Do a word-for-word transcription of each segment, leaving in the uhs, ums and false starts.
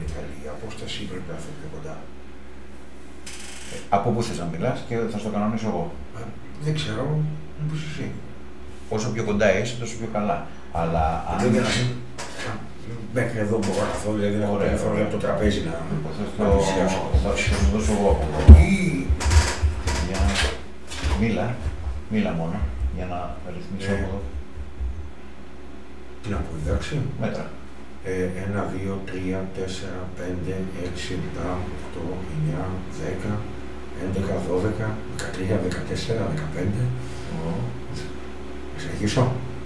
είναι καλή. Η απόσταση πρέπει να έρθει πιο κοντά. Ε, από πού θες να μιλάς και θα στο κανονίσω εγώ. Ε, δεν ξέρω, μήπως εσύ. Όσο πιο κοντά είσαι, τόσο πιο καλά. Αλλά αν... Δεν να μην... Μέχρι εδώ μπορώ να καθώ, δηλαδή να έχω περιθώριο από το τραπέζι να... Θα σου δώσω εγώ από εδώ. Για... Μίλα, μίλα μόνο, για να ρυθμίσω από εδώ. Τι να πω, εντάξει. Μέτρα. ένα, δύο, τρία, τέσσερα, πέντε, έξι, επτά, οκτώ, εννιά, δέκα, έντεκα, δώδεκα, δεκατρία, δεκατέσσερα, δεκαπέντε. Θα συνεχίσω.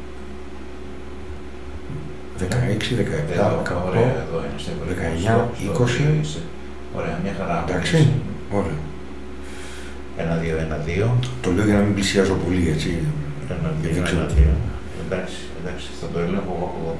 δεκαέξι, δεκαεπτά, δεκαοκτώ, δεκαεννιά, είκοσι. Ωραία, μια χαρά. Εντάξει, ωραία. Ένα, δύο, ένα, δύο. Το λέω για να μην πλησιάζω πολύ, έτσι. Ένα, δύο, ένα, δύο. Εντάξει, εντάξει, θα το έλεγχω εγώ από εδώ.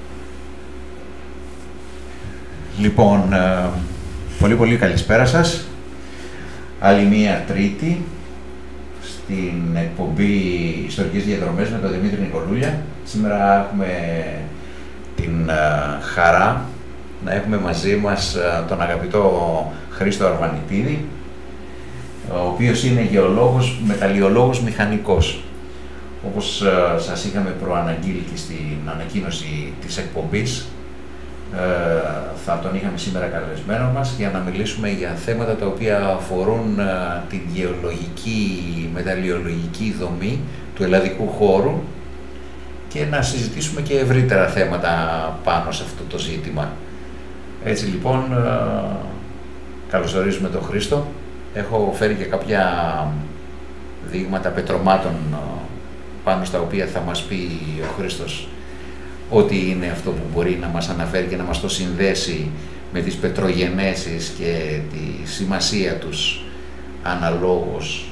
Λοιπόν, ε, πολύ πολύ καλησπέρα σας. Άλλη μία Τρίτη στην εκπομπή Ιστορικές Διαδρομές με τον Δημήτρη Νικολούλια. Σήμερα έχουμε την ε, χαρά να έχουμε μαζί μας ε, τον αγαπητό Χρήστο Αρβανιτίδη, ο οποίος είναι γεωλόγος, μεταλλιολόγος μηχανικός. Όπως ε, σας είχαμε προαναγγείλει και στην ανακοίνωση της εκπομπής, ε, θα τον είχαμε σήμερα καλεσμένο μας για να μιλήσουμε για θέματα τα οποία αφορούν ε, την γεωλογική, μεταλλιολογική δομή του ελλαδικού χώρου και να συζητήσουμε και ευρύτερα θέματα πάνω σε αυτό το ζήτημα. Έτσι λοιπόν, ε, καλωσορίζουμε τον Χρήστο. Έχω φέρει και κάποια δείγματα πετρωμάτων πάνω στα οποία θα μας πει ο Χρήστος ότι είναι αυτό που μπορεί να μας αναφέρει και να μας το συνδέσει με τις πετρογενέσεις και τη σημασία τους αναλόγως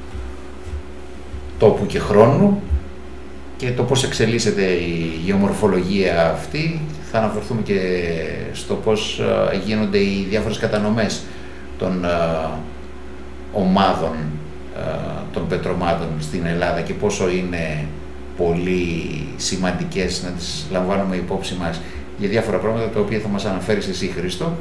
τόπου και χρόνου και το πώς εξελίσσεται η γεωμορφολογία αυτή. Θα αναφερθούμε και στο πώς γίνονται οι διάφορες κατανομές των ομάδων των πετρωμάτων στην Ελλάδα και πόσο είναι πολύ σημαντικές να τις λαμβάνουμε υπόψη μας για διάφορα πράγματα τα οποία θα μας αναφέρεις εσύ, Χρήστο.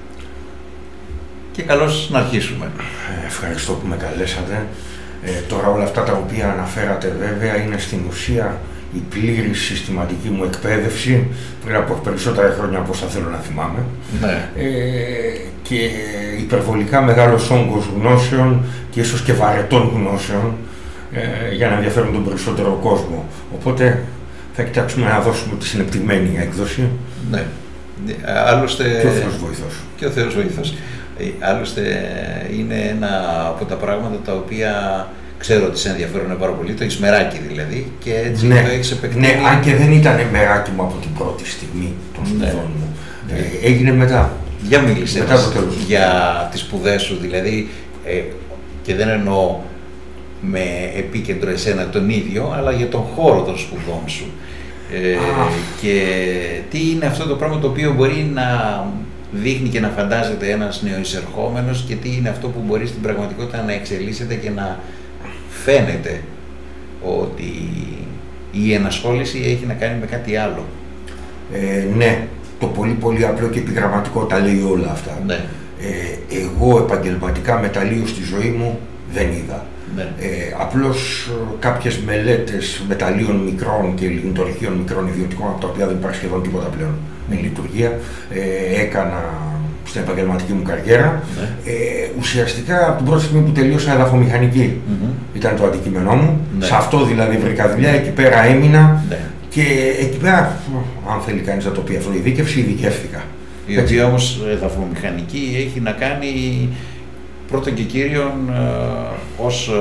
Και καλώς να αρχίσουμε. Ευχαριστώ που με καλέσατε. Ε, τώρα όλα αυτά τα οποία αναφέρατε βέβαια είναι στην ουσία η πλήρη συστηματική μου εκπαίδευση πριν από περισσότερα χρόνια από όσα θέλω να θυμάμαι. Ναι. Ε, και υπερβολικά μεγάλος όγκος γνώσεων και ίσως και βαρετών γνώσεων ε, για να ενδιαφέρουν τον περισσότερο κόσμο. Οπότε θα κοιτάξουμε να δώσουμε τη συνεπτυγμένη έκδοση. Ναι. Άλλωστε... Και ο Θεός βοηθός. Και ο Θεός βοηθός. Άλλωστε είναι ένα από τα πράγματα τα οποία ξέρω ότι σε ενδιαφέρουν πάρα πολύ, το Ισμεράκι δηλαδή, και έτσι ναι, το έχεις επεκτείνει. Ναι, αν και δεν ήταν μεράκι μου από την πρώτη στιγμή των σπουδών ναι, μου. Ναι. Ε, έγινε μετά. Για μίλησε μετά μας το τέλος. Για τις σπουδές σου, δηλαδή, ε, και δεν εννοώ με επίκεντρο εσένα τον ίδιο, αλλά για τον χώρο των σπουδών σου. Ε, και τι είναι αυτό το πράγμα το οποίο μπορεί να δείχνει και να φαντάζεται ένας νεοεισερχόμενος και τι είναι αυτό που μπορεί στην πραγματικότητα να εξελίσσεται και να φαίνεται ότι η ενασχόληση έχει να κάνει με κάτι άλλο. Ε, ναι, το πολύ πολύ απλό και επιγραμματικό τα λέει όλα αυτά. Ναι. Ε, εγώ επαγγελματικά μεταλλείο στη ζωή μου δεν είδα. Ναι. Ε, απλώς κάποιες μελέτες μεταλλείων μικρών και λιγνητορυχείων μικρών ιδιωτικών, από τα οποία δεν υπάρχει σχεδόν τίποτα πλέον με λειτουργία, ε, έκανα στην επαγγελματική μου καριέρα. Ναι. Ε, ουσιαστικά από την πρώτη στιγμή που τελείωσα εδαφομηχανική mm-hmm. ήταν το αντικείμενό μου. Ναι. Σε αυτό δηλαδή βρήκα δουλειά, εκεί πέρα έμεινα ναι. και εκεί πέρα, αν θέλει κανείς να το πει αυτό, η ειδίκευση, ειδικεύτηκα. Η οποία όμως εδαφομηχανική έχει να κάνει πρώτον και κύριον ε, ως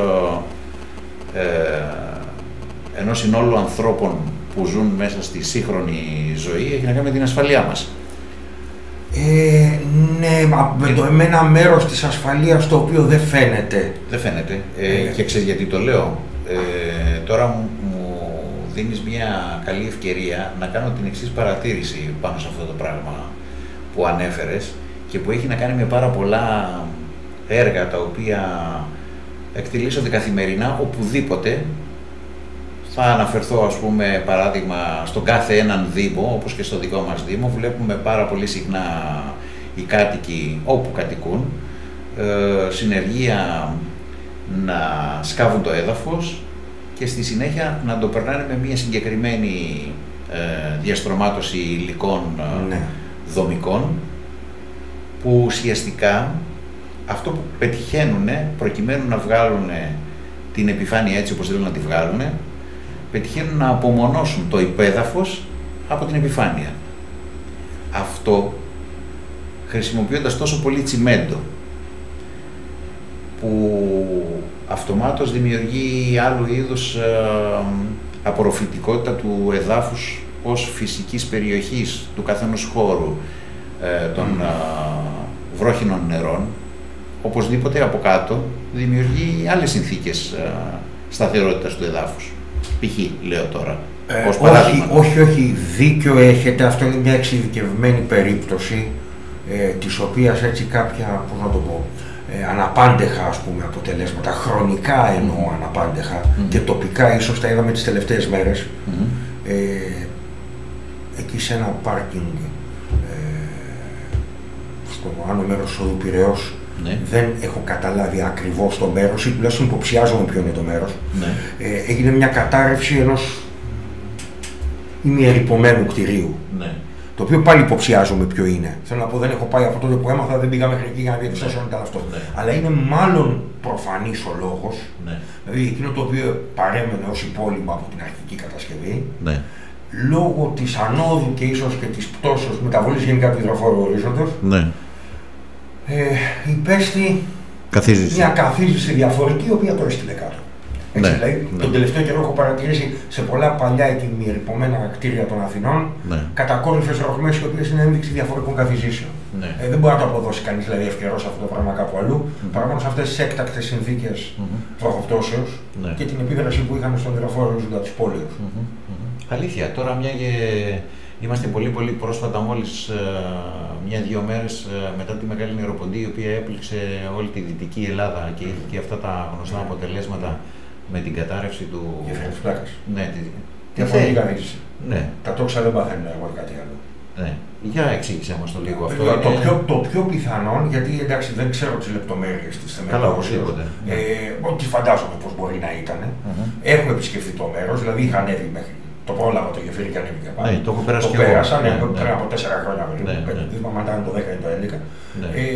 ε, ε, ενός συνόλου ανθρώπων που ζουν μέσα στη σύγχρονη ζωή, έχει να κάνει με την ασφαλειά μας. Ε, ναι, με το εμένα μέρος της ασφαλείας το οποίο δεν φαίνεται. Δεν φαίνεται. Ε, ε. Και ξέρεις γιατί το λέω. Ε, τώρα μου, μου δίνεις μια καλή ευκαιρία να κάνω την εξής παρατήρηση πάνω σε αυτό το πράγμα που ανέφερες και που έχει να κάνει με πάρα πολλά έργα τα οποία εκτελήσονται καθημερινά οπουδήποτε. Θα αναφερθώ, ας πούμε, παράδειγμα, στον κάθε έναν Δήμο, όπως και στο δικό μας Δήμο, βλέπουμε πάρα πολύ συχνά οι κάτοικοι όπου κατοικούν, ε, συνεργεία να σκάβουν το έδαφος και στη συνέχεια να το περνάνε με μια συγκεκριμένη ε, διαστρωμάτωση υλικών ε, ναι. δομικών, που ουσιαστικά αυτό που πετυχαίνουν προκειμένου να βγάλουν την επιφάνεια έτσι όπως θέλουν να τη βγάλουν, πετυχαίνουν να απομονώσουν το υπέδαφος από την επιφάνεια. Αυτό χρησιμοποιώντας τόσο πολύ τσιμέντο, που αυτομάτως δημιουργεί άλλου είδους ε, απορροφητικότητα του εδάφους ως φυσικής περιοχής του καθενός χώρου ε, των mm. ε, βρόχινων νερών. Οπωσδήποτε από κάτω δημιουργεί άλλες συνθήκες ε, σταθερότητας του εδάφους. Π.χ. λέω τώρα. Ε, όχι, όχι, όχι, δίκιο έχετε, αυτό είναι μια εξειδικευμένη περίπτωση ε, της οποίας έτσι κάποια, πώς να το πω, ε, αναπάντεχα ας πούμε αποτελέσματα, χρονικά εννοώ mm. αναπάντεχα mm. και τοπικά ίσως τα είδαμε τις τελευταίες μέρες, mm. ε, εκεί σε ένα πάρκινγκ ε, στο άνω μέρος του Πειραιώς. Ναι. Δεν έχω καταλάβει ακριβώς το μέρος ή τουλάχιστον υποψιάζομαι ποιο είναι το μέρος. Ναι. Ε, έγινε μια κατάρρευση ενός ημιερυπωμένου κτηρίου. Ναι. Το οποίο πάλι υποψιάζομαι ποιο είναι. Θέλω να πω, δεν έχω πάει από τότε που έμαθα, δεν πήγα μέχρι εκεί για να διαπιστώσω αν ήταν αυτό. Ναι. Αλλά είναι μάλλον προφανής ο λόγος. Ναι. Δηλαδή εκείνο το οποίο παρέμενε ως υπόλοιπο από την αρχική κατασκευή. Ναι. Λόγω της ανόδου και ίσως και της πτώσεως μεταβολής γενικά του υδροφόρου ορίζοντος. Ναι. Ε, υπέστη καθίζηση. Μια καθίζηση διαφορετική, η οποία το έστειλε κάτω. Έτσι, ναι, δηλαδή, ναι. Τον τελευταίο καιρό έχω παρατηρήσει σε πολλά παλιά εκημιερυπωμένα κτίρια των Αθηνών ναι. κατακόρυφες ρογμές, οι οποίες είναι ένδειξη διαφορετικών καθιζήσεων. Ναι. Ε, δεν μπορεί να το αποδώσει κανείς δηλαδή ευκαιρός αυτό το πράγμα κάπου αλλού, mm-hmm. παρά μόνο σε αυτές τις έκτακτες συνθήκες mm-hmm. βροχοπτώσεως ναι. και την επίδραση που είχαν στον υδροφόρο ορίζοντα της πόλης. Mm-hmm. Mm-hmm. Αλήθεια, τώρα μια και. Είμαστε πολύ πολύ πρόσφατα, μόλις ε, μια-δύο μέρες ε, μετά τη μεγάλη νεροποντή, η οποία έπληξε όλη τη Δυτική Ελλάδα και είχε και αυτά τα γνωστά αποτελέσματα με την κατάρρευση του... Γεφύρας της Πλάκας. Ναι, τη... Τι αφορμή καθίζηση. Ναι. Τα τόξα δεν παθαίνουν εγώ κάτι άλλο. Ναι. Για εξήγησέ μας το λίγο αυτό. Το, είναι... το, πιο, το πιο πιθανόν, γιατί εντάξει δεν ξέρω τις λεπτομέρειες της θεμελιώδης. Καλά, οπωσδήποτε. Ε, ό,τι φαντάζομαι πώς μπορεί να ήταν. Mm-hmm. Έχω επισκεφτεί το μέρος, δηλαδή είχα ανέβει μέχρι. Το πρόλαβα το γεφύρι και ανέβηκε πάνω. Ναι, το έχω περάσει το και πέρασα, ναι, ναι, ναι. πριν από τέσσερα χρόνια περίπου, ναι, πέντε ναι. Μα ήταν το δέκα ή το έντεκα. Ναι. Ε,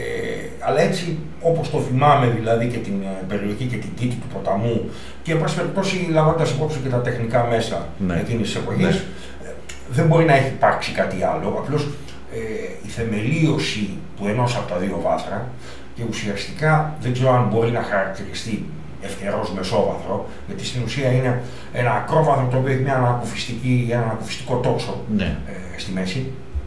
αλλά έτσι, όπως το θυμάμαι δηλαδή και την περιοχή και την κήτη του ποταμού και εν πάση περιπτώσει λαμβάνοντας υπόψη και τα τεχνικά μέσα ναι. εκείνης της εποχής, ναι. δεν μπορεί να έχει υπάρξει κάτι άλλο. Απλώς ε, η θεμελίωση του ενός από τα δύο βάθρα και ουσιαστικά δεν ξέρω αν μπορεί να χαρακτηριστεί ευκαιρός μεσόβαθρο, γιατί στην ουσία είναι ένα ακρόβαθρο το οποίο έχει μια ανακουφιστική, ένα ανακουφιστικό τόξο ναι. ε, στη μέση,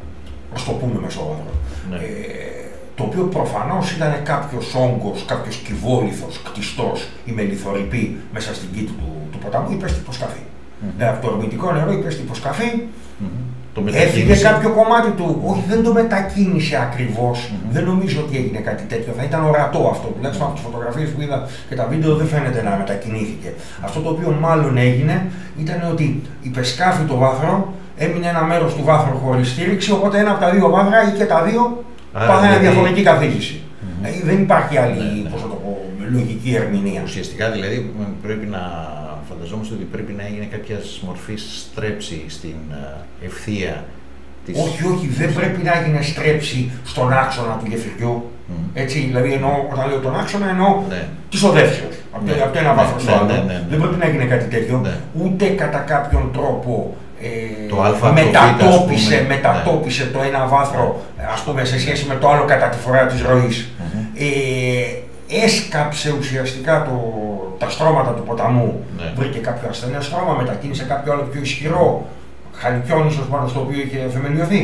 ας το πούμε μεσόβαθρο, ναι. ε, το οποίο προφανώς ήταν κάποιος όγκος, κάποιος κυβόλιθος, κτιστός ή μελιθορυπή μέσα στην κήτη του, του ποταμού, υπέστη υποσκαφή. Mm-hmm. Δηλαδή από το ορμητικό νερό υπέστη υποσκαφή, mm-hmm. έφυγε κάποιο κομμάτι του, όχι δεν το μετακίνησε ακριβώς, mm-hmm. δεν νομίζω ότι έγινε κάτι τέτοιο, θα ήταν ορατό αυτό, τουλάχιστον από τις φωτογραφίες που είδα και τα βίντεο δεν φαίνεται να μετακινήθηκε. Αυτό το οποίο μάλλον έγινε ήταν ότι υπεσκάφη το βάθρο, έμεινε ένα μέρος του βάθρου χωρίς στήριξη, οπότε ένα από τα δύο βάθρα ή και τα δύο πάθανε δηλαδή... διαφορετική καθίζηση. Mm-hmm. Ε, δεν υπάρχει άλλη, ναι, ναι. πώς θα το πω, λογική ερμηνεία. Ουσιαστικά δηλαδή πρέπει να φανταζόμαστε ότι πρέπει να έγινε κάποια μορφή στρέψη στην ευθεία της... Όχι, όχι, δεν πρέπει να έγινε στρέψη στον άξονα του γεφυριού. Mm. Έτσι, δηλαδή εννοώ, όταν λέω τον άξονα εννοώ ναι. της οδεύσεως, από, ναι. από το ένα βάθρο στο ναι, άλλο. Ναι, ναι, ναι. Δεν πρέπει να έγινε κάτι τέτοιο, ναι. ούτε κατά κάποιον τρόπο ε, το αλφα, μετατόπισε, το, μετατόπισε ναι. το ένα βάθρο, ας πούμε, σε σχέση με το άλλο κατά τη φορά της ροής. Mm-hmm. Ε, έσκαψε ουσιαστικά το, τα στρώματα του ποταμού, ναι. βρήκε κάποιο ασθενές στρώμα, μετακίνησε κάποιο άλλο πιο ισχυρό, χαλικιόν ίσως πάνω στο οποίο είχε θεμελιωθεί.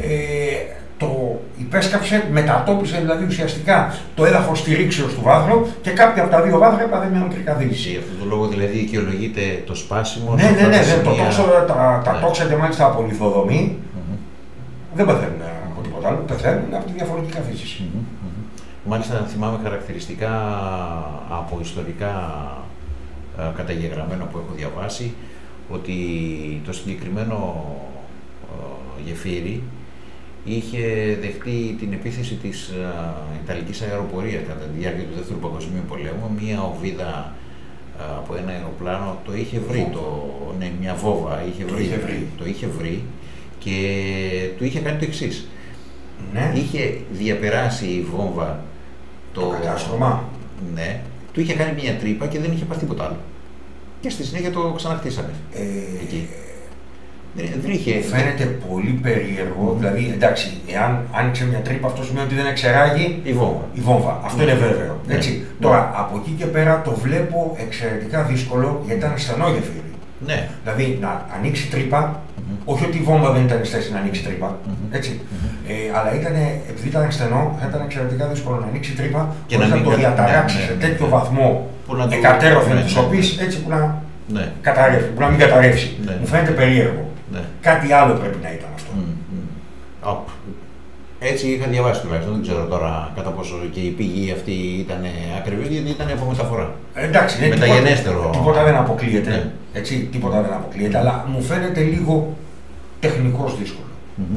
Ε, το υπέσκαψε, μετατόπισε δηλαδή ουσιαστικά το έδαφος στηρίξεως του βάθρου και κάποια από τα δύο βάθρα έπαθε μια μικρή καθίδηση. Για αυτόν τον λόγο δηλαδή δικαιολογείται το σπάσιμο. Ναι, ναι, ναι, ναι, το τόξο, τα, τα ναι. τόξα και μάλιστα από λιθοδομή mm-hmm. δεν πεθαίνουν από τίποτα άλλο, πεθαίνουν από τη διαφορετική καθίδηση. Mm-hmm. Μάλιστα θυμάμαι χαρακτηριστικά από ιστορικά ε, καταγεγραμμένα που έχω διαβάσει ότι το συγκεκριμένο ε, γεφύρι είχε δεχτεί την επίθεση της α, Ιταλικής αεροπορίας κατά τη διάρκεια του Δεύτερου Παγκοσμίου Πολέμου. Μία οβίδα α, από ένα αεροπλάνο το είχε βρει, το, ναι, μια βόβα είχε βρει, είχε βρει. το είχε βρει και του είχε κάνει το εξής. Ναι. Είχε διαπεράσει η βόμβα το, το κατάστρωμα. Ναι, του είχε κάνει μια τρύπα και δεν είχε πάθει τίποτα άλλο. Και στη συνέχεια το ξαναχτίσανε. Ε, εκεί. Δεν, δεν είχε... Φαίνεται πολύ περίεργο, δηλαδή εντάξει, εάν άνοιξε μια τρύπα αυτό σημαίνει ότι δεν εξεράγει η βόμβα. Η βόμβα. Αυτό ναι. είναι βέβαιο. Ναι. Έτσι. Ναι. Τώρα, από εκεί και πέρα το βλέπω εξαιρετικά δύσκολο γιατί ήταν στενό γεφύρι. Ναι. Δηλαδή να ανοίξει τρύπα, mm-hmm. όχι ότι η βόμβα δεν ήταν στη θέση να ανοίξει τρύπα, mm-hmm. έτσι. Mm-hmm. Ε, αλλά ήταν, επειδή ήταν στενό, θα ήταν εξαιρετικά δύσκολο να ανοίξει τρύπα και να, να το διαταράξει ναι, ναι, σε τέτοιο ναι, βαθμό εκατέρωθεν ναι, τη οπή, ναι, έτσι που να, ναι. καταρρεύσει, που να μην καταρρεύσει. Ναι. Μου φαίνεται περίεργο. Ναι. Κάτι άλλο πρέπει να ήταν αυτό. Mm-hmm. Oh. Έτσι είχα διαβάσει τουλάχιστον, δεν ξέρω τώρα κατά πόσο και η πηγή αυτή ήταν ακριβής, γιατί ήταν από μεταφορά. Εντάξει, ναι, μεταγενέστερο. Τίποτα, τίποτα δεν αποκλείεται, ναι. έτσι, τίποτα δεν αποκλείεται, αλλά μου φαίνεται λίγο τεχνικώς δύσκολο. Mm-hmm.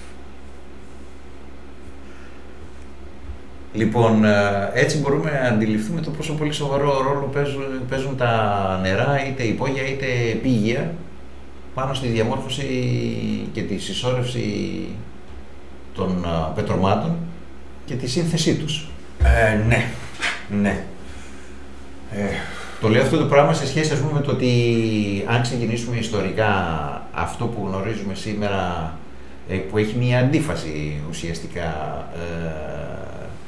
Λοιπόν, έτσι μπορούμε να αντιληφθούμε το πόσο πολύ σοβαρό ρόλο παίζουν, παίζουν τα νερά, είτε υπόγεια είτε επίγεια, πάνω στη διαμόρφωση και τη συσσόρευση των uh, πετρωμάτων και τη σύνθεσή τους. Ε, ναι, ναι. Ε. Το λέω αυτό το πράγμα σε σχέση, ας πούμε, με το ότι αν ξεκινήσουμε ιστορικά αυτό που γνωρίζουμε σήμερα, ε, που έχει μια αντίφαση ουσιαστικά, ε,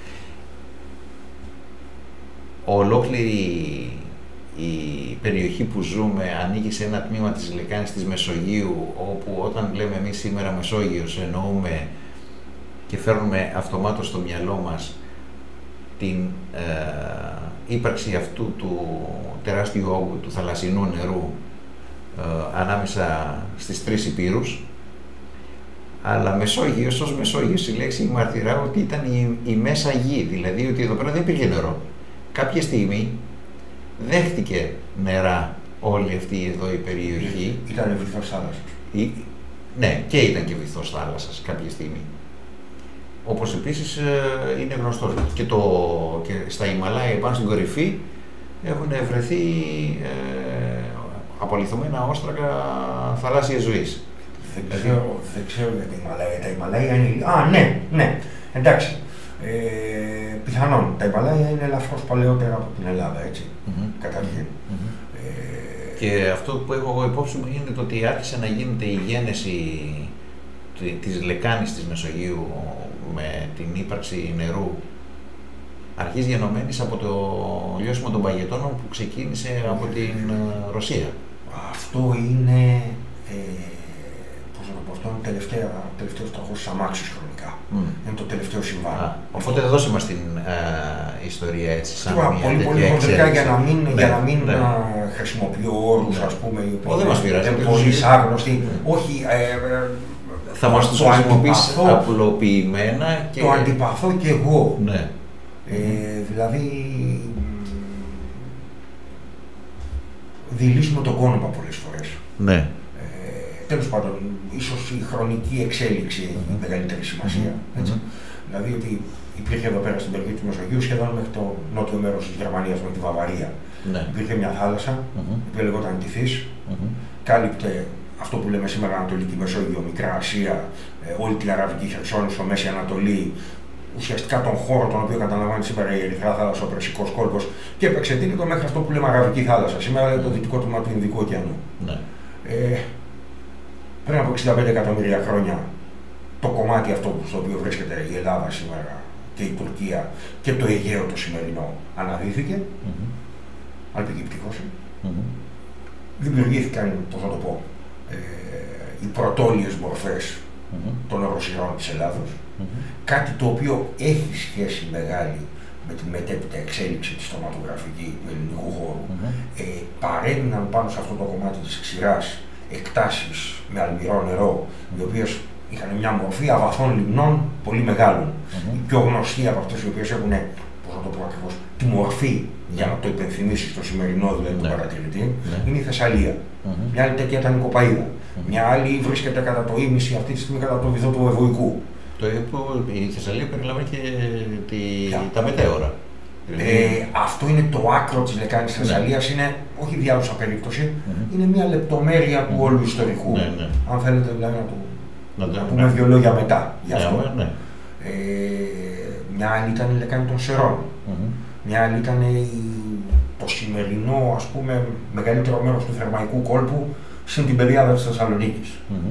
ολόκληρη η περιοχή που ζούμε ανήκει σε ένα τμήμα της λεκάνης της Μεσογείου, όπου όταν λέμε εμείς σήμερα Μεσόγειος εννοούμε και φέρνουμε αυτομάτως στο μυαλό μας την ε, ύπαρξη αυτού του τεράστιου όγκου του θαλασσινού νερού ε, ανάμεσα στις τρεις υπήρους. Αλλά Μεσόγειος ως Μεσόγειος η λέξη μαρτυρά ότι ήταν η, η μέσα γη, δηλαδή ότι εδώ πέρα δεν υπήρχε νερό. Κάποια στιγμή δέχτηκε νερά όλη αυτή εδώ η περιοχή. Ήταν βυθός θάλασσας. Ή, ναι, και ήταν και βυθός θάλασσας κάποια στιγμή. Όπως επίσης ε, είναι γνωστό και, το, και στα Ιμαλάια πάνω στην κορυφή έχουν βρεθεί ε, απολιθωμένα όστρακα θαλάσσιας ζωής. Δεν ξέρω, δεν ξέρω για τα Ιμαλάια. Τα Ιμαλάια είναι... Α, ναι, ναι, εντάξει. Ε, πιθανόν. Τα Ιμαλάια είναι ελαφρώς παλαιότερα από την Ελλάδα, έτσι, mm-hmm. καταρχήν. Mm-hmm. Ε... Και αυτό που έχω εγώ υπόψη μου είναι το ότι άρχισε να γίνεται η γένεση της λεκάνης της Μεσογείου με την ύπαρξη νερού αρχής γενομένης από το λιώσιμο των παγετώνων που ξεκίνησε από την Ρωσία. Αυτό είναι, ε, πώς να το πω, αυτό είναι τελευταία, τελευταίος τροχός της αμάξης χρονικά. Mm. Είναι το τελευταίο συμβάν. Α, οπότε δώσε μας την ε, ιστορία έτσι σαν Τώρα, μια πολύ πολύ χοντρικά για να μην, ναι, για να μην ναι. χρησιμοποιώ όρους, ναι. ας πούμε, οι οποίοι είναι πολύ άγνωστοι. Ναι. Όχι, ε, ε, θα μας τους χρησιμοποιήσει απλοποιημένα και... Το αντιπαθώ και εγώ. Ναι. Ε, δηλαδή, δειλήσουμε τον κόνομα πολλές φορές. Ναι. Ε, τέλος πάντων, ίσως η χρονική εξέλιξη έχει mm-hmm. μεγαλύτερη σημασία. Mm-hmm. Έτσι. Mm-hmm. Δηλαδή ότι υπήρχε εδώ πέρα στην περιοχή του Μεσογείου σχεδόν μέχρι το νότιο μέρος της Γερμανίας, με τη Βαβαρία. Ναι. Υπήρχε μια θάλασσα, mm-hmm. η οποία λεγόταν Τιθής, mm-hmm. κάλυπτε αυτό που λέμε σήμερα Ανατολική Μεσόγειο, Μικρά Ασία, ε, όλη την Αραβική Χερσόνησο, Μέση Ανατολή, ουσιαστικά τον χώρο τον οποίο καταλαμβάνει σήμερα η Ερυθρά Θάλασσα, ο Περσικός κόλπος και επεξετείνεται μέχρι αυτό που λέμε Αραβική Θάλασσα. Σήμερα είναι το δυτικό τμήμα του Ινδικού ωκεανού. Ναι. Ε, πριν από εξήντα πέντε εκατομμύρια χρόνια, το κομμάτι αυτό στο οποίο βρίσκεται η Ελλάδα σήμερα και η Τουρκία και το Αιγαίο το σημερινό αναδύθηκε, mm-hmm. αλπική πτυχώση. Mm-hmm. Δημιουργήθηκαν, πώς θα το πω, ε, οι πρωτόλιες μορφές mm-hmm. των οροσειρών της Ελλάδος, mm-hmm. κάτι το οποίο έχει σχέση μεγάλη με τη μετέπειτα εξέλιξη της στοματογραφική του ελληνικού χώρου. Mm-hmm. Ε, παρέμειναν πάνω σε αυτό το κομμάτι της ξηράς εκτάσεις με αλμυρό νερό, mm-hmm. οι οποίες είχαν μια μορφή αβαθών λιμνών πολύ μεγάλων. Mm-hmm. Οι πιο γνωστοί από αυτές οι οποίες έχουν, πώς να το πω ακριβώς, τη μορφή mm-hmm. για να το υπενθυμίσει στο σημερινό δηλαδή mm-hmm. του παρατηρητή, mm-hmm. είναι η Θεσσαλία. Mm-hmm. Μια άλλη τέτοια ήταν η Κοπαΐδα. Mm-hmm. Μια άλλη βρίσκεται κατά το ίμιση αυτή τη στιγμή κατά το βυθό του Ευωικού. Το ΕΠΟ, η Θεσσαλία περιλαμβάνει και τη, τα μετέωρα. Ε, αυτό είναι το άκρο της λεκάνης της Θεσσαλίας, είναι όχι διάουσα περίπτωση, mm-hmm. είναι μια λεπτομέρεια του mm-hmm. όλου ιστορικού. Ναι, ναι. Αν θέλετε δηλαδή να, το, να, να πούμε ναι. δύο λόγια μετά γι' αυτό. Ναι, ναι. Ε, μια άλλη ήταν η λεκάνη των Σερών, mm-hmm. μια άλλη ήταν η, το σημερινό, ας πούμε, μεγαλύτερο μέρος του Θερμαϊκού κόλπου συν την πεδιάδα της Θεσσαλονίκης. Mm-hmm.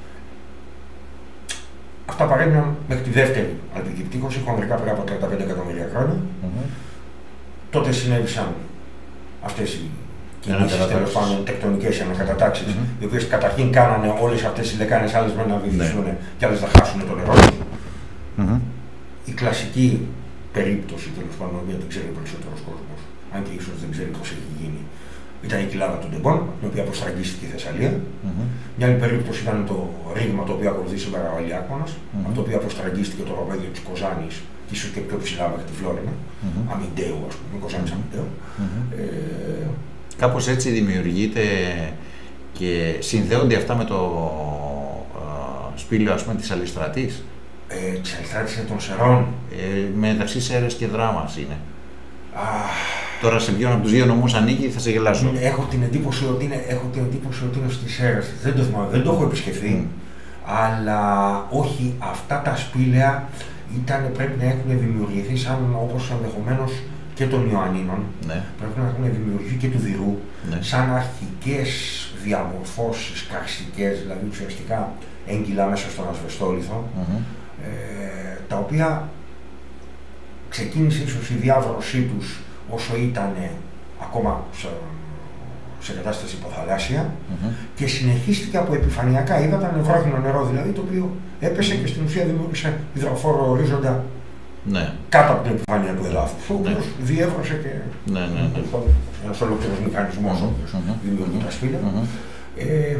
Αυτά παρέμειναν μέχρι τη δεύτερη αλπική πτύχωση, χονδρικά πριν από τριάντα πέντε εκατομμύρια χρόνια. Mm-hmm. Τότε συνέβησαν αυτές οι κινήσεις, τέλος πάντων, τεκτονικές ανακατατάξεις, mm-hmm. οι οποίες καταρχήν κάνανε όλες αυτές οι λεκάνες, άλλες με να βυθιστούν mm-hmm. και άλλες να χάσουν το νερό τους. Mm-hmm. Η κλασική περίπτωση, τέλος πάντων, οποία την ξέρει ο περισσότερος κόσμος, αν και ίσως δεν ξέρει πώς έχει γίνει, ήταν η κοιλάδα του Ντεμπόν, την οποία αποστραγγίστηκε η Θεσσαλία. Mm-hmm. Μια άλλη περίπτωση ήταν το ρήγμα το οποίο ακολουθεί σήμερα ο Αλιάκμονας, mm-hmm. από το οποίο αποστραγγίστηκε το ροπέδιο της Κοζάνης και ίσως και πιο ψηλά μέχρι τη Φλόρινα, mm-hmm. Αμιντέου, ας πούμε, Κοζάνης mm-hmm. Αμιντέου. Mm-hmm. Ε... Κάπως έτσι δημιουργείται και συνδέονται αυτά με το α, σπήλαιο, ας πούμε, της Αλιστρατής. Ε, της Αλιστρατής είναι των Σερών. Ε, μεταξύ Σέρες και Δράμας είναι. Ah. Τώρα σε ποιον από τους δύο νομούς ανήκει, θα σε γελάσω. Έχω την εντύπωση ότι είναι, έχω την εντύπωση ότι είναι στις Σέρες. Δεν το θυμάμαι, δεν το έχω επισκεφθεί. Mm. Αλλά όχι, αυτά τα σπήλαια ήταν, πρέπει να έχουν δημιουργηθεί σαν όπως ενδεχομένως και των Ιωαννίνων. Ναι. Πρέπει να έχουν δημιουργηθεί και του Δηρού. Ναι. Σαν αρχικές διαμορφώσεις καρστικές, δηλαδή ουσιαστικά έγκυλα μέσα στον ασβεστόλιθο. Mm-hmm. ε, τα οποία ξεκίνησε ίσως η διάβρωσή τους όσο ήταν ακόμα σε, σε κατάσταση υποθαλάσσια mm-hmm. και συνεχίστηκε από επιφανειακά ύδατα, νευρόχινο νερό δηλαδή, το οποίο έπεσε και στην ουσία δημιούργησε υδροφόρο ορίζοντα ναι. κάτω από την επιφάνεια του εδάφους, ο οποίος ναι. διέβρωσε και ναι, ναι, ναι. ένας ολόκληρος μηχανισμός ο οποίος mm-hmm. δημιουργεί τα σπήλαια. Mm-hmm. Ε,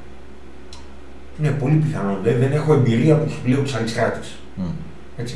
είναι πολύ πιθανό, δεν έχω εμπειρία του σπηλαίου της Αλιστράτης. Mm. Έτσι.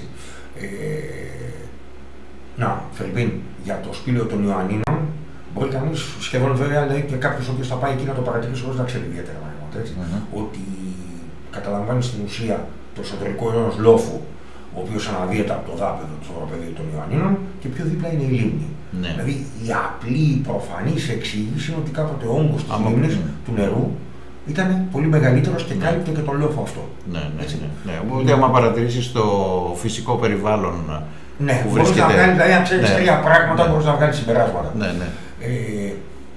Ε, να, Φερρυπίν, για το σπήλαιο των Ιωαννίνων, μπορεί κανείς σχεδόν βέβαια λέει και κάποιος ο οποίος θα πάει εκεί να το παρατηρήσει χωρίς να ξέρει ιδιαίτερα πράγματα, έτσι, mm-hmm. ότι καταλαμβάνει στην ουσία το εσωτερικό ενός λόφου, ο οποίος αναδύεται από το δάπεδο του οροπεδίου των Ιωαννίνων και πιο δίπλα είναι η λίμνη. Ναι. Δηλαδή η απλή, προφανής εξήγηση είναι ότι κάποτε ο όγκος της λίμνης, του νερού, ήταν πολύ μεγαλύτερος και ναι. κάλυπτε και τον λόφο αυτό. Ναι, ναι, ναι. ναι. Οπότε άμα παρατηρήσεις το φυσικό περιβάλλον. Ναι, μπορείς βρίσκεται... να βγάλεις, δηλαδή αν ξέρεις ναι. τρία πράγματα, ναι. μπορείς να βγάλεις συμπεράσματα. Ναι, ναι. Ε,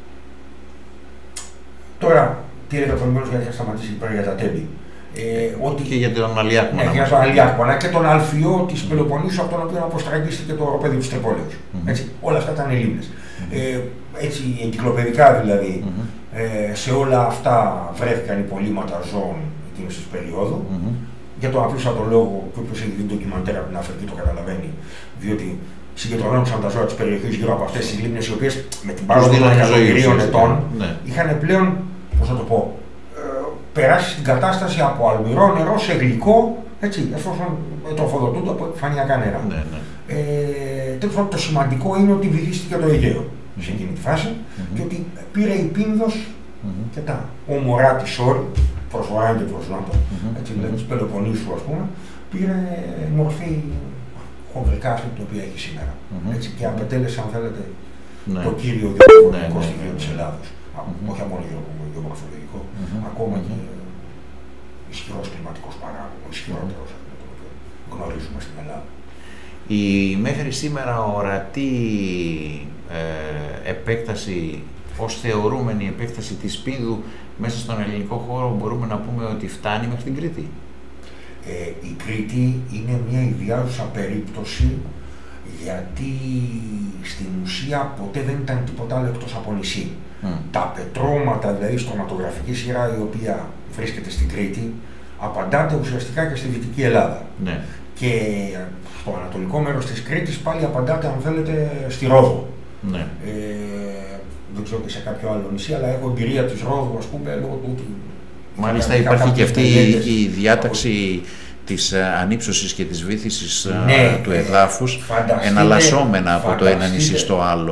τώρα, τι έλεγα προηγουμένως γιατί είχα σταματήσει πέρα για τα τέμπη. Ε, ότι... Και για τον Αλιάκμονα. Ναι, για τον Αλιάκμονα και τον Αλφιό της Πελοποννήσου, από τον οποίο αποστραγγίστηκε το οροπέδιο της Τρεπόλεως. Mm-hmm. Έτσι, όλα αυτά ήταν λίμνες. Mm-hmm. Ε, έτσι, εγκυκλοπαιδικά δηλαδή, mm-hmm. ε, σε όλα αυτά βρέθηκαν υπολείμματα ζώων εκείνης της περίοδου. Mm-hmm. Για τον απλούστατο λόγο, και όποιος έχει δει ντοκιμαντέρ από την Αφρική το καταλαβαίνει, διότι συγκεντρωνόντουσαν τα ζώα της περιοχής γύρω από αυτές τις λίμνες, οι οποίες με την πάροδο των εκατομμυρίων ετών ναι. είχαν πλέον, πώς να το πω, ε, περάσει στην κατάσταση από αλμυρό νερό σε γλυκό, έτσι, εφόσον τροφοδοτούνται από επιφανειακά νερά. Ναι, ναι. Ε, τέλος πάντων, το σημαντικό είναι ότι βυθίστηκε το Αιγαίο mm-hmm. σε εκείνη τη φάση mm-hmm. και ότι πήρε η Πίνδος mm-hmm. και τα ομορά της Όρη, προσφορά και προσνότα, mm-hmm. έτσι, δηλαδή της Πελοποννήσου, ας πούμε, πήρε μορφή χονδρικά αυτή την οποία έχει σήμερα. Mm-hmm. Έτσι, και απετέλεσε, αν θέλετε, ναι. το κύριο γεωμορφολογικό ναι, στοιχείο ναι, της Ελλάδος. Mm-hmm. Όχι μόνο γεωμορφολογικό, mm-hmm. ακόμα mm-hmm. και ισχυρός κλιματικός παράγωγος, ισχυρότερος από τον οποίο γνωρίζουμε στην Ελλάδα. Η μέχρι σήμερα ορατή ε, επέκταση, ως θεωρούμενη επέκταση της Πίνδου μέσα στον ελληνικό χώρο, μπορούμε να πούμε ότι φτάνει μέχρι την Κρήτη. Ε, η Κρήτη είναι μια ιδιάζουσα περίπτωση, γιατί στην ουσία ποτέ δεν ήταν τίποτα άλλο εκτός από νησί. Mm. Τα πετρώματα, δηλαδή στρωματογραφική σειρά η οποία βρίσκεται στην Κρήτη, απαντάται ουσιαστικά και στη Δυτική Ελλάδα. Ναι. Και στο ανατολικό μέρος της Κρήτης πάλι απαντάται, αν θέλετε, στη Ρόδο. Ναι. Ε, δεν ξέρω και σε κάποιο άλλο νησί, αλλά έχω εμπειρία της Ρόδου, ας πούμε, λόγω του ότι... Μάλιστα υπάρχει και αυτή η διάταξη της ανύψωσης και της βύθισης ναι, του εδάφους, εναλλασσόμενα από το ένα νησί στο άλλο.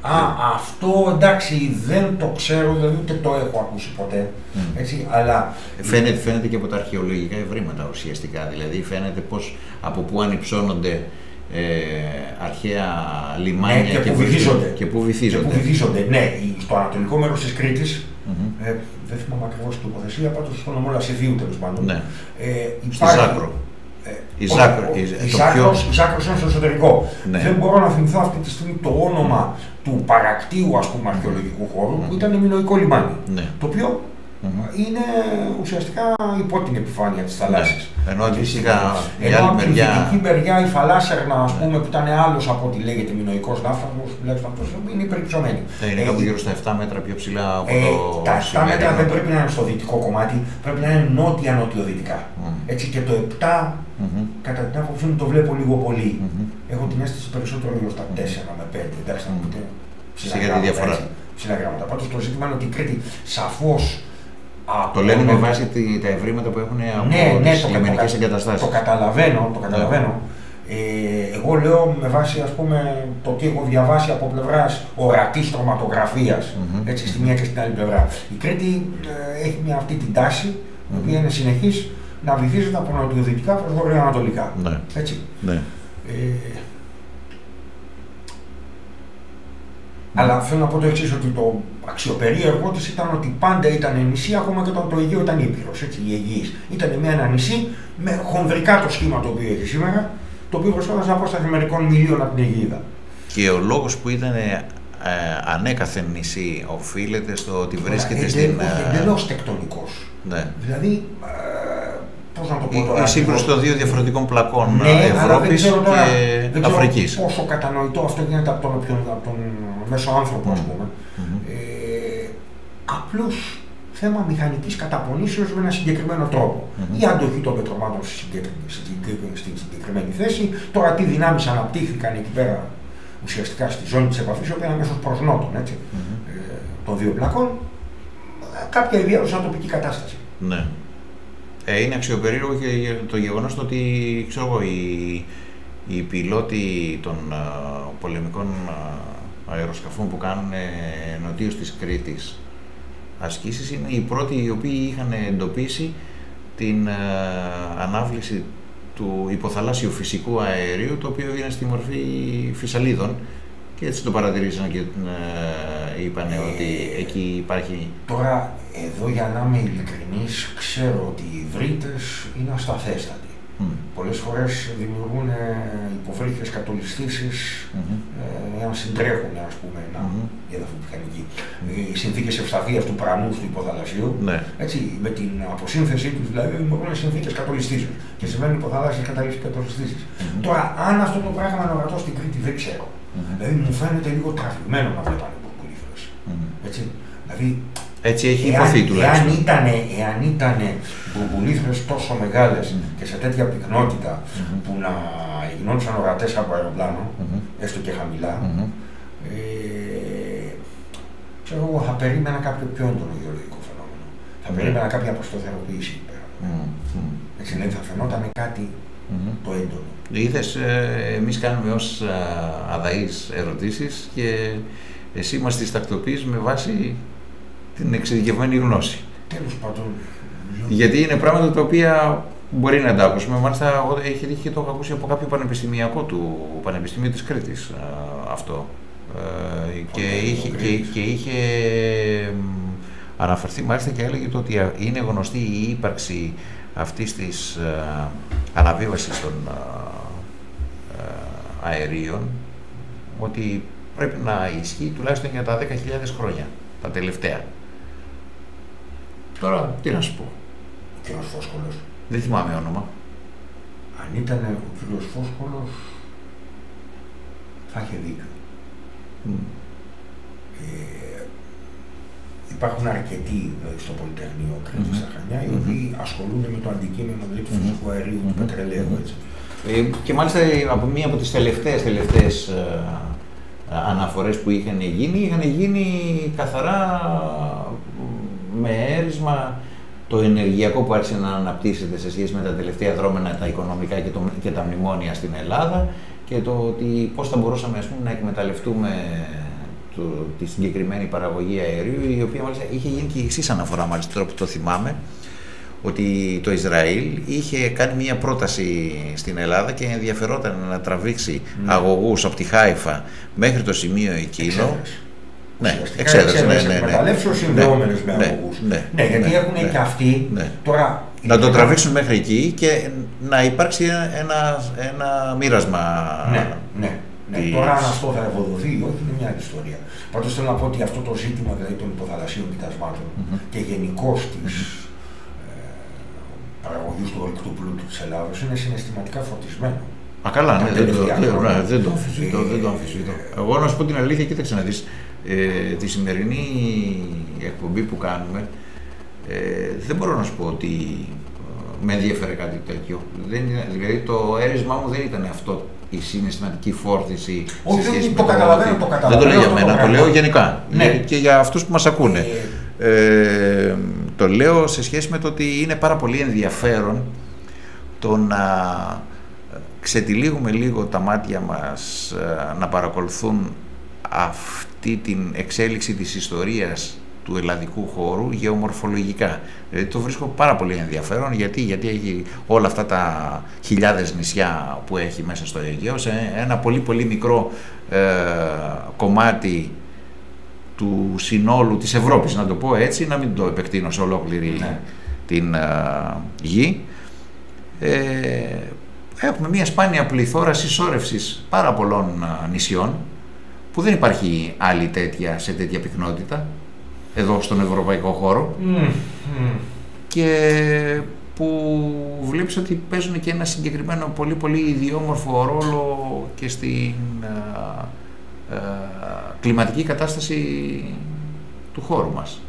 Α, αυτό εντάξει δεν το ξέρω, δηλαδή ούτε το έχω ακούσει ποτέ. Mm. Έτσι, αλλά... Φαίνεται, φαίνεται και από τα αρχαιολογικά ευρήματα ουσιαστικά. Δηλαδή φαίνεται πως από πού ανυψώνονται ε, αρχαία λιμάνια ναι, και, και, που βυθίζονται. και πού βυθίζονται. Και που βυθίζονται. Ναι, στο ανατολικό μέρος της Κρήτης, mm-hmm. ε, δεν θυμάμαι ακριβώς την τοποθεσία, πάντως στον νομό Λασιβίου τέλος πάντων. Ναι. Ε, υπάρχει... Στη Ζάκρο. Ε, η Ζάκρο, ο, η, η, το Ζάκρος, πιο... η Ζάκρος είναι στο εσωτερικό. Ναι. Δεν μπορώ να θυμηθώ αυτή τη στιγμή το όνομα mm. του παρακτήου, ας πούμε, αρχαιολογικού χώρου, mm. που ήταν μινωικό λιμάνι. Ναι. Το οποίο mm-hmm. είναι ουσιαστικά υπό την επιφάνεια της θαλάσσης. Ναι. Ενώ αντίστοιχα η άλλη μεριά... η δυτική μεριά, η Φαλάσσερνα, ας πούμε, που ήταν άλλος από ό,τι λέγεται μινωικός ναύσταθμος, τουλάχιστον αυτός είναι υπερυψωμένη. Ναι, είναι κάπου γύρω στα επτά μέτρα πιο ψηλά από ε, το. Τα επτά μέτρα δεν πρέπει να είναι στο δυτικό κομμάτι, πρέπει να είναι νότια-νότιο-δυτικά. Mm. Έτσι και το επτά, mm-hmm. κατά την άποψή μου, το βλέπω λίγο πολύ. Mm-hmm. Έχω την αίσθηση περισσότερο γύρω στα τέσσερα με πέντε. Εντάξει, να μου πείτε. Ψηλά διαφορά. Ψηλά γράμματα. Πάντως το ζήτημα είναι ότι η Κρήτη σαφώς. Το λένε με βάση τα ευρήματα που έχουν από ναι, ναι, τις λιμενικές εγκαταστάσεις. Το καταλαβαίνω, το καταλαβαίνω. Ναι. Ε, εγώ λέω με βάση, ας πούμε, το τι έχω διαβάσει από πλευράς ορατής τροματογραφίας, mm-hmm. έτσι, στη μία και στην άλλη πλευρά. Η Κρήτη ε, έχει μια αυτή την τάση, η mm-hmm. οποία είναι συνεχής, να βυθίζεται από νοτιοδυτικά προς βορειοανατολικά. Ναι. Έτσι. Ναι. Ε, αλλά θέλω να πω το εξής, ότι το αξιοπερίεργο της ήταν ότι πάντα ήταν νησί, ακόμα και όταν το Αιγαίο ήταν ήπειρος, έτσι, η Αιγής. Ήταν μια ένα νησί με χονδρικά το σχήμα το οποίο έχει σήμερα, το οποίο προσφέρει σε απόσταση μερικών μιλίων από την Αιγίδα. Και ο λόγος που ήταν ε, ανέκαθεν νησί οφείλεται στο ότι βρίσκεται ε, στην... Όχι, εντελώς τεκτονικός. Ναι. Δηλαδή, ε, πώς να το πω τώρα... Η σύγκρουση των δύο διαφορετικών πλακών ναι, Ευρώπης τώρα, και δεν Αφρικής. Ξέρω πόσο κατανοητό αυτό γίνεται από τον, από τον μέσο άνθρωπο, mm. ας πούμε. Mm-hmm. Ε, απλώς θέμα μηχανικής καταπονήσεως με ένα συγκεκριμένο τρόπο. Mm-hmm. Η αντοχή των πετρωμάτων στη συγκεκριμένη θέση, τώρα τι δυνάμεις αναπτύχθηκαν εκεί πέρα ουσιαστικά στη ζώνη της επαφής, η οποία είναι αμέσως προς νότον, έτσι, mm-hmm. ε, των δύο πλακών, κάποια ιδιαίτερη τοπική κατάσταση. Ναι. Ε, είναι αξιοπερίεργο και το γεγονός ότι, ξέρω εγώ, οι, οι πιλότοι των uh, πολεμικών uh, αεροσκαφών που κάνουν ε, νοτίως της Κρήτης ασκήσεις είναι οι πρώτοι οι οποίοι είχαν εντοπίσει την uh, ανάβληση του υποθαλάσσιου φυσικού αερίου, το οποίο είναι στη μορφή φυσαλίδων, και έτσι το παρατηρήσαν και uh, είπαν ε, ότι εκεί υπάρχει... Τώρα, εδώ για να είμαι ειλικρινής, ξέρω ότι οι υβρίτες είναι ασταθέστατοι. Mm. Πολλές φορές δημιουργούν υποβρύχες κατολιστήσεις, mm-hmm. ε, να συντρέχουν, ας πούμε, mm-hmm. η εδαφομηχανική. Mm-hmm. Οι συνθήκες ευσταθίας του πρανού του υποθαλασσίου, ναι. έτσι, με την αποσύνθεσή τους, δηλαδή, δημιουργούν συνθήκες κατολιστήσεως και σημαίνουν υποθαλάσσιες κατολιστήσεις. Mm-hmm. Τώρα, αν αυτό το πράγμα είναι ορατό στην Κρήτη, δεν ξέρω. Mm-hmm. Δηλαδή, μου φαίνεται λίγο τραβηγμένο να βλέπανε μπουρμπουλήθρες. Mm-hmm. Έτσι, δηλαδή, έτσι έχει υποθεί τουλάχιστον. Εάν ήταν, εάν ήτανε μπουρμπουλήθρες τόσο μεγάλες mm. και σε τέτοια πυκνότητα mm-hmm. που να γινόντουσαν ορατές από αεροπλάνο, mm-hmm. έστω και χαμηλά, mm-hmm. ε, ξέρω εγώ, θα περίμενα κάποιο πιο έντονο γεωλογικό φαινόμενο. Θα mm-hmm. περίμενα κάποια αποστοθεροποίηση εκεί πέρα. Mm-hmm. Έτσι, δηλαδή θα φαινόταν κάτι mm-hmm. το έντονο. Είδες, ε, εμείς κάνουμε ως α, αδαείς ερωτήσεις και εσύ μας τις τακτοποιείς με βάση την εξειδικευμένη γνώση. Τέλος πάντων. Γιατί είναι πράγματα τα οποία μπορεί να τα ακούσουμε. Μάλιστα, έχει τύχει και το έχω ακούσει από κάποιο πανεπιστημιακό του Πανεπιστημίου της Κρήτης α, αυτό. Ε, και, είχε, και, και είχε αναφερθεί μάλιστα και έλεγε το ότι είναι γνωστή η ύπαρξη αυτής της α, αναβίβασης των α, α, αερίων, ότι πρέπει να ισχύει τουλάχιστον για τα δέκα χιλιάδες χρόνια, τα τελευταία. Τώρα, τι να σου πω. Ο κύριος Φόσκολος. Δεν θυμάμαι όνομα. Αν ήταν ο κύριος Φόσκολος, θα είχε δίκιο. Mm. Ε, υπάρχουν αρκετοί δηλαδή, στο Πολυτεχνείο Κρήτης στα Χανιά, οι οποίοι mm-hmm. ασχολούνται με το αντικείμενο δηλαδή, του φυσικού αερίου, mm-hmm. του πετρελαίου. Έτσι. Ε, και μάλιστα από μία από τις τελευταίες, τελευταίες ε, αναφορές που είχαν γίνει, είχαν γίνει καθαρά με έρισμα το ενεργειακό που άρχισε να αναπτύσσεται σε σχέση με τα τελευταία δρόμενα, τα οικονομικά και, το, και τα μνημόνια στην Ελλάδα, και το ότι πώς θα μπορούσαμε ας πούμε, να εκμεταλλευτούμε το, τη συγκεκριμένη παραγωγή αερίου, η οποία μάλιστα είχε γίνει και η εξής αναφορά, μάλιστα τώρα που το θυμάμαι, ότι το Ισραήλ είχε κάνει μια πρόταση στην Ελλάδα και ενδιαφερόταν να τραβήξει ναι. αγωγούς από τη Χάιφα μέχρι το σημείο εκείνο. Ναι, εξέδρασε. Ναι, ναι, ναι. Εκμεταλλεύσεως συνδεόμενες με αγωγούς. Ναι, ναι, γιατί ναι, έχουν ναι, και αυτοί ναι. τώρα... Να το τραβήξουν μέχρι εκεί και να υπάρξει ένα, ένα μοίρασμα. Ναι, ναι. Ναι, της... Τώρα αν αυτό θα ευοδοθεί ή όχι είναι μια άλλη ιστορία. Πάντως θέλω να πω ότι αυτό το ζήτημα δηλαδή των υποθαλασσίων κοιτασμάτων mm-hmm. και γενικώς της mm-hmm. ε, παραγωγής του ορυκτού πλούτου της Ελλάδος είναι συναισθηματικά φορτισμένο. Α, καλά, ναι, δεν, το, ναι, δεν το αμφισβητώ, ε, δεν το αμφισβητώ. Ε, Εγώ να σου πω την αλήθεια, κοίταξε να δεις, ε, τη σημερινή εκπομπή που κάνουμε, ε, δεν μπορώ να σου πω ότι με ενδιαφέρε κάτι τέτοιο. Δεν, δηλαδή το αίρισμά μου δεν ήταν αυτό. Η συναισθηματική φόρτιση. Όχι, δεν το, το καταλαβαίνω, το καταλαβαίνω. Δεν το λέω για μένα, το, το λέω γενικά. Ναι. Και για αυτούς που μας ακούνε. Ε... Ε, το λέω σε σχέση με το ότι είναι πάρα πολύ ενδιαφέρον το να ξετυλίγουμε λίγο τα μάτια μας, να παρακολουθούν αυτή την εξέλιξη της ιστορίας του ελλαδικού χώρου γεωμορφολογικά. Δηλαδή το βρίσκω πάρα πολύ ενδιαφέρον γιατί, γιατί έχει όλα αυτά τα χιλιάδες νησιά που έχει μέσα στο Αιγαίο σε ένα πολύ πολύ μικρό ε, κομμάτι του συνόλου της Ευρώπης, να το πω έτσι, να μην το επεκτείνω σε ολόκληρη ναι. την ε, γη. Ε, έχουμε μια σπάνια πληθώρα συσσόρευσης πάρα πολλών ε, νησιών που δεν υπάρχει άλλη τέτοια σε τέτοια πυκνότητα εδώ στον ευρωπαϊκό χώρο mm, mm. και που βλέπεις ότι παίζουν και ένα συγκεκριμένο πολύ πολύ ιδιόμορφο ρόλο και στην α, α, κλιματική κατάσταση του χώρου μας.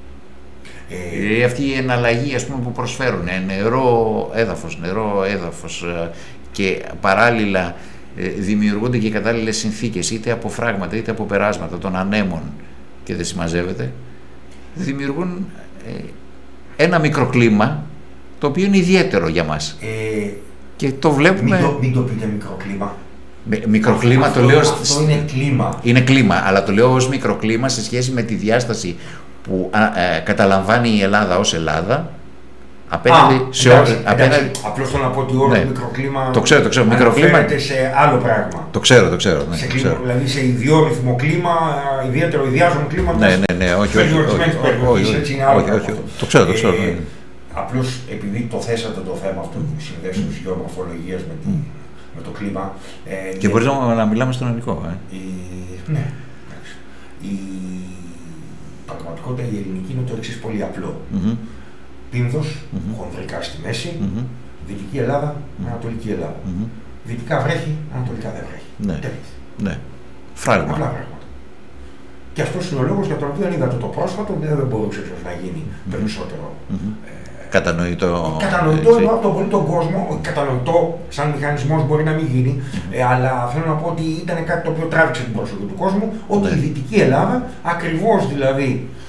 Ε, αυτή η εναλλαγή ας πούμε, που προσφέρουν νερό, έδαφος, νερό, έδαφος και παράλληλα δημιουργούνται και κατάλληλες συνθήκες είτε από φράγματα είτε από περάσματα των ανέμων και δεν συμμαζεύεται, δημιουργούν ε, ένα μικροκλίμα το οποίο είναι ιδιαίτερο για μας. Ε, και το βλέπουμε... Μην το, μην το πείτε μικροκλίμα. Με, μικροκλίμα αυτό, το λέω... Αυτό είναι κλίμα. Είναι κλίμα, αλλά το λέω ως μικροκλίμα σε σχέση με τη διάσταση που α, ε, καταλαμβάνει η Ελλάδα ως Ελλάδα απέναντι Α, σε εντάξει, απέναντι... εντάξει. Απλώς θέλω να πω ότι όρο ναι. μικροκλίμα το ξέρω, το ξέρω. Αναφέρεται σε άλλο πράγμα. Το ξέρω, το ξέρω. Ναι, σε το κλίμα, ξέρω. Δηλαδή σε ιδιόρυθμο κλίμα, ιδιαίτερο ιδιάζον κλίμα. Ναι, ναι, ναι, όχι, όχι, όχι, όχι, όχι, όχι, το ξέρω, το ξέρω. Ε, ναι. Απλώς επειδή το θέσατε το θέμα αυτό που συνδέσει της γεωμορφολογίας με, mm. με το κλίμα. Ε, και μπορείς να, να μιλάμε στον ελληνικό. Ε. Η, ναι, εντάξει. Η πραγματικότητα η ελληνική είναι το εξής πολύ απλό. Mm-hmm. Πίνδος, mm-hmm. χονδρικά στη μέση, mm-hmm. Δυτική Ελλάδα, mm-hmm. Ανατολική Ελλάδα. Mm-hmm. Δυτικά βρέχει, Ανατολικά δεν βρέχει. Ναι. Ναι. Φράγμα. Απλά πράγματα. Και αυτός είναι ο λόγος για τον οποίο είδατε το πρόσφατο, δεν μπορούσε να γίνει mm-hmm. περισσότερο. Mm-hmm. Ε, Κατανοητό. Κατανοητό εννοώ από τον πολύ τον κόσμο, κατανοητό σαν μηχανισμός μπορεί να μην γίνει, mm-hmm. ε, αλλά θέλω να πω ότι ήταν κάτι το οποίο τράβηξε την προσοχή του κόσμου, ότι mm-hmm. η Δυτική Ελλάδα, ακριβώς δηλαδή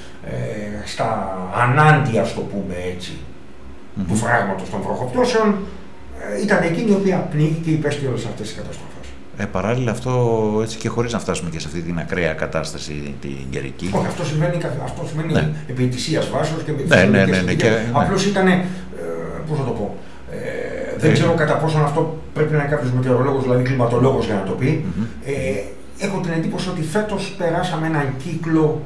ε, στα ανάντια, ας το πούμε έτσι, mm-hmm. του φράγματος των βροχοπτώσεων, ε, ήταν εκείνη η οποία πνίγηκε και υπέστη όλες αυτές τις καταστροφές. Ε, παράλληλα αυτό έτσι και χωρίς να φτάσουμε και σε αυτή την ακραία κατάσταση την καιρική. Όχι, αυτό σημαίνει, αυτό σημαίνει ναι. επί ετησίας βάσεως και με ναι, ναι, ναι, ναι, και, απλώς ήταν, ε, πώς θα το πω, ε, δεν ε, ξέρω κατά πόσο αυτό πρέπει να είναι κάποιος μετεωρολόγος, δηλαδή κλιματολόγος για να το πει. Mm-hmm. ε, έχω την εντύπωση ότι φέτος περάσαμε έναν κύκλο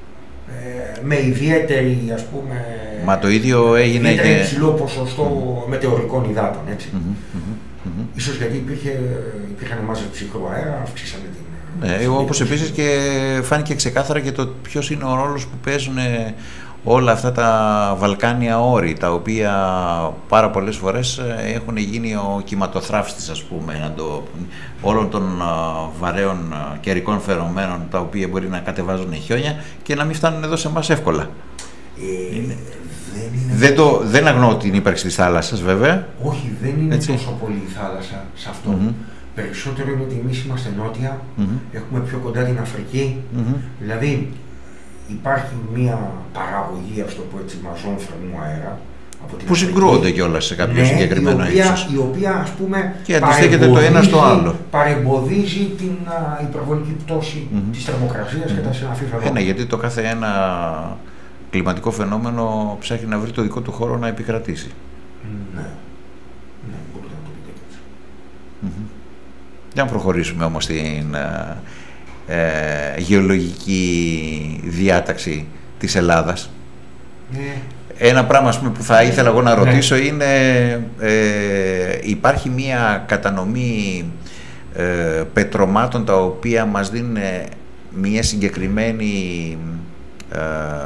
ε, με ιδιαίτερη, ας πούμε, μα το ίδιο έγινε ιδιαίτερη και... υψηλό ποσοστό mm-hmm. μετεωρικών υδάτων, έτσι. Mm-hmm. Mm-hmm. Ίσως γιατί υπήρχε, υπήρχαν μάζες ψυχρού αέρα, αυξήσανε την... Ναι, όπως επίσης και φάνηκε ξεκάθαρα και το ποιος είναι ο ρόλος που παίζουν όλα αυτά τα Βαλκάνια όρη, τα οποία πάρα πολλές φορές έχουν γίνει ο κυματοθράφστης, ας πούμε, να το, όλων των βαρέων καιρικών φαινομένων, τα οποία μπορεί να κατεβάζουν χιόνια και να μην φτάνουν εδώ σε εμάς εύκολα. Ε, είναι... Δεν, είναι... δεν, το, δεν αγνοώ την ύπαρξη της θάλασσας, βέβαια. Όχι, δεν είναι έτσι. Τόσο πολύ η θάλασσα σε αυτό. Mm-hmm. Περισσότερο είναι ότι εμείς είμαστε νότια, mm-hmm. έχουμε πιο κοντά την Αφρική. Mm-hmm. Δηλαδή υπάρχει μια παραγωγή, ας το πω έτσι, μαζών θερμού αέρα, Που συγκρούονται κιόλας σε κάποιο ναι, συγκεκριμένο ύψος. Η οποία, ας πούμε, και αντιστέκεται το ένα στο άλλο. Παρεμποδίζει την α, υπερβολική πτώση mm-hmm. της θερμοκρασίας mm-hmm. και τα συναφή φαινόμενα. Ναι, γιατί το κάθε ένα κλιματικό φαινόμενο ψάχνει να βρει το δικό του χώρο να επικρατήσει. Ναι, ναι, μπορείτε να το πείτε έτσι. Mm-hmm. Για να προχωρήσουμε όμως στην ε, γεωλογική διάταξη της Ελλάδας. Ναι. Ένα πράγμα ας πούμε, που θα ήθελα εγώ να ρωτήσω ναι. είναι ε, υπάρχει μία κατανομή ε, πετρωμάτων τα οποία μας δίνουν μία συγκεκριμένη ε,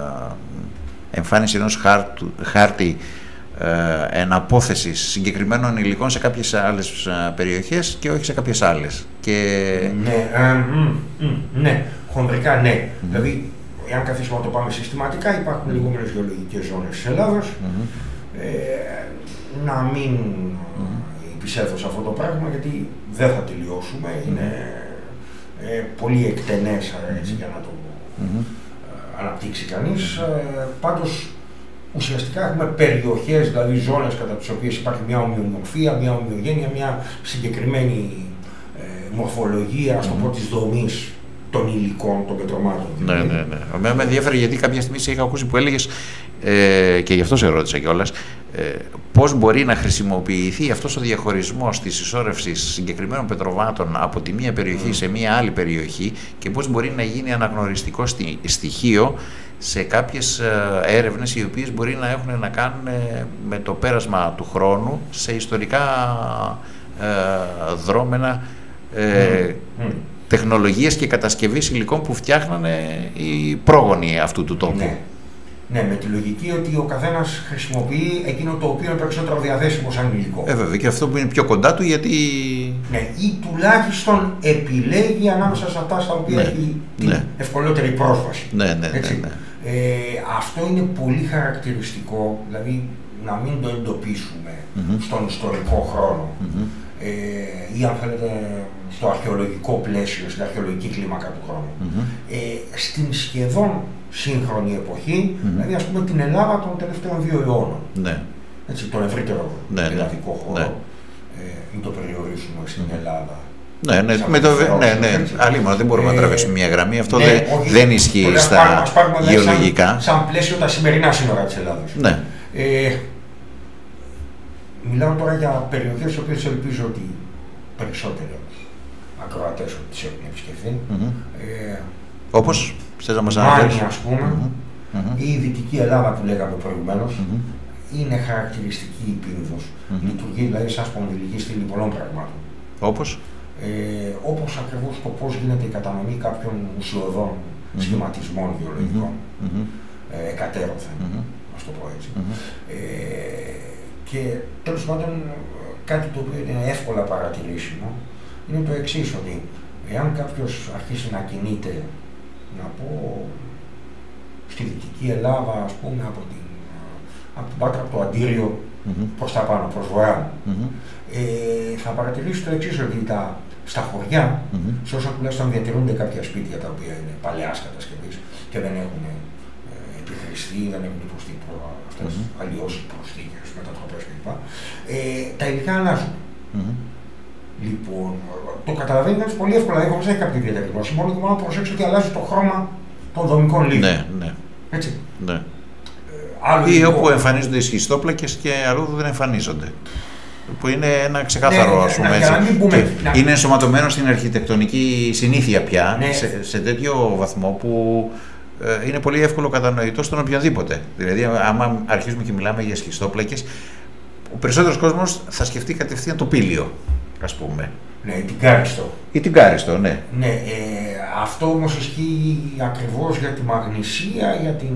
εμφάνιση ενός χάρτου, χάρτη ε, εναπόθεσης συγκεκριμένων υλικών σε κάποιες άλλες περιοχές και όχι σε κάποιες άλλες. Και... Ναι, ε, μ, μ, ναι, χονδρικά ναι. Mm. Δηλαδή, εάν καθίσουμε να το πάμε συστηματικά, υπάρχουν mm. λιγότερες γεωλογικές ζώνες της Ελλάδας. Mm-hmm. ε, να μην mm-hmm. επισέλθω σε αυτό το πράγμα, γιατί δεν θα τελειώσουμε. Mm-hmm. Είναι ε, πολύ εκτενές, έτσι, για να το mm-hmm. ε, αναπτύξει κανείς. Ε, πάντως, ουσιαστικά έχουμε περιοχές, δηλαδή ζώνες κατά τις οποίες υπάρχει μια ομοιομορφία, μια ομοιογένεια, μια συγκεκριμένη ε, μορφολογία, ας το πω, της δομής των υλικών, των πετρωμάτων. Ναι, ναι, ναι. Εμένα με ενδιαφέρει γιατί κάποια στιγμή σε είχα ακούσει που έλεγες, ε, και γι' αυτό σε ρώτησα κιόλας, ε, πώς μπορεί να χρησιμοποιηθεί αυτός ο διαχωρισμός της ισόρευσης συγκεκριμένων πετρωμάτων από τη μία περιοχή mm. σε μία άλλη περιοχή και πώς μπορεί να γίνει αναγνωριστικό στη, στοιχείο σε κάποιες έρευνες οι οποίες μπορεί να έχουν να κάνουν με το πέρασμα του χρόνου σε ιστορικά ε, δρόμενα ε, mm. Mm. τεχνολογίες και κατασκευής υλικών που φτιάχνανε οι πρόγονοι αυτού του τόπου. Ναι. Ναι, με τη λογική ότι ο καθένας χρησιμοποιεί εκείνο το οποίο είναι περισσότερο διαθέσιμο σαν υλικό. Ε, βέβαια, και αυτό που είναι πιο κοντά του, γιατί... Ναι, ή τουλάχιστον επιλέγει ανάμεσα σε αυτά στα οποία ναι, έχει την ναι. ευκολότερη πρόσβαση. Ναι, ναι, έτσι. ναι, ναι. Ε, αυτό είναι πολύ χαρακτηριστικό, δηλαδή να μην το εντοπίσουμε mm-hmm. στον ιστορικό χρόνο mm-hmm. ε, ή αν θέλετε στο αρχαιολογικό πλαίσιο, στην αρχαιολογική κλίμακα του χρόνου. Mm-hmm. ε, στην σχεδόν σύγχρονη εποχή, mm-hmm. δηλαδή ας πούμε την Ελλάδα των τελευταίων δύο αιώνων. Ναι. Έτσι, τον ευρύτερο ναι, ελλαδικό ναι. χώρο, ναι. ε, μην το περιορίσουμε στην mm-hmm. Ελλάδα. Ναι, ναι, με το, ναι, ναι. Αλλήμον, δεν μπορούμε ε, να τραβήσουμε μια γραμμή, αυτό ναι, δεν, όχι, δεν ισχύει ωραία, στα πάρουμε, πάρουμε, γεωλογικά. Σαν, σαν πλαίσιο τα σημερινά σύνορα της Ελλάδας. Ναι. Ε, μιλάω τώρα για περιοχές τις οποίες ελπίζω ότι περισσότεροι ακροατές ότι τις έχουν επισκεφθεί. Mm-hmm. ε, Όπως, θες να μας αναφέρεις. Μάνια, ας πούμε, mm-hmm. ή η Δυτική Ελλάδα που λέγαμε προηγουμένως, mm-hmm. είναι χαρακτηριστική η πίνδος. Mm-hmm. Λειτουργεί δηλαδή σαν σπονδυλική στήλη πολλών πραγμάτων. Όπως? Ε, όπως ακριβώς το πώς γίνεται η κατανομή κάποιων ουσιωδών mm-hmm. σχηματισμών γεωλογικών mm-hmm. ε, εκατέρωθεν, mm-hmm. ας το πω έτσι. Mm-hmm. Ε, και τέλος πάντων κάτι το οποίο είναι εύκολα παρατηρήσιμο είναι το εξής, ότι εάν κάποιος αρχίσει να κινείται, να πω, στη Δυτική Ελλάδα, ας πούμε, από την, από την Πάτρα, από το Αντίριο, mm-hmm. προς τα πάνω, προς βορρά, mm-hmm. ε, θα παρατηρήσει το εξής, ότι τα, στα χωριά, mm-hmm. σε όσα τουλάχιστον διατηρούνται κάποια σπίτια τα οποία είναι παλαιάς κατασκευής και δεν έχουν ε, επιχρηστεί, δεν έχουν υποστεί αυτές mm-hmm. αλλοιώσεις, προσθήκες, μετατροπές κλπ. Ε, τα υλικά αλλάζουν. Mm-hmm. Λοιπόν, το καταλαβαίνει κανείς πολύ εύκολα, δεν έχει κάποια ιδιαίτερη γνώση, μόνο και μόνο να προσέξει ότι αλλάζει το χρώμα των δομικών λίθων. Ναι, ναι. Έτσι. Ναι. Ε, ή υλικό... όπου εμφανίζονται οι σχιστόπλακες και αλλού δεν εμφανίζονται. Που είναι ένα ξεκάθαρο, ναι, ας πούμε, έτσι. Πούμε, είναι ενσωματωμένο στην αρχιτεκτονική συνήθεια πια, ναι. σε, σε τέτοιο βαθμό που ε, είναι πολύ εύκολο κατανοητό στον οποιοδήποτε. Δηλαδή, άμα αρχίζουμε και μιλάμε για σχιστόπλακες, ο περισσότερος κόσμος θα σκεφτεί κατευθείαν το πήλιο, ας πούμε. Ναι, ή την Κάριστο. Ή την Κάριστο, ναι. Ναι, ε, αυτό όμως ισχύει ακριβώς για τη Μαγνησία, για την,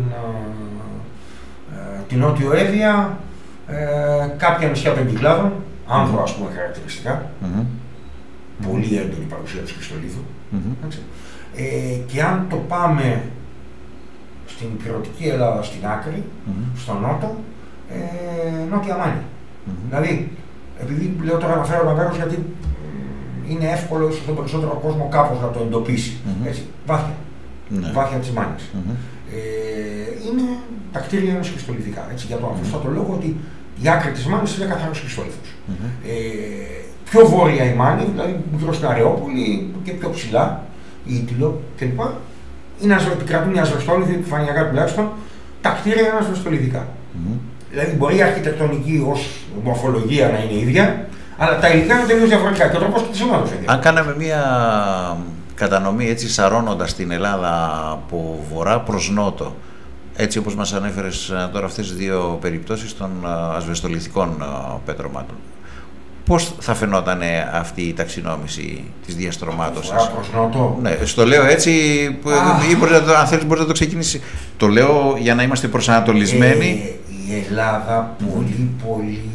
ε, την Νότιο Εύβοια, ε, κάποια νησιά των Κυκλάδων, άνθρο, ας πούμε, χαρακτηριστικά. Mm-hmm. Πολύ έντονη παρουσία της Χριστολίθου. Mm-hmm. Ε, και αν το πάμε στην υπηρετική Ελλάδα, στην άκρη, mm-hmm. στον νότο, ε, Νότια Μάνη. Mm-hmm. Δηλαδή, επειδή λέω τώρα αναφέρω ένα μέρος γιατί είναι εύκολο ίσως τον περισσότερο κόσμο κάπως να το εντοπίσει. Mm-hmm. Έτσι, βάθια. Mm-hmm. Βάθια της Μάνης. Mm-hmm. Ε, είναι τα κτίρια είναι σχιστολιθικά. Έτσι, για το mm-hmm. αυτό το λόγο ότι Η άκρη της Μάνης είναι καθαρός σχιστόλιθος. Mm-hmm. Ε, πιο βόρεια η Μάνη, δηλαδή γύρω στην Αρεόπολη και πιο ψηλά, η Ήτυλο κλπ. Είναι επικρατούν οι ασβεστόλιθοι, επιφανειακά τουλάχιστον, τα κτίρια είναι ασβεστολιθικά. Mm-hmm. Δηλαδή μπορεί η αρχιτεκτονική ως μορφολογία να είναι ίδια, αλλά τα υλικά είναι τελείως διαφορετικά και ο τρόπος και της ομάδας είναι. Αν κάναμε μία κατανομή έτσι σαρώνοντας την Ελλάδα από βορρά προς νότο, έτσι όπως μας ανέφερες τώρα αυτές τις δύο περιπτώσεις των ασβεστολιθικών πετρωμάτων, πώς θα φαινόταν αυτή η ταξινόμηση της διαστρωμάτωσης? Βορρά προς νότο. Ναι, στο λέω έτσι, ah. ή μπορείτε, αν θέλεις μπορείτε να το ξεκινήσει. Το λέω για να είμαστε προσανατολισμένοι. Ε, η Ελλάδα πολύ πολύ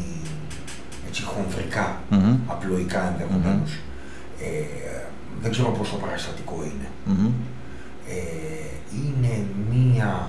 έτσι χονδρικά, mm-hmm. απλοϊκά ενδεχομένως. Mm-hmm. ε, δεν ξέρω πόσο παραστατικό είναι. Mm-hmm. ε, είναι μία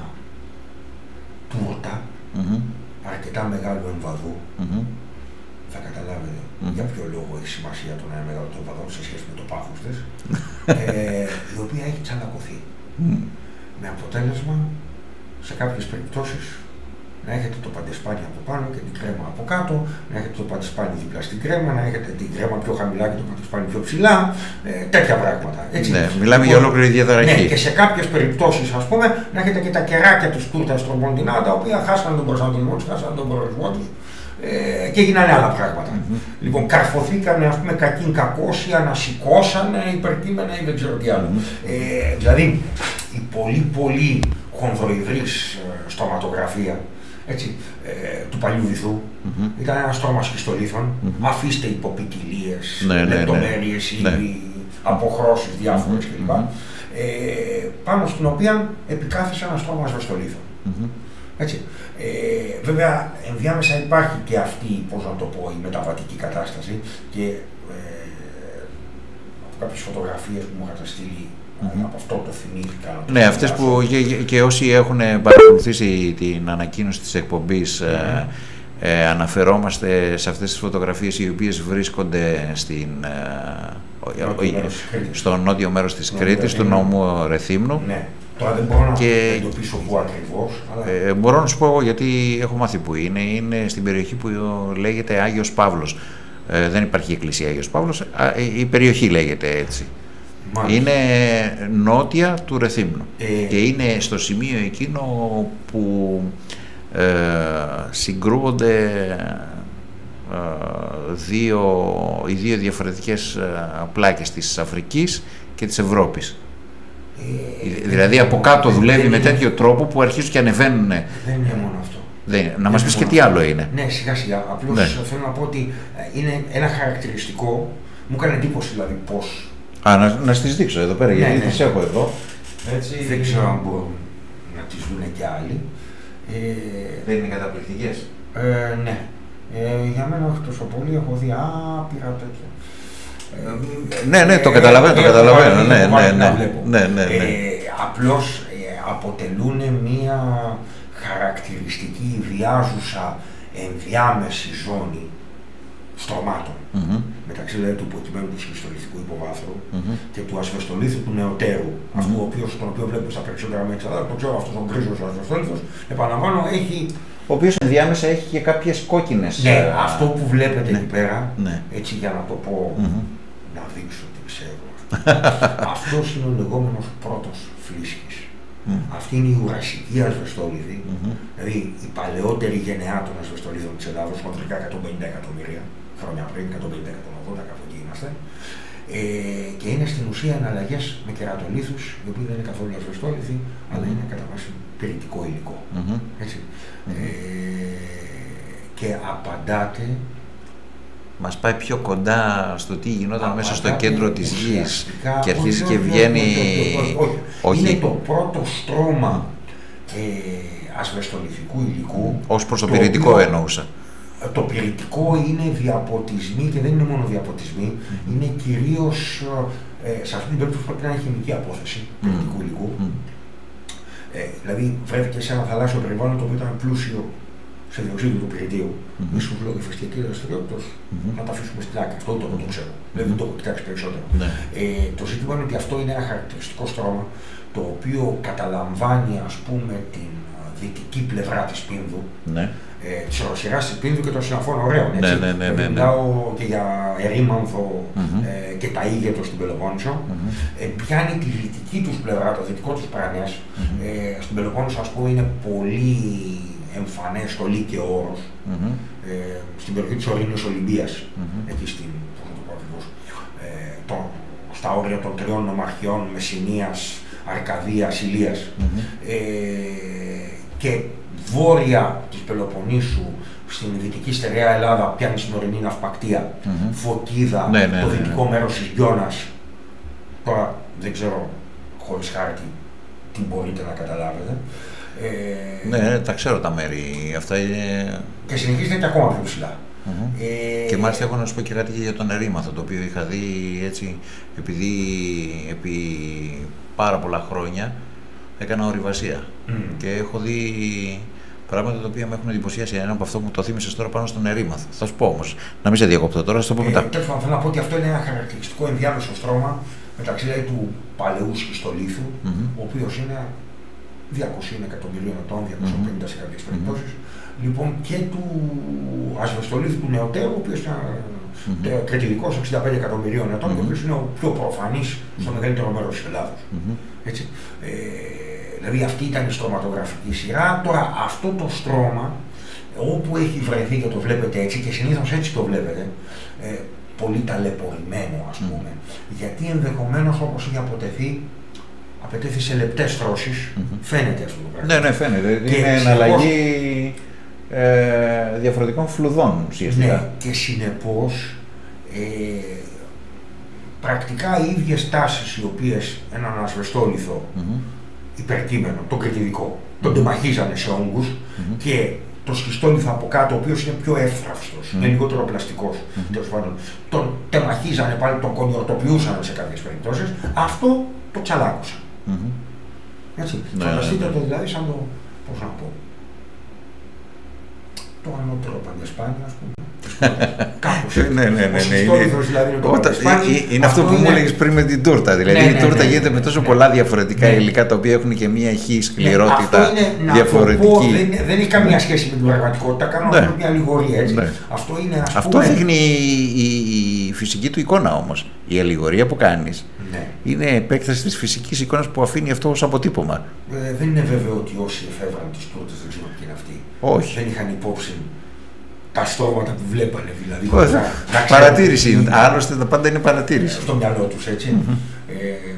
τούρτα mm-hmm. αρκετά μεγάλου εμβαδού. Mm-hmm. Θα καταλάβετε mm-hmm. για ποιο λόγο έχει σημασία το να είναι μεγάλο το εμβαδό σε σχέση με το πάχος της, ε, η οποία έχει τσαλακωθεί. Mm-hmm. Με αποτέλεσμα, σε κάποιες περιπτώσεις, να έχετε το παντεσπάνι από πάνω και την κρέμα από κάτω, να έχετε το παντεσπάνι δίπλα στην κρέμα, να έχετε την κρέμα πιο χαμηλά και το παντεσπάνι πιο ψηλά, ε, τέτοια πράγματα. Έτσι. Ναι, μιλάμε για ολόκληρη διαταραχή. Ναι, και σε κάποιες περιπτώσεις, ας πούμε, να έχετε και τα κεράκια της τούρτας τρομποντινά, τα οποία χάσανε τον προσανατολισμό τους, χάσανε τον προορισμό τους ε, και έγιναν άλλα πράγματα. Mm-hmm. Λοιπόν, καρφωθήκανε, ας πούμε, κακήν κακώς ή ανασηκώσανε υπερκείμενα ή δεν ξέρω τι άλλο. Mm-hmm. ε, δηλαδή, η πολύ πολύ χονδροειδρής ε, στοματογραφία, έτσι, ε, του παλιού βυθού, mm-hmm. ήταν ένα στρώμα σχιστολίθων, mm-hmm. αφήστε υποποικιλίες, ναι, ναι, λεπτομέρειες ή ναι. αποχρώσεις διάφορες mm-hmm. κλπ. Ε, πάνω στην οποία επικάθισε ένα στρώμα ασβεστολίθων. Mm-hmm. Έτσι. Ε, βέβαια, ενδιάμεσα υπάρχει και αυτή, πώς να το πω, η μεταβατική κατάσταση και ε, από κάποιες φωτογραφίες που μου είχατε στείλει. Mm-hmm. Από αυτό το θυμήθηκα. Ναι, αυτές που και, και όσοι έχουν παρακολουθήσει την ανακοίνωση της εκπομπής mm-hmm. ε, ε, αναφερόμαστε σε αυτές τις φωτογραφίες οι οποίες βρίσκονται στην, ε, νότιο ε, στο νότιο μέρος της Κρήτης, του νομού Ρεθύμνου. Ναι. Τώρα δεν μπορώ να εντοπίσω πού ακριβώς. Αλλά... Ε, μπορώ να σου πω γιατί έχω μάθει που είναι. Είναι στην περιοχή που λέγεται Άγιος Παύλος. Ε, δεν υπάρχει εκκλησία Άγιος Παύλος, α, η περιοχή λέγεται έτσι. Μάλιστα. Είναι νότια του Ρεθύμνου ε... και είναι στο σημείο εκείνο που ε, συγκρούονται ε, δύο, οι δύο διαφορετικές ε, πλάκες της Αφρικής και της Ευρώπης. Ε, δηλαδή από κάτω δουλεύει με τέτοιο τρόπο που αρχίζουν και ανεβαίνουν. Δεν είναι μόνο αυτό. Δεν, να μας πεις και τι άλλο είναι. Ναι, σιγά σιγά. Απλώς ναι. θέλω να πω ότι είναι ένα χαρακτηριστικό, μου έκανε εντύπωση δηλαδή πώς. Α, να, να στις δείξω εδώ πέρα, ναι, γιατί ναι. τις έχω εδώ. Έτσι... Δεν ξέρω αν μπορούν να τις δουν και άλλοι. Ε, δεν είναι καταπληκτικές. Ε, ναι. Ε, για μένα όχι τόσο πολύ, έχω δει άπειρα τέτοια. Ε, ναι, ναι, το καταλαβαίνω, το καταλαβαίνω. Ναι, ναι, ναι, ναι, ναι, ναι. Ε, απλώς ε, αποτελούν μία χαρακτηριστική ιδιάζουσα ενδιάμεση ζώνη στρωμάτων. Mm-hmm. Μεταξύ δηλαδή του υποκειμένου του σχιστολιθικού υποβάθρου mm-hmm. και του ασβεστολίθου του νεωτέρου, mm-hmm. αυτού τον οποίο βλέπουμε στα περισσότερα μέτρα, το ξέρω αυτό ο γκρίζος ο ασβεστολίθος, επαναλαμβάνω, έχει. Ο οποίος ενδιάμεσα έχει και κάποιες κόκκινες. Ναι, α... αυτό που βλέπετε ναι. εκεί πέρα, ναι. έτσι για να το πω, mm-hmm. να δείξω τι ξέρω. Αυτός είναι ο λεγόμενος πρώτος φλίσχης. Mm. Αυτή είναι η ουρασική ασβεστόλιθη, mm-hmm. δηλαδή η παλαιότερη γενεά των ασβεστολίθων της Ελλάδος, χοντρικά εκατόν πενήντα εκατομμύρια χρόνια πριν, εκατόν πενήντα εκατόν ογδόντα, κάπου εκεί είμαστε. Ε, και είναι στην ουσία εναλλαγές με κερατολίθους, οι οποίοι δεν είναι καθόλου ασβεστόλιθοι, mm-hmm. αλλά είναι κατά βάση πυρητικό υλικό. Mm-hmm. Έτσι. Mm-hmm. Ε, και απαντάτε. Μας πάει πιο κοντά στο τι γινόταν Α, μέσα στο κέντρο της γης και αρχίζει όχι, και όχι, βγαίνει... Όχι, όχι, όχι, όχι. όχι. Είναι το πρώτο στρώμα ε, ασβεστολιθικού υλικού. Ως προς το, το πυρητικό οποίο, εννοούσα. Το πυρητικό είναι διαποτισμοί και δεν είναι μόνο διαποτισμοί, mm. είναι κυρίως, ε, σε αυτή την περίπτωση πρέπει να είναι χημική απόθεση mm. πυρητικού υλικού. Mm. Ε, δηλαδή βρέθηκε σε ένα θαλάσσιο περιβάλλον το οποίο ήταν πλούσιο σε διοξείδιο του πυρητίου, mm-hmm. ίσως λόγω ηφαιστειακής δραστηριότητας, mm-hmm. να τα αφήσουμε στην άκρη. Αυτό το, το ξέρω. Mm-hmm. Δεν το έχω κοιτάξει περισσότερο. Mm-hmm. Ε, το ζήτημα είναι ότι αυτό είναι ένα χαρακτηριστικό στρώμα το οποίο καταλαμβάνει, ας πούμε, την δυτική πλευρά της Πίνδου. Mm-hmm. ε, της οροσειράς της Πίνδου και των συναφών ωραίων. Ναι, ναι, ναι, ναι, ναι. Μιλάω και για ερήμανθο mm-hmm. ε, και τα Ήγετο στην Πελοπόννησο. Mm-hmm. ε, πιάνει τη δυτική τους πλευρά, το δυτικό τους παρανές. Mm-hmm. ε, στην Πελοπόννησο, ας πούμε, είναι πολύ εμφανές το Λύκειο όρος. Mm-hmm. ε, στην περιοχή της ορεινής Ολυμπίας, mm-hmm. εκεί στην, ε, το, στα όρια των τριών νομαρχιών Μεσσηνίας, Αρκαδίας, Ηλίας. Mm-hmm. ε, και βόρεια της Πελοποννήσου, στην δυτική στερεά Ελλάδα, πιάνει στην ορεινή Ναυπακτία, mm-hmm. Φωκίδα, ναι, ναι, το δυτικό ναι, ναι. μέρος της Γιώνας. Τώρα δεν ξέρω, χωρίς χάρτη, τι μπορείτε να καταλάβετε. Ε, ναι, τα ξέρω τα μέρη. Αυτά είναι... Και συνεχίζεται και ακόμα πιο ψηλά. Mm-hmm. Ε, και μάλιστα έχω να σου πω και κάτι για τον ερήμαθο, το οποίο είχα δει έτσι, επειδή επί πάρα πολλά χρόνια έκανα ορειβασία. Mm. Και έχω δει πράγματα τα οποία με έχουν εντυπωσιάσει. Ένα από αυτό που το θύμισες τώρα πάνω στον ερήμαθο. Θα σου πω όμως, να μην σε διακόπτω τώρα, θα το πω μετά. Ε, τέλος πάντων, θέλω να πω ότι αυτό είναι ένα χαρακτηριστικό ενδιάμεσο στρώμα μεταξύ δηλαδή, του παλαιού σχιστολίθου, mm-hmm. ο οποίος είναι διακόσια εκατομμυρίων ετών, διακόσια πενήντα mm-hmm. σε κάποιες περιπτώσεις. Mm-hmm. Λοιπόν, και του ασβεστολίθου του νεωτέρου, ο οποίος είναι mm-hmm. κρετιδικός εξήντα πέντε εκατομμυρίων ετών, mm-hmm. και ο οποίος είναι ο πιο προφανής mm-hmm. στο μεγαλύτερο μέρος της Ελλάδος. Mm-hmm. Έτσι. Ε, δηλαδή αυτή ήταν η στρωματογραφική σειρά. Τώρα αυτό το στρώμα, όπου έχει βρεθεί και το βλέπετε έτσι, και συνήθως έτσι το βλέπετε, ε, πολύ ταλαιπωρημένο ας πούμε, mm-hmm. γιατί ενδεχομένως όπως είχε αποτεθεί, απαιτέθη σε λεπτές στρώσεις, mm-hmm. φαίνεται αυτό το πράγμα. Ναι, ναι, φαίνεται. Και είναι εναλλαγή ε, διαφορετικών φλουδών ουσιαστικά. Ναι, και συνεπώς ε, πρακτικά οι ίδιες τάσεις οι οποίες έναν ασβεστόλιθο mm-hmm. υπερκείμενο, το κρετιδικό, mm-hmm. τον τεμαχίζανε σε όγκους mm-hmm. και το σχιστόλιθο από κάτω, ο οποίος είναι πιο εύθραυστος, mm-hmm. είναι λιγότερο πλαστικός, mm-hmm. τέλος πάντων, τον τεμαχίζανε πάλι, τον κονιορτοποιούσαν σε κάποιες περιπτώσεις, αυτό το τσαλάκωσαν. Mm-hmm. Έτσι, ναι, φανταστείτε ναι, ναι. το δηλαδή σαν το, πώς να πω, το ανώτερο παντεσπάνι, ας πούμε. Κάπως έτσι. Ναι, ναι, ναι, ναι. Ο δηλαδή είναι το παντεσπάνι. Είναι αυτό που μου έλεγες πριν με την τούρτα. Δηλαδή ναι, ναι, η τούρτα ναι, γίνεται ναι, με τόσο ναι, πολλά διαφορετικά ναι. υλικά τα οποία έχουν και μία χή σκληρότητα ναι, αυτό είναι, διαφορετική. Να το πω, δεν, δεν έχει καμία σχέση με την πραγματικότητα. Κάνω ναι. μια αλληγορία έτσι. Ναι. Αυτό είναι ας Αυτό πούμε... δείχνει η, η, η φυσική του εικόνα όμως. Η αλληγορία που κάνεις ναι. είναι επέκταση της φυσικής εικόνας που αφήνει αυτό ως αποτύπωμα. Ε, δεν είναι βέβαιο ότι όσοι εφεύραν τις τούρτες, δεν ξέρω ποιοι είναι αυτοί. Όχι. Δεν είχαν υπόψη τα στρώματα που βλέπανε δηλαδή. Όχι, να, να παρατήρηση είναι. Άλλωστε τα πάντα είναι παρατήρηση. Στο μυαλό τους έτσι. Mm-hmm. ε,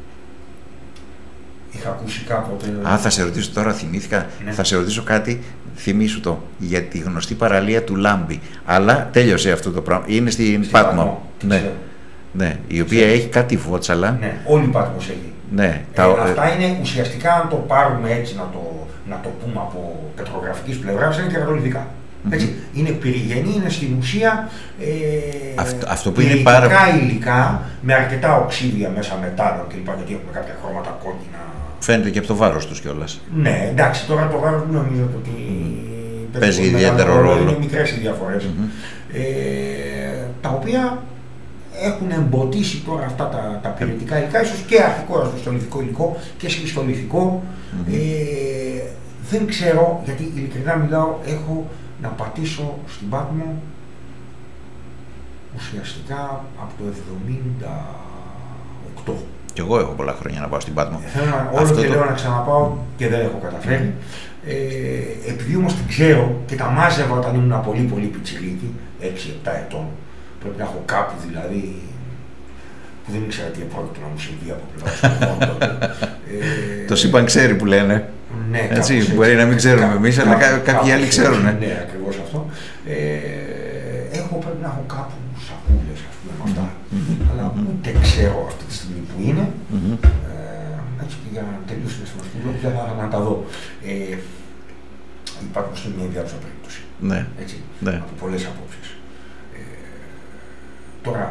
είχα ακούσει κάποτε... Α, θα σε ρωτήσω τώρα, θυμήθηκα, ναι. θα σε ρωτήσω κάτι, θυμήσου το, για τη γνωστή παραλία του Λάμπη. Αλλά τέλειωσε αυτό το πράγμα. Είναι στην, στην Πάτμο. Ναι. ναι. Η οποία ξέρω. Έχει κάτι βότσαλα. Ναι, όλη η Πάτμος έχει. Ναι, ε, τα... Αυτά είναι ουσιαστικά, αν το πάρουμε έτσι, να το, να το πούμε από πετρογραφικής πλευράς, είναι κερατολιθικά. Έτσι, mm-hmm. είναι πυρηγενή, είναι στην ουσία ε, αυτό, αυτό που είναι πάρα... υλικά με αρκετά οξύδια μέσα μετάλλων κλπ. Γιατί έχουμε κάποια χρώματα κόκκινα. Φαίνεται και από το βάρος τους κιόλας. Ναι, εντάξει, τώρα το βάρος δεν νομίζω ότι mm. παίζει ιδιαίτερο ρόλο. Είναι μικρές οι διαφορές. Mm-hmm. ε, τα οποία έχουν εμποτίσει τώρα αυτά τα, τα πυρητικά υλικά, ίσως και αρχικό ασβεστολιθικό υλικό και σχιστολιθικό. Mm-hmm. ε, δεν ξέρω, γιατί ειλικρινά μιλάω, έχω να πατήσω στην Πάτμο ουσιαστικά από το εβδομήντα οκτώ. Κι εγώ έχω πολλά χρόνια να πάω στην Πάτμο. Θέλω να, όλο Αυτό και το... λέω να ξαναπάω και δεν έχω καταφέρει. Mm. Ε, επειδή όμως την ξέρω και τα μάζευα όταν ήμουν πολύ πολύ πιτσιρίκι, έξι επτά ετών, πρέπει να έχω κάπου δηλαδή που δεν ήξερα τι επρόκειτο να μου συμβεί από πλευρά του. Το σύμπαν ξέρει που λένε. Ναι, έτσι, έτσι, μπορεί να μην ξέρουμε κά, εμείς, αλλά κά, κάποιοι άλλοι ξέρουν. Ναι, ναι, ακριβώς αυτό. Ε, έχω, πρέπει να έχω κάπου σακούλες, ας πούμε, με αυτά. Mm-hmm. Αλλά ούτε ξέρω αυτή τη στιγμή που είναι. Mm-hmm. ε, έτσι, και για να τελειώσει τη σημασία, πια θα να τα δω. Ε, υπάρχουν στην μια διάφορα περίπτωση. Ναι. Έτσι, ναι. Από πολλές απόψεις. Ε, τώρα,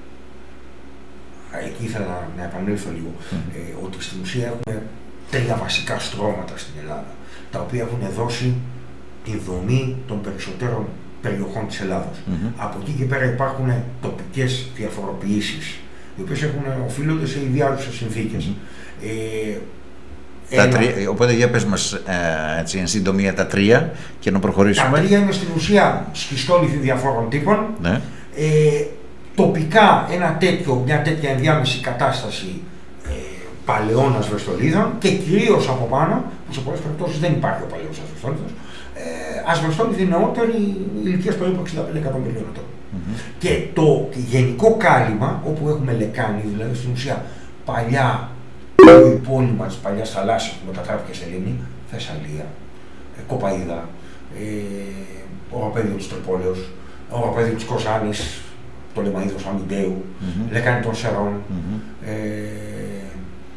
εκεί ήθελα να, να επανέλθω λίγο, mm-hmm. ε, ότι στην ουσία έχουμε τρία βασικά στρώματα στην Ελλάδα, τα οποία έχουν δώσει τη δομή των περισσότερων περιοχών της Ελλάδος. Mm-hmm. Από εκεί και πέρα υπάρχουν τοπικές διαφοροποιήσεις, οι οποίες έχουν, οφείλονται σε ιδιάζουσες συνθήκες. Mm-hmm. Ε, Τα τρία, οπότε για πες μας ε, έτσι, εν συντομία τα τρία και να προχωρήσουμε. Τα τρία είναι στην ουσία σχιστόλιθοι διαφόρων τύπων. Ναι. Ε, τοπικά ένα τέτοιο, μια τέτοια ενδιάμεση κατάσταση ε, παλαιών ασβεστολίδων και κυρίως από πάνω, που σε πολλές περιπτώσεις δεν υπάρχει ο παλαιός ασβεστόλιθος, ε, ασβεστόλιθοι νεότεροι ηλικίας περίπου εξήντα πέντε εκατομμυρίων ετών. Mm-hmm. Και το γενικό κάλυμα, όπου έχουμε λεκάνη, δηλαδή στην ουσία παλιά το υπόλοιμα της παλιάς θαλάσσης που μετατράπηκε σε λίμνη, Θεσσαλία, ε, Κοπαΐδα, ε, οροπέδιο της Τρυπόλεως, οροπέδιο της Κοζάνης, το Λεμαΐδος Αμυντέου, mm-hmm. λεκάνη των Σερών, mm-hmm. ε,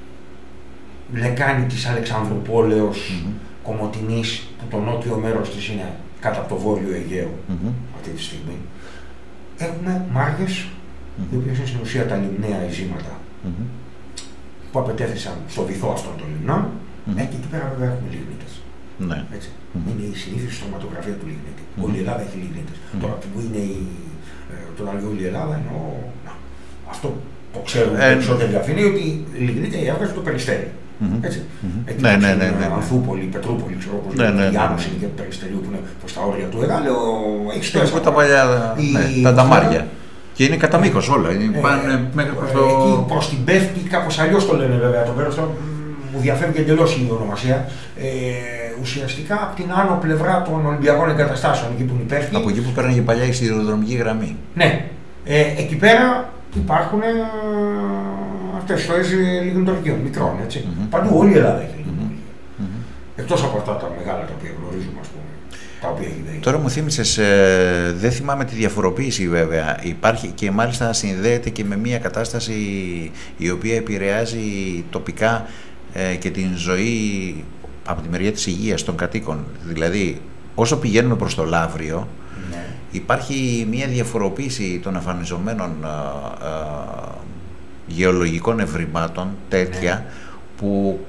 λεκάνη της Αλεξανδρουπόλεως, mm-hmm. Κομοτηνής, που το νότιο μέρος της είναι κάτω από το βόρειο Αιγαίο mm-hmm. αυτή τη στιγμή. Έχουμε μάργες, mm-hmm. οι οποίες είναι στην ουσία τα λιμναία ειζήματα mm-hmm. που απαιτέθησαν στο βυθό αυτών των λιμνών, mm-hmm. ε, και εκεί πέρα βέβαια έχουμε λιγνίτες. Ναι. Έτσι. Mm-hmm. Είναι η συνήθιση στρωματογραφία του λιγνίτη. Mm-hmm. Όλη η Ελλάδα έχει λιγνίτες. Mm-hmm. Τώρα που είναι η, ε, το να όλη η Ελλάδα εννοώ, να, αυτό το ξέρουμε ε, περισσότεροι αφήνει, ότι η λιγνίτη έβγαζε το Περιστέρι. Mm-hmm. Έτσι. Mm-hmm. Εκεί ναι, ναι, ναι, ναι, ναι. Ανθούπολη, Πετρούπολη, ξέρω πώς ναι, ναι, η ναι, Άμμωση ναι. και το Περιστερίου που είναι προς τα όρια του Εγάλεω, έχει στέσει. Τα παλιά, η... ναι, τα νταμάρια. Και είναι κατά μήκος όλα. Είναι, ε, πάνε μέχρι προς το... Εκεί προς την Πέφτη, κάπως αλλιώς το λένε βέβαια το Πέραστο, μου διαφεύγει εντελώς η ονομασία. Ε, ουσιαστικά από την άνω πλευρά των Ολυμπιακών εγκαταστάσεων, εκεί που είναι η Πέφτη. Από εκεί που πέρανε παλιά η σιδηροδρομική γραμμή. Ναι. Ε, εκεί πέρα υπάρχουν ε, αυτές τις ιστορίες λιγνητορικίων, μικρών, έτσι. Mm-hmm. Παντού όλη η Ελλάδα έχει λιγνητορικία. Mm-hmm. Εκτός από αυτά τα μεγάλα τα οποία γνωρίζουμε, ας πούμε. Τα οποία έχει δει. Τώρα μου θύμισες, ε, δεν θυμάμαι τη διαφοροποίηση βέβαια, υπάρχει και μάλιστα συνδέεται και με μια κατάσταση η οποία επηρεάζει τοπικά ε, και την ζωή από τη μεριά της υγείας των κατοίκων. Δηλαδή, όσο πηγαίνουμε προς το Λαύριο, ναι. υπάρχει μια διαφοροποίηση των εμφανιζομένων ε, ε, γεωλογικών ευρημάτων τέτοια ναι. που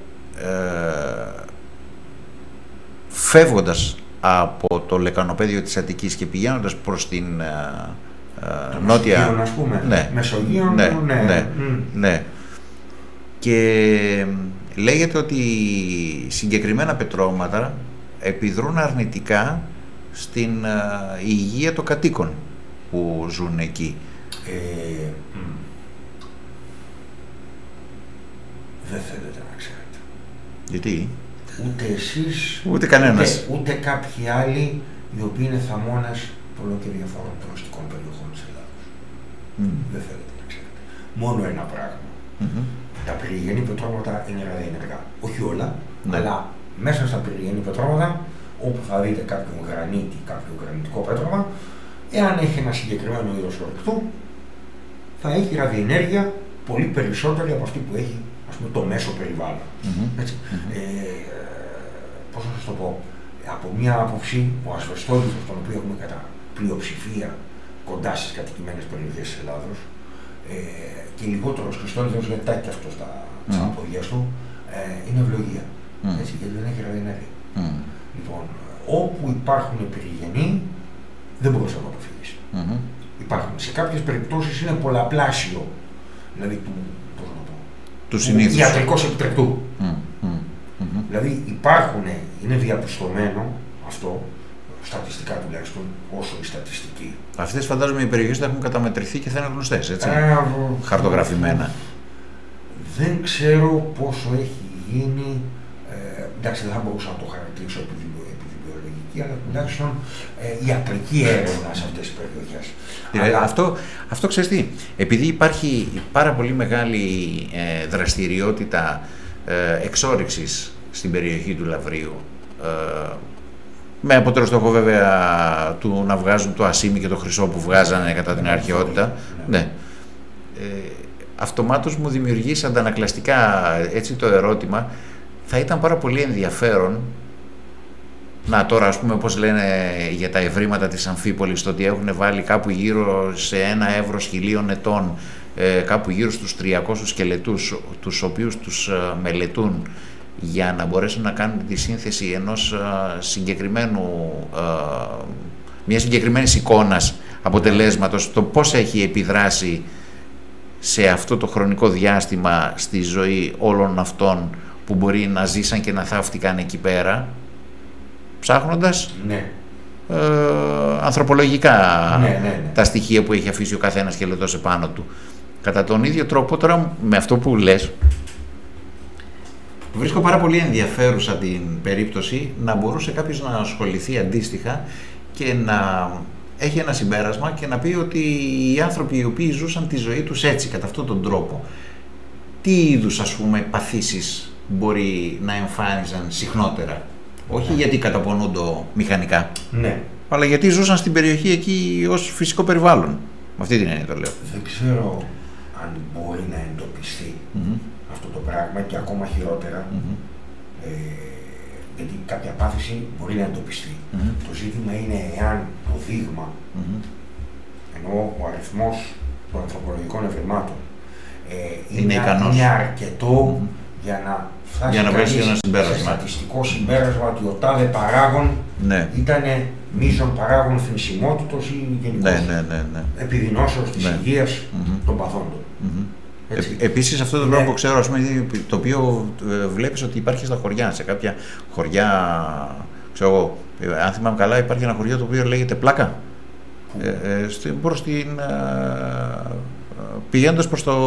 ε, φεύγοντας από το λεκανοπέδιο της Αττικής και πηγαίνοντας προς την ε, ε, νότια... Μεσογείων, ας πούμε. Ναι. Μεσογείων, ναι, ναι. ναι, mm. ναι. Και λέγεται ότι συγκεκριμένα πετρώματα επιδρούν αρνητικά στην ε, υγεία των κατοίκων που ζουν εκεί. Ε, mm. Δεν θέλετε να ξέρετε. Γιατί? Ούτε εσείς, ούτε κανένας. Ούτε, ούτε κάποιοι άλλοι οι οποίοι είναι θαμώνες πολλών και διαφόρων προοριστικών περιοχών της Ελλάδος. Mm. Δεν θέλετε να ξέρετε. Μόνο ένα πράγμα. Mm-hmm. Τα πυρηνικά πετρώματα είναι ραδιενεργά. Όχι όλα, ναι. αλλά μέσα στα πυρηνικά πετρώματα, όπου θα δείτε κάποιον γρανίτη, κάποιο γρανιτικό πέτρωμα, εάν έχει ένα συγκεκριμένο είδος ορυκτού, θα έχει ραδιενέργεια πολύ περισσότερη από αυτή που έχει, ας πούμε, το μέσο περιβάλλον. Mm-hmm. Έτσι. Mm-hmm. Ε, πώς να σας το πω, από μία άποψη, ο ασβεστόλιθος, τον οποίο έχουμε κατά πλειοψηφία κοντά στις κατοικημένες περιοχές της Ελλάδος, ε, και λιγότερο σχιστόλιθος, γιατί τα έχει αυτό στα mm. αποδιές του, ε, είναι ευλογία. Mm. Έτσι, γιατί δεν έχει ραδιενέργεια. Mm. Λοιπόν, όπου υπάρχουν πυρηνικοί, δεν μπορείς να το αποφύγεις. Mm-hmm. Υπάρχουν. Σε κάποιες περιπτώσεις είναι πολλαπλάσιο, δηλαδή του, πώς να το πω, του συνήθους ιατρικώς επιτρεπτού. Mm. Mm-hmm. Δηλαδή υπάρχουν, είναι διαπιστωμένο αυτό, στατιστικά τουλάχιστον, όσο η στατιστική. Αυτές φαντάζομαι οι περιοχές θα έχουν καταμετρηθεί και θα είναι γνωστές, έτσι, ε, χαρτογραφημένα. Δεν ξέρω πόσο έχει γίνει, ε, εντάξει δεν θα μπορούσα να το χαρακτηρίσω επιδημιολογική, αλλά τουλάχιστον ε, ιατρική έρευνα σε αυτές τις περιοχές. Δηλαδή, αλλά... αυτό, αυτό ξέρεις τι, επειδή υπάρχει πάρα πολύ μεγάλη ε, δραστηριότητα ε, εξόρυξης στην περιοχή του Λαυρίου, ε, με απότερο στόχο βέβαια του να βγάζουν το ασίμι και το χρυσό που βγάζανε κατά την αρχαιότητα, ναι. Ε, αυτομάτως μου δημιουργήσει αντανακλαστικά έτσι το ερώτημα, θα ήταν πάρα πολύ ενδιαφέρον να τώρα ας πούμε πώς λένε για τα ευρήματα της Αμφίπολης, το ότι έχουν βάλει κάπου γύρω σε ένα εύρος χιλίων ετών, ε, κάπου γύρω στους τριακόσιους σκελετούς, τους οποίους τους ε, μελετούν για να μπορέσουν να κάνουν τη σύνθεση ενός ε, συγκεκριμένου, ε, μια συγκεκριμένης εικόνας αποτελέσματος, το πώς έχει επιδράσει σε αυτό το χρονικό διάστημα στη ζωή όλων αυτών που μπορεί να ζήσαν και να θαύτηκαν εκεί πέρα, ψάχνοντας ναι. ε, ανθρωπολογικά ναι, ναι, ναι. τα στοιχεία που έχει αφήσει ο καθένας και λετώσει πάνω του. Κατά τον ίδιο τρόπο, τώρα με αυτό που λες, βρίσκω πάρα πολύ ενδιαφέρουσα την περίπτωση να μπορούσε κάποιος να ασχοληθεί αντίστοιχα και να έχει ένα συμπέρασμα και να πει ότι οι άνθρωποι οι οποίοι ζούσαν τη ζωή τους έτσι, κατά αυτόν τον τρόπο, τι είδους, ας πούμε, παθήσεις μπορεί να εμφάνιζαν συχνότερα. Όχι γιατί καταπονούνται μηχανικά, ναι. αλλά γιατί ζούσαν στην περιοχή εκεί ως φυσικό περιβάλλον. Με αυτή την έννοια το λέω. Δεν ξέρω αν μπορεί να εντοπιστεί mm-hmm. αυτό το πράγμα και ακόμα χειρότερα, mm-hmm. ε, γιατί κάποια πάθηση μπορεί να εντοπιστεί. Mm-hmm. Το ζήτημα είναι εάν το δείγμα, mm-hmm. ενώ ο αριθμός των ανθρωπολογικών ευρημάτων ε, είναι, είναι, είναι αρκετό mm-hmm. για να φτάσει για να βρει ένα συμπέρασμα. Σε στατιστικό συμπέρασμα ότι ο τάδε παράγων ναι. ήταν μείζον παράγων θνησιμότητος ή γενικώς ναι, ναι, ναι, ναι. επιδεινώσεως της ναι. υγείας mm-hmm. των παθόντων. Mm-hmm. Ε, επίσης αυτό το πράγμα που ξέρω, ας πούμε, το οποίο ε, βλέπεις ότι υπάρχει στα χωριά, σε κάποια χωριά, ξέρω εγώ, ε, αν θυμάμαι καλά, υπάρχει ένα χωριό το οποίο λέγεται Πλάκα, ε, ε, στην, προς την, ε, πηγαίνοντας προς το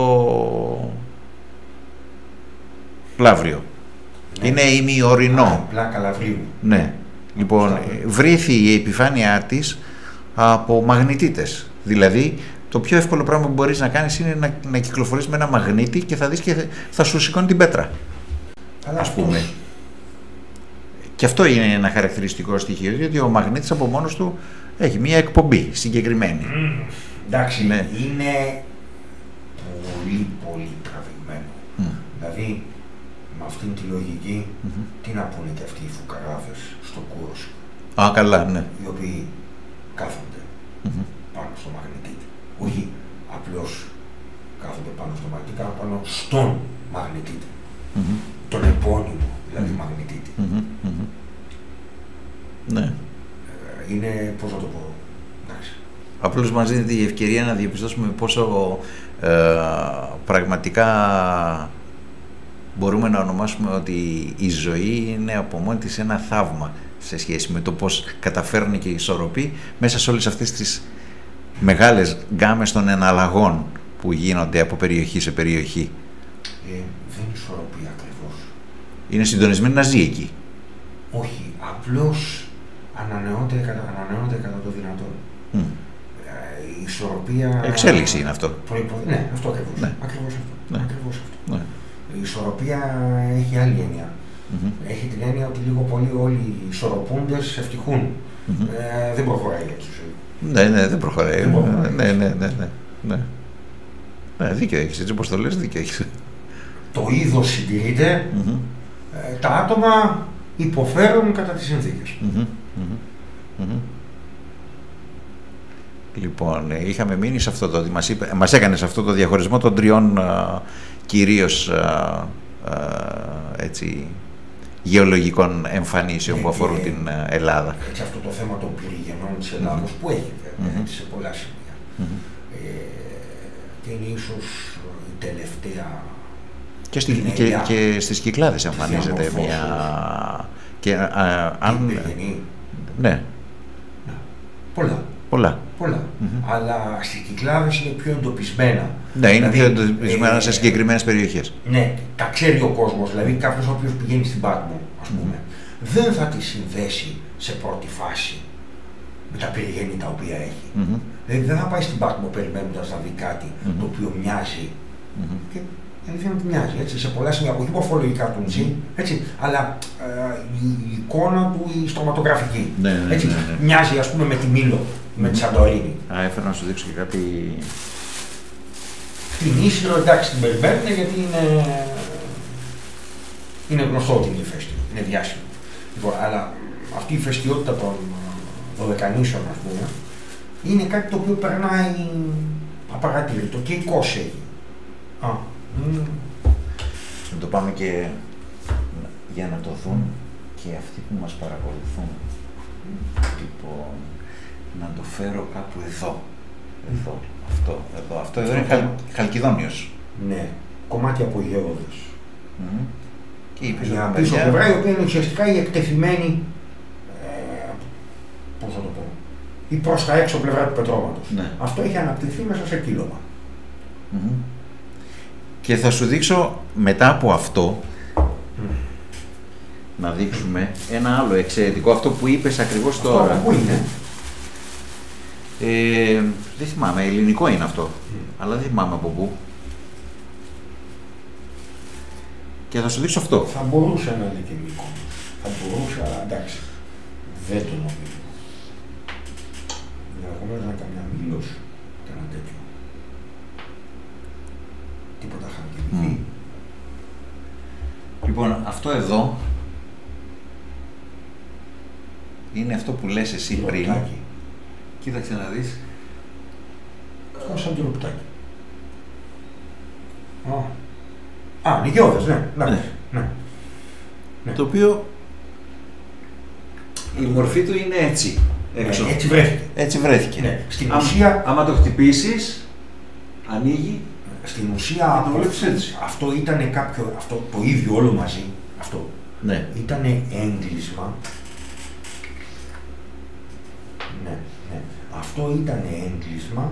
Πλαύριο. Ναι. Είναι ημιορεινό. Πλάκα Λαυρίου. Ναι. Λοιπόν, βρήθη η επιφάνειά της από μαγνητίτες. Δηλαδή, το πιο εύκολο πράγμα που μπορείς να κάνεις είναι να, να κυκλοφορείς με ένα μαγνήτη και θα δεις και θα σου σηκώνει την πέτρα. Αλλά ας πούμε. Αυτός... Και αυτό είναι ένα χαρακτηριστικό στοιχείο, διότι ο μαγνήτης από μόνος του έχει μία εκπομπή συγκεκριμένη. Mm, εντάξει, ναι. Είναι πολύ πολύ τραβηγμένο. Mm. Δηλαδή, με αυτήν τη λογική, mm-hmm. τι να πούνε και αυτοί οι φουκαράδες στο Κούρος. Α, καλά, ναι. Οι οποίοι κάθονται mm-hmm. πάνω στο μαγνητήτη. Όχι απλώς κάθονται πάνω στο μαγνητήτη, κάθονται πάνω στον μαγνητήτη. Mm-hmm. Τον επώνυμο, δηλαδή mm-hmm. μαγνητήτη. Mm-hmm. Mm-hmm. Ναι. Είναι, πώς να το πω, εντάξει. Απλώς μας δίνεται η ευκαιρία να διαπιστώσουμε πόσο ε, πραγματικά μπορούμε να ονομάσουμε ότι η ζωή είναι από μόνη της ένα θαύμα σε σχέση με το πώς καταφέρνει και ισορροπεί μέσα σε όλες αυτές τις μεγάλες γκάμες των εναλλαγών που γίνονται από περιοχή σε περιοχή. Ε, δεν ισορροπεί ακριβώς. Είναι συντονισμένη να ζει εκεί. Όχι, απλώς ανανεώνται κατά, ανανεώνται κατά το δυνατόν. Mm. Ε, η ισορροπία... Εξέλιξη είναι αυτό. Προϋπο... Ναι, αυτό ακριβώς. Ναι. Ακριβώς αυτό. Ναι. Ακριβώς αυτό. Ναι. Η ισορροπία έχει άλλη έννοια. Mm-hmm. Έχει την έννοια ότι λίγο πολύ όλοι οι ισορροπούντες ευτυχούν. Mm-hmm. Ε, δεν προχωράει έτσι. Ναι, ναι, δεν προχωράει. Δεν προχωράει. Ναι, ναι, ναι, ναι, ναι. Ναι, δίκιο έχεις, έτσι όπως το λες, δίκιο έχεις. Το είδος συντηρείται, mm-hmm. ε, τα άτομα υποφέρουν κατά τις συνθήκες. Mm-hmm. Mm-hmm. Mm-hmm. Λοιπόν, είχαμε μείνει σε αυτό το ότι μας, είπε, μας έκανες αυτό το διαχωρισμό των τριών α, κυρίως α, α, έτσι, γεωλογικών εμφανίσεων που αφορούν και, την Ελλάδα. Έτσι, αυτό το θέμα των πυρηγενών της Ελλάδος mm-hmm. που έχει βέβαια mm-hmm. σε πολλά σημεία. Mm-hmm. Ε, και είναι ίσως η τελευταία... Και, στη, και, και στις Κυκλάδες εμφανίζεται μια... Και, α, αν... Ναι. ναι. Πολλά. Πολλά. Πολλά. Mm-hmm. Αλλά στις Κυκλάδες είναι πιο εντοπισμένα. Ναι, είναι δηλαδή, πιο εντοπισμένα ε, σε συγκεκριμένες περιοχές. Ναι, τα ξέρει ο κόσμος. Δηλαδή κάποιος ο οποίος πηγαίνει στην Πάτμο, ας πούμε, mm-hmm. δεν θα τη συνδέσει σε πρώτη φάση με τα πυρηγενή τα οποία έχει. Mm-hmm. Δηλαδή δεν θα πάει στην Πάτμο περιμένοντας να δει κάτι mm-hmm. το οποίο μοιάζει. Mm-hmm. Και δεν ότι μοιάζει, έτσι, σε πολλά σημεία, όχι μορφολογικά του ζει, έτσι, αλλά ε, η, η εικόνα του, η στοματογραφική. Ναι, ναι, έτσι, ναι, ναι. Μοιάζει, ας πούμε, με τη Μήλο, με τη Σαντορίνη. Α, έφερα να σου δείξω και κάτι... Την Ίσυρο, εντάξει, την περιμένουν γιατί είναι, είναι γνωστό ότι είναι ηφαίστειο, είναι διάσημο. Λοιπόν, αλλά αυτή η ηφαιστειότητα των Δωδεκανήσεων, ας πούμε, είναι κάτι το οποίο περνάει απαρατήρητο και η Κώση έχει. Α, mm. Να το πάμε και για να το δουν και αυτοί που μας παρακολουθούν. Mm. Λοιπόν, να το φέρω κάπου εδώ. Εδώ, αυτό, εδώ. Αυτό εδώ είναι χαλ, Χαλκιδόνιος. Ναι, κομμάτι από γεώδες. Mm. Και η πίσω, μια πίσω πλευρά, η οποία είναι ουσιαστικά η εκτεθειμένη, ε, πώς θα το πω, η προς τα έξω πλευρά του πετρώματος. Ναι. Αυτό έχει αναπτυχθεί μέσα σε κύλωμα. Mm-hmm. Και θα σου δείξω μετά από αυτό, mm. να δείξουμε ένα άλλο εξαιρετικό, αυτό που είπες ακριβώς αυτό τώρα. Πού είναι? Ε, δεν θυμάμαι, ελληνικό είναι αυτό, mm. αλλά δεν θυμάμαι από πού. Και θα σου δείξω αυτό. Θα μπορούσε να είναι και ελληνικό. Θα μπορούσε, αλλά εντάξει. Δεν το νομίζω. Ενδεχομένως να είναι καμιά μήλος και ένα τέτοιο. Τίποτα χαμηλή. Mm. Λοιπόν, αυτό εδώ είναι αυτό που λες εσύ πριν. Λοπτάκι. Κοίταξε να δεις. Ω σαν το λοπτάκι. Α, νικιώδες, ναι. Ναι. Ναι. Ναι. Ναι. Το οποίο η μορφή του είναι έτσι. Έξω. Ναι, έτσι βρέθηκε. Έτσι βρέθηκε. Ναι. Στην Ά, ουσία, άμα το χτυπήσεις, ανοίγει. Στην ουσία το βλέπεις έτσι. Αυτό ήταν κάποιο, αυτό το ίδιο όλο μαζί, αυτό ναι. ήταν έγκλεισμα. Ναι, ναι. Αυτό ήταν έγκλεισμα,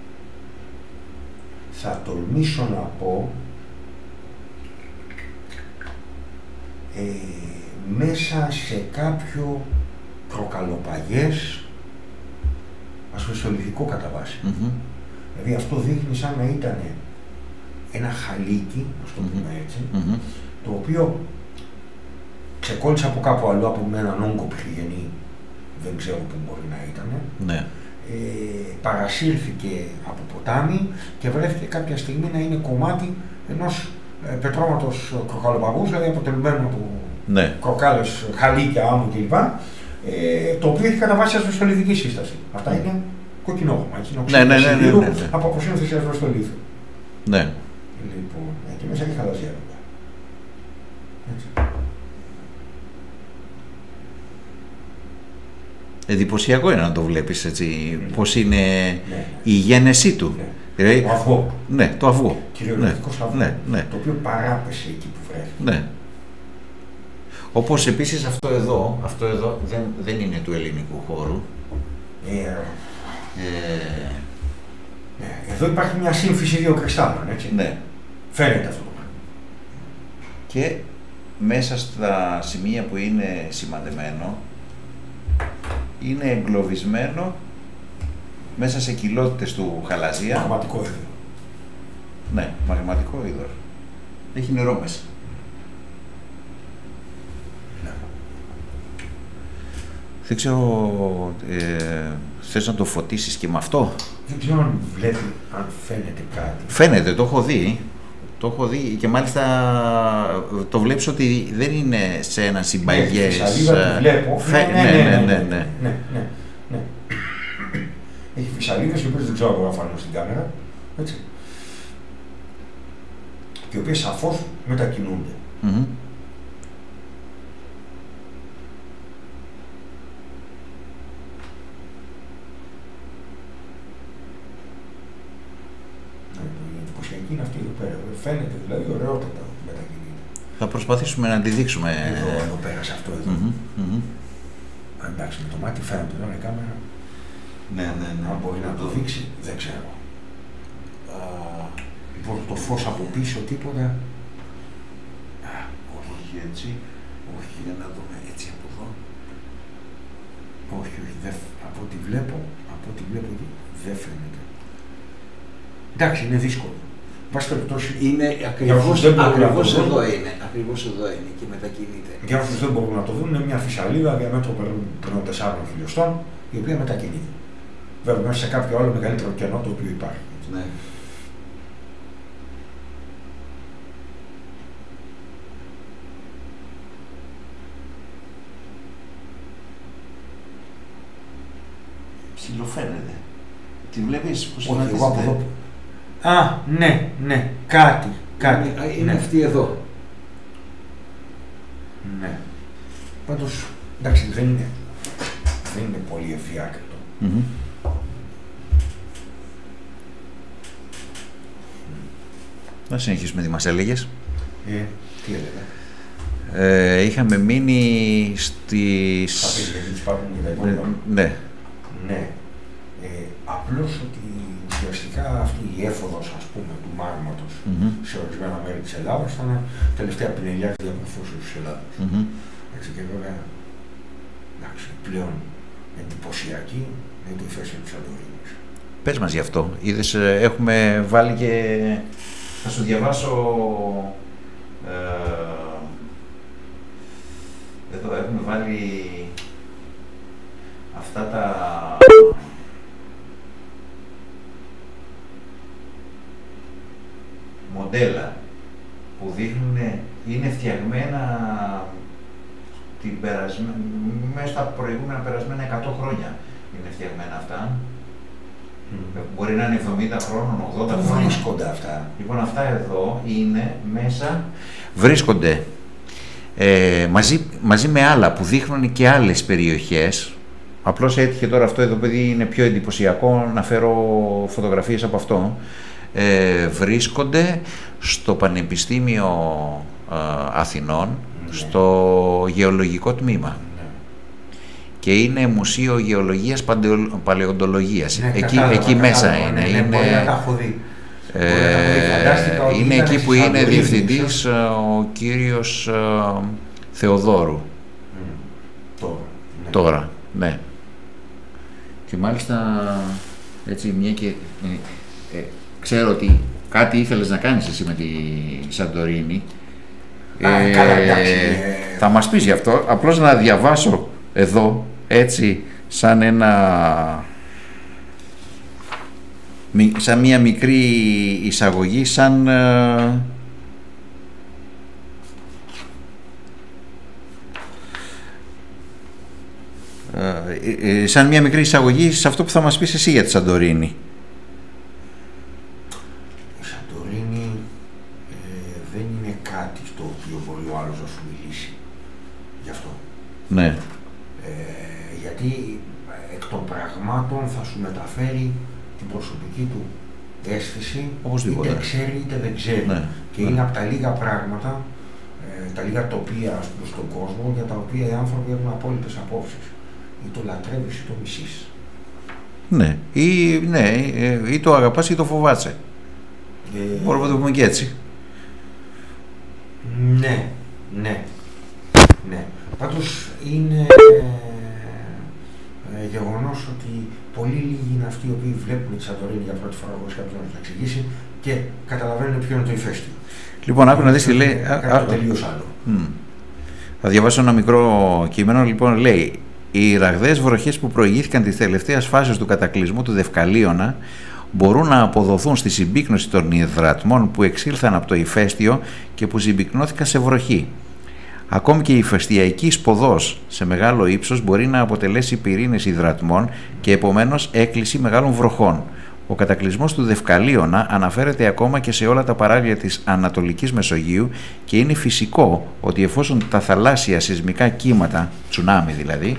θα τολμήσω να πω, ε, μέσα σε κάποιο προκαλοπαγές ασφεσιολογικό κατά βάση. Mm-hmm. Δηλαδή αυτό δείχνει σαν να ήταν ένα χαλίκι, ας το πούμε έτσι, mm-hmm. το οποίο ξεκόλλησε από κάπου αλλού, από έναν όγκο πυρηνική, δεν ξέρω πού μπορεί να ήταν. Ναι. Ε, παρασύρθηκε από ποτάμι και βρέθηκε κάποια στιγμή να είναι κομμάτι ενός ε, πετρώματος κροκαλοπαγούς, δηλαδή αποτελουμένο από ναι. κροκάλες, χαλίκια, άμμου κλπ. Ε, το οποίο έχει κατά βάση ασβεστολιθική σύσταση. Αυτά είναι κοκκινόχρωμα, έτσι, ναι, ναι, ναι, ναι, ναι, ναι. από αποσύνθεση ασβεστολίθου. Ναι. Λοιπόν, εκεί μέσα έχει χαλαζιά βέβαια. Έτσι. Εντυπωσιακό είναι να το βλέπεις έτσι, mm. πώς είναι ναι. η γένεσή του. Ναι. Δηλαδή, το αυγό. Ναι, το αυγό. Κυριολεκτικός ναι. αυγό. Ναι, ναι. Το οποίο παράπεσε εκεί που βρέθηκε. Ναι. Όπως επίσης αυτό εδώ, αυτό εδώ δεν, δεν είναι του ελληνικού χώρου. Ε, ε, ναι. Εδώ υπάρχει μια σύμφυση δύο κρυστάλλων, έτσι. Ναι. Φαίνεται αυτό το πράγμα. Και μέσα στα σημεία που είναι σημαντεμένο, είναι εγκλωβισμένο μέσα σε κοιλότητες του χαλαζία. Μαγματικό είδωρ. Ναι, μαγματικό είδωρ. Έχει νερό μέσα. Ναι. Δεν ξέρω, ε, θες να το φωτίσεις και με αυτό. Δεν ξέρω αν βλέπει, αν φαίνεται κάτι. Φαίνεται, το έχω δει. Το έχω δει και μάλιστα το βλέπεις ότι δεν είναι σε ένα συμπαγές. Ναι, τη σαλίδα τη βλέπω. Φε... Ναι, ναι, ναι, ναι, ναι, ναι, ναι, ναι, ναι. Έχει φυσαλίδες οι οποίες δεν ξέρω αν μπορώ να φανώ στην κάμερα. Έτσι. Και οι οποίες σαφώς μετακινούνται. Mm-hmm. Είναι αυτή εδώ πέρα. Φαίνεται δηλαδή ωραιότατα μετακινείται. Θα προσπαθήσουμε να τη δείξουμε. Εδώ, εδώ πέρα, σε αυτό εδώ. Mm-hmm, mm-hmm. Εντάξει, με το μάτι φαίνεται εδώ η κάμερα. Ναι, ναι, ναι. Αν μπορεί να το δείξει, δεν ξέρω. Α, λοιπόν, το φως από πίσω, τίποτα. Α, όχι έτσι. Όχι, για να δούμε έτσι από εδώ. Όχι, όχι, δεν, από ό,τι βλέπω, από ό,τι βλέπω εκεί, δεν φαίνεται. Εντάξει, είναι δύσκολο. Πάση περιπτώσει, είναι ακριβώς, ακριβώς εδώ είναι. Ακριβώς εδώ είναι και μετακινείται. Για όσους δεν μπορούν να το δουν, είναι μια φυσαλίδα διαμέτρου περίπου τεσσάρων χιλιοστών, η οποία μετακινείται. Βέβαια, μέσα σε κάποιο άλλο μεγαλύτερο κενό το οποίο υπάρχει. Ναι. Ψιλοφαίνεται. Τη βλέπεις πως είναι από εδώ. Α, ναι, ναι, κάτι, κάτι. Είναι, είναι ναι. Αυτή εδώ. Ναι. Πάντως, εντάξει, δεν είναι, δεν είναι πολύ ευδιάκριτο. Mm-hmm. Να συνεχίσουμε τι μας έλεγες. Ε, τι έλεγα. Ε, είχαμε μείνει στις... Θα πεις γιατί υπάρχουν και τα υπόλοιπα. Ναι. Ναι. Ε, απλώς ότι ουσιαστικά αυτή η έφοδος, ας πούμε, του μάρματος mm-hmm. σε ορισμένα μέρη της Ελλάδας ήταν τελευταία πινελιά της διαμορφώσεως της Ελλάδας. Mm-hmm. Έτσι και βέβαια, εντάξει, πλέον εντυπωσιακή είναι το ηφαίστειο της Σαντορίνης. Πες μας γι' αυτό. Είδες, έχουμε βάλει και... Θα σου διαβάσω... Ε... Εδώ έχουμε βάλει αυτά τα... μοντέλα που δείχνουν, είναι φτιαγμένα την περασμέ... μέσα στα προηγούμενα περασμένα εκατό χρόνια είναι φτιαγμένα αυτά. Mm. Μπορεί να είναι εβδομήντα χρόνων, ογδόντα χρόνων. Πού βρίσκονται αυτά? Λοιπόν, αυτά εδώ είναι μέσα... Βρίσκονται ε, μαζί, μαζί με άλλα που δείχνουν και άλλες περιοχές. Απλώς έτυχε τώρα αυτό εδώ, επειδή είναι πιο εντυπωσιακό, να φέρω φωτογραφίες από αυτό. Ε, βρίσκονται στο Πανεπιστήμιο ε, Αθηνών, ναι. στο γεωλογικό τμήμα. Ναι. Και είναι Μουσείο Γεωλογίας Παλαιοντολογίας. Ναι, εκεί κατάλαβα, εκεί κατάλαβα, μέσα ναι, είναι. Ναι, είναι μπορεί να τα έχω δει. Ε, είναι εκεί που είναι διευθυντής ο κύριος ε, Θεοδόρου. Mm. Τώρα, ναι. Τώρα, ναι. Και μάλιστα, έτσι, μια και... Ε, ε, ξέρω ότι κάτι ήθελες να κάνεις εσύ με τη Σαντορίνη. Α, ε, καλά, εντάξει. Ε... Θα μας πεις γι' αυτό. Απλώς να διαβάσω εδώ, έτσι, σαν ένα... σαν μια μικρή εισαγωγή, σαν... Ε, σαν μια μικρή εισαγωγή σε αυτό που θα μας πεις εσύ για τη Σαντορίνη. Η Σαντορίνη ε, δεν είναι κάτι στο οποίο μπορεί ο άλλος να σου μιλήσει γι' αυτό. Ναι. Ε, γιατί εκ των πραγμάτων θα σου μεταφέρει την προσωπική του αίσθηση, οπωσδήποτε. Είτε ξέρει είτε δεν ξέρει. Ναι. Και ναι. είναι από τα λίγα πράγματα, ε, τα λίγα τοπία, ας πούμε, στον κόσμο, για τα οποία οι άνθρωποι έχουν απόλυτες απόψεις. Ή το λατρεύεις ή το μισείς. Ναι, ή, ναι, ή το αγαπάς ή το φοβάσαι. Ε, Μπορούμε να το πούμε και έτσι. Ναι, ναι, ναι. Πάντως είναι ε, γεγονός ότι πολύ λίγοι είναι αυτοί οι οποίοι βλέπουν τη Σαντορίνη για πρώτη φορά, όπως κάποιος να τους εξηγήσει, και καταλαβαίνουν ποιο είναι το ηφαίστειο. Λοιπόν, άκου να δεις τι λέει. Κάτι τελείως άλλο. Mm. Θα διαβάσω ένα μικρό κείμενο. Λοιπόν, λέει: οι ραγδαίες βροχές που προηγήθηκαν τις τελευταίες φάσεις του κατακλυσμού του Δευκαλίωνα μπορούν να αποδοθούν στη συμπίκνωση των υδρατμών που εξήλθαν από το ηφαίστειο και που συμπυκνώθηκαν σε βροχή. Ακόμη και η ηφαιστειακή σποδός σε μεγάλο ύψος μπορεί να αποτελέσει πυρήνες υδρατμών και επομένως έκκληση μεγάλων βροχών. Ο κατακλυσμός του Δευκαλίωνα αναφέρεται ακόμα και σε όλα τα παράλια της Ανατολικής Μεσογείου και είναι φυσικό ότι εφόσον τα θαλάσσια σεισμικά κύματα, τσουνάμι δηλαδή,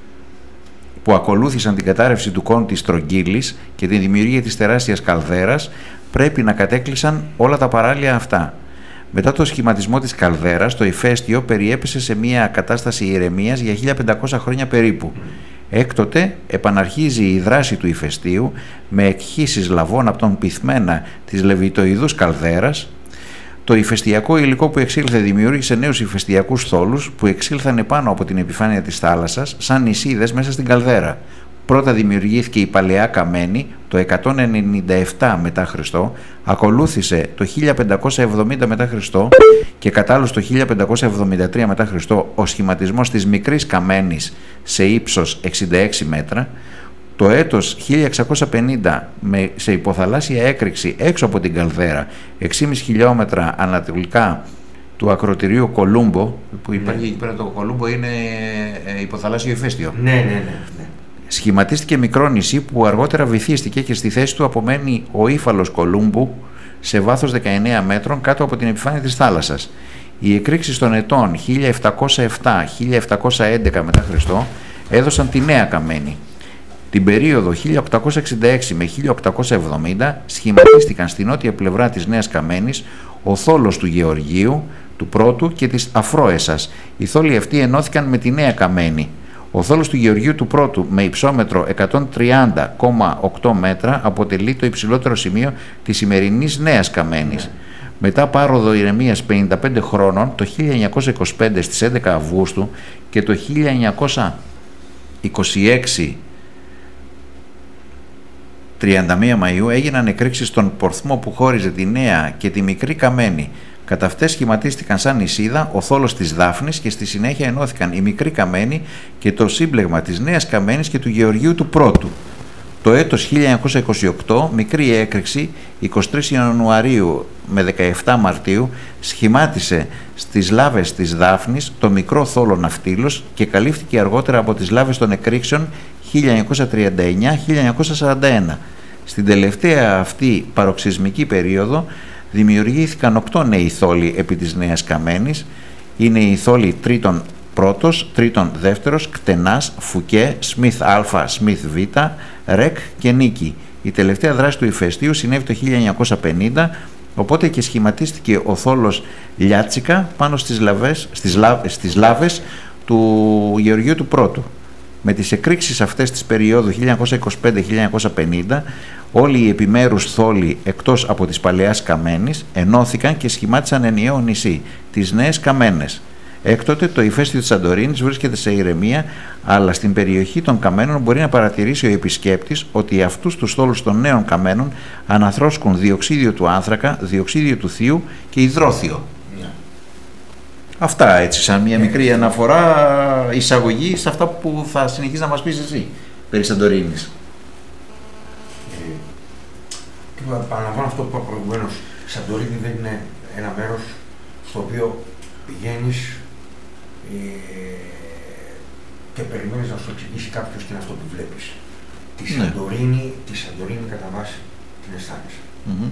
που ακολούθησαν την κατάρρευση του κόνου της Στρογγύλης και την δημιουργία της τεράστιας καλδέρας, πρέπει να κατέκλυσαν όλα τα παράλια αυτά. Μετά το σχηματισμό της καλδέρας, το ηφαίστειο περιέπεσε σε μια κατάσταση ηρεμίας για χίλια πεντακόσια χρόνια περίπου. Έκτοτε επαναρχίζει η δράση του ηφαιστείου με εκχύσεις λαβών από τον πυθμένα της λεβιτοειδούς καλδέρας. Το ηφαιστειακό υλικό που εξήλθε δημιούργησε νέους ηφαιστειακούς θόλους που εξήλθαν επάνω από την επιφάνεια της θάλασσας σαν νησίδες μέσα στην καλδέρα. Πρώτα δημιουργήθηκε η Παλαιά Καμένη το εκατόν ενενήντα επτά μετά Χριστό, ακολούθησε το χίλια πεντακόσια εβδομήντα μετά Χριστό και κατάλληλος το χίλια πεντακόσια εβδομήντα τρία μετά Χριστό ο σχηματισμός της Μικρής Καμένης σε ύψος εξήντα έξι μέτρα, το έτος χίλια εξακόσια πενήντα με, σε υποθαλάσσια έκρηξη έξω από την καλδέρα έξι κόμμα πέντε χιλιόμετρα ανατολικά του ακροτηρίου Κολούμπο, που υπάρχει ναι. εκεί πέρα το Κολούμπο είναι ε, υποθαλάσσιο ηφαίστειο. Ναι, ναι, ναι, ναι. Σχηματίστηκε μικρό νησί που αργότερα βυθίστηκε και στη θέση του απομένει ο ύφαλος Κολούμπου σε βάθος δεκαεννέα μέτρων κάτω από την επιφάνεια της θάλασσας. Οι εκρήξεις των ετών χίλια επτακόσια επτά με χίλια επτακόσια έντεκα μετά Χριστό έδωσαν τη Νέα Καμένη. Την περίοδο χίλια οκτακόσια εξήντα έξι με χίλια οκτακόσια εβδομήντα σχηματίστηκαν στη νότια πλευρά της Νέας Καμένης ο θόλος του Γεωργίου, του του Πρώτου και της Αφρόεσας. Οι θόλοι αυτοί ενώθηκαν με τη Νέα Καμένη. Ο θόλος του Γεωργίου του Πρώτου με υψόμετρο εκατόν τριάντα κόμμα οκτώ μέτρα αποτελεί το υψηλότερο σημείο της σημερινής Νέας Καμένης. Μετά πάροδο ηρεμίας πενήντα πέντε χρόνων, το χίλια εννιακόσια είκοσι πέντε στις έντεκα Αυγούστου και το χίλια εννιακόσια είκοσι έξι τριάντα μία Μαΐου έγιναν εκρήξεις στον πορθμό που χώριζε τη Νέα και τη Μικρή Καμένη. Κατά αυτές σχηματίστηκαν σαν νησίδα ο θόλος της Δάφνης και στη συνέχεια ενώθηκαν η Μικρή Καμένη και το σύμπλεγμα της Νέας Καμένης και του Γεωργίου του Πρώτου. Το έτος χίλια εννιακόσια είκοσι οκτώ, μικρή έκρηξη, εικοστή τρίτη Ιανουαρίου με δεκαεπτά Μαρτίου, σχημάτισε στις λάβες της Δάφνης το μικρό θόλο Ναυτίλος και καλύφθηκε αργότερα από τις λάβες των εκρήξεων χίλια εννιακόσια τριάντα εννιά με χίλια εννιακόσια σαράντα ένα. Στην τελευταία αυτή παροξυσμική περίοδο δημιουργήθηκαν οκτώ νέοι θόλοι επί της Νέας Καμένης. Είναι οι θόλοι Τρίτον Πρώτος, Τρίτον Δεύτερος, Κτενάς, Φουκέ, Σμιθ Α, Σμιθ Β, Ρεκ και Νίκη. Η τελευταία δράση του ηφαιστείου συνέβη το χίλια εννιακόσια πενήντα, οπότε και σχηματίστηκε ο θόλος Λιάτσικα πάνω στις λαβές, στις λα, στις λάβες του Γεωργίου του Πρώτου. Με τις εκρήξεις αυτές της περίοδου χίλια εννιακόσια είκοσι πέντε με χίλια εννιακόσια πενήντα, όλοι οι επιμέρους θόλοι εκτός από της Παλαιάς Καμένης ενώθηκαν και σχημάτισαν ενιαίο νησί, τις Νέες Καμένες. Έκτοτε το ηφαίστειο της Σαντορίνης βρίσκεται σε ηρεμία, αλλά στην περιοχή των Καμένων μπορεί να παρατηρήσει ο επισκέπτης ότι αυτούς τους θόλους των νέων Καμένων αναθρόσκουν διοξίδιο του άνθρακα, διοξίδιο του θείου και υδρόθιο. Yeah. Αυτά έτσι σαν μια μικρή αναφορά, εισαγωγή σε αυτά που θα συνεχίσεις να μας πεις εσύ περί Σαντορίνης. Ε, Παραλαμβάνω αυτό που είπα προηγουμένως. Η Σαντορίνη δεν είναι ένα μέρος στο οποίο πηγαίνεις ε, και περιμένεις να σου εξηγήσει κάποιος τι είναι αυτό που βλέπεις. Τη Σαντορίνη, ναι. τη Σαντορίνη κατά βάση την αισθάνεσαι. Mm-hmm.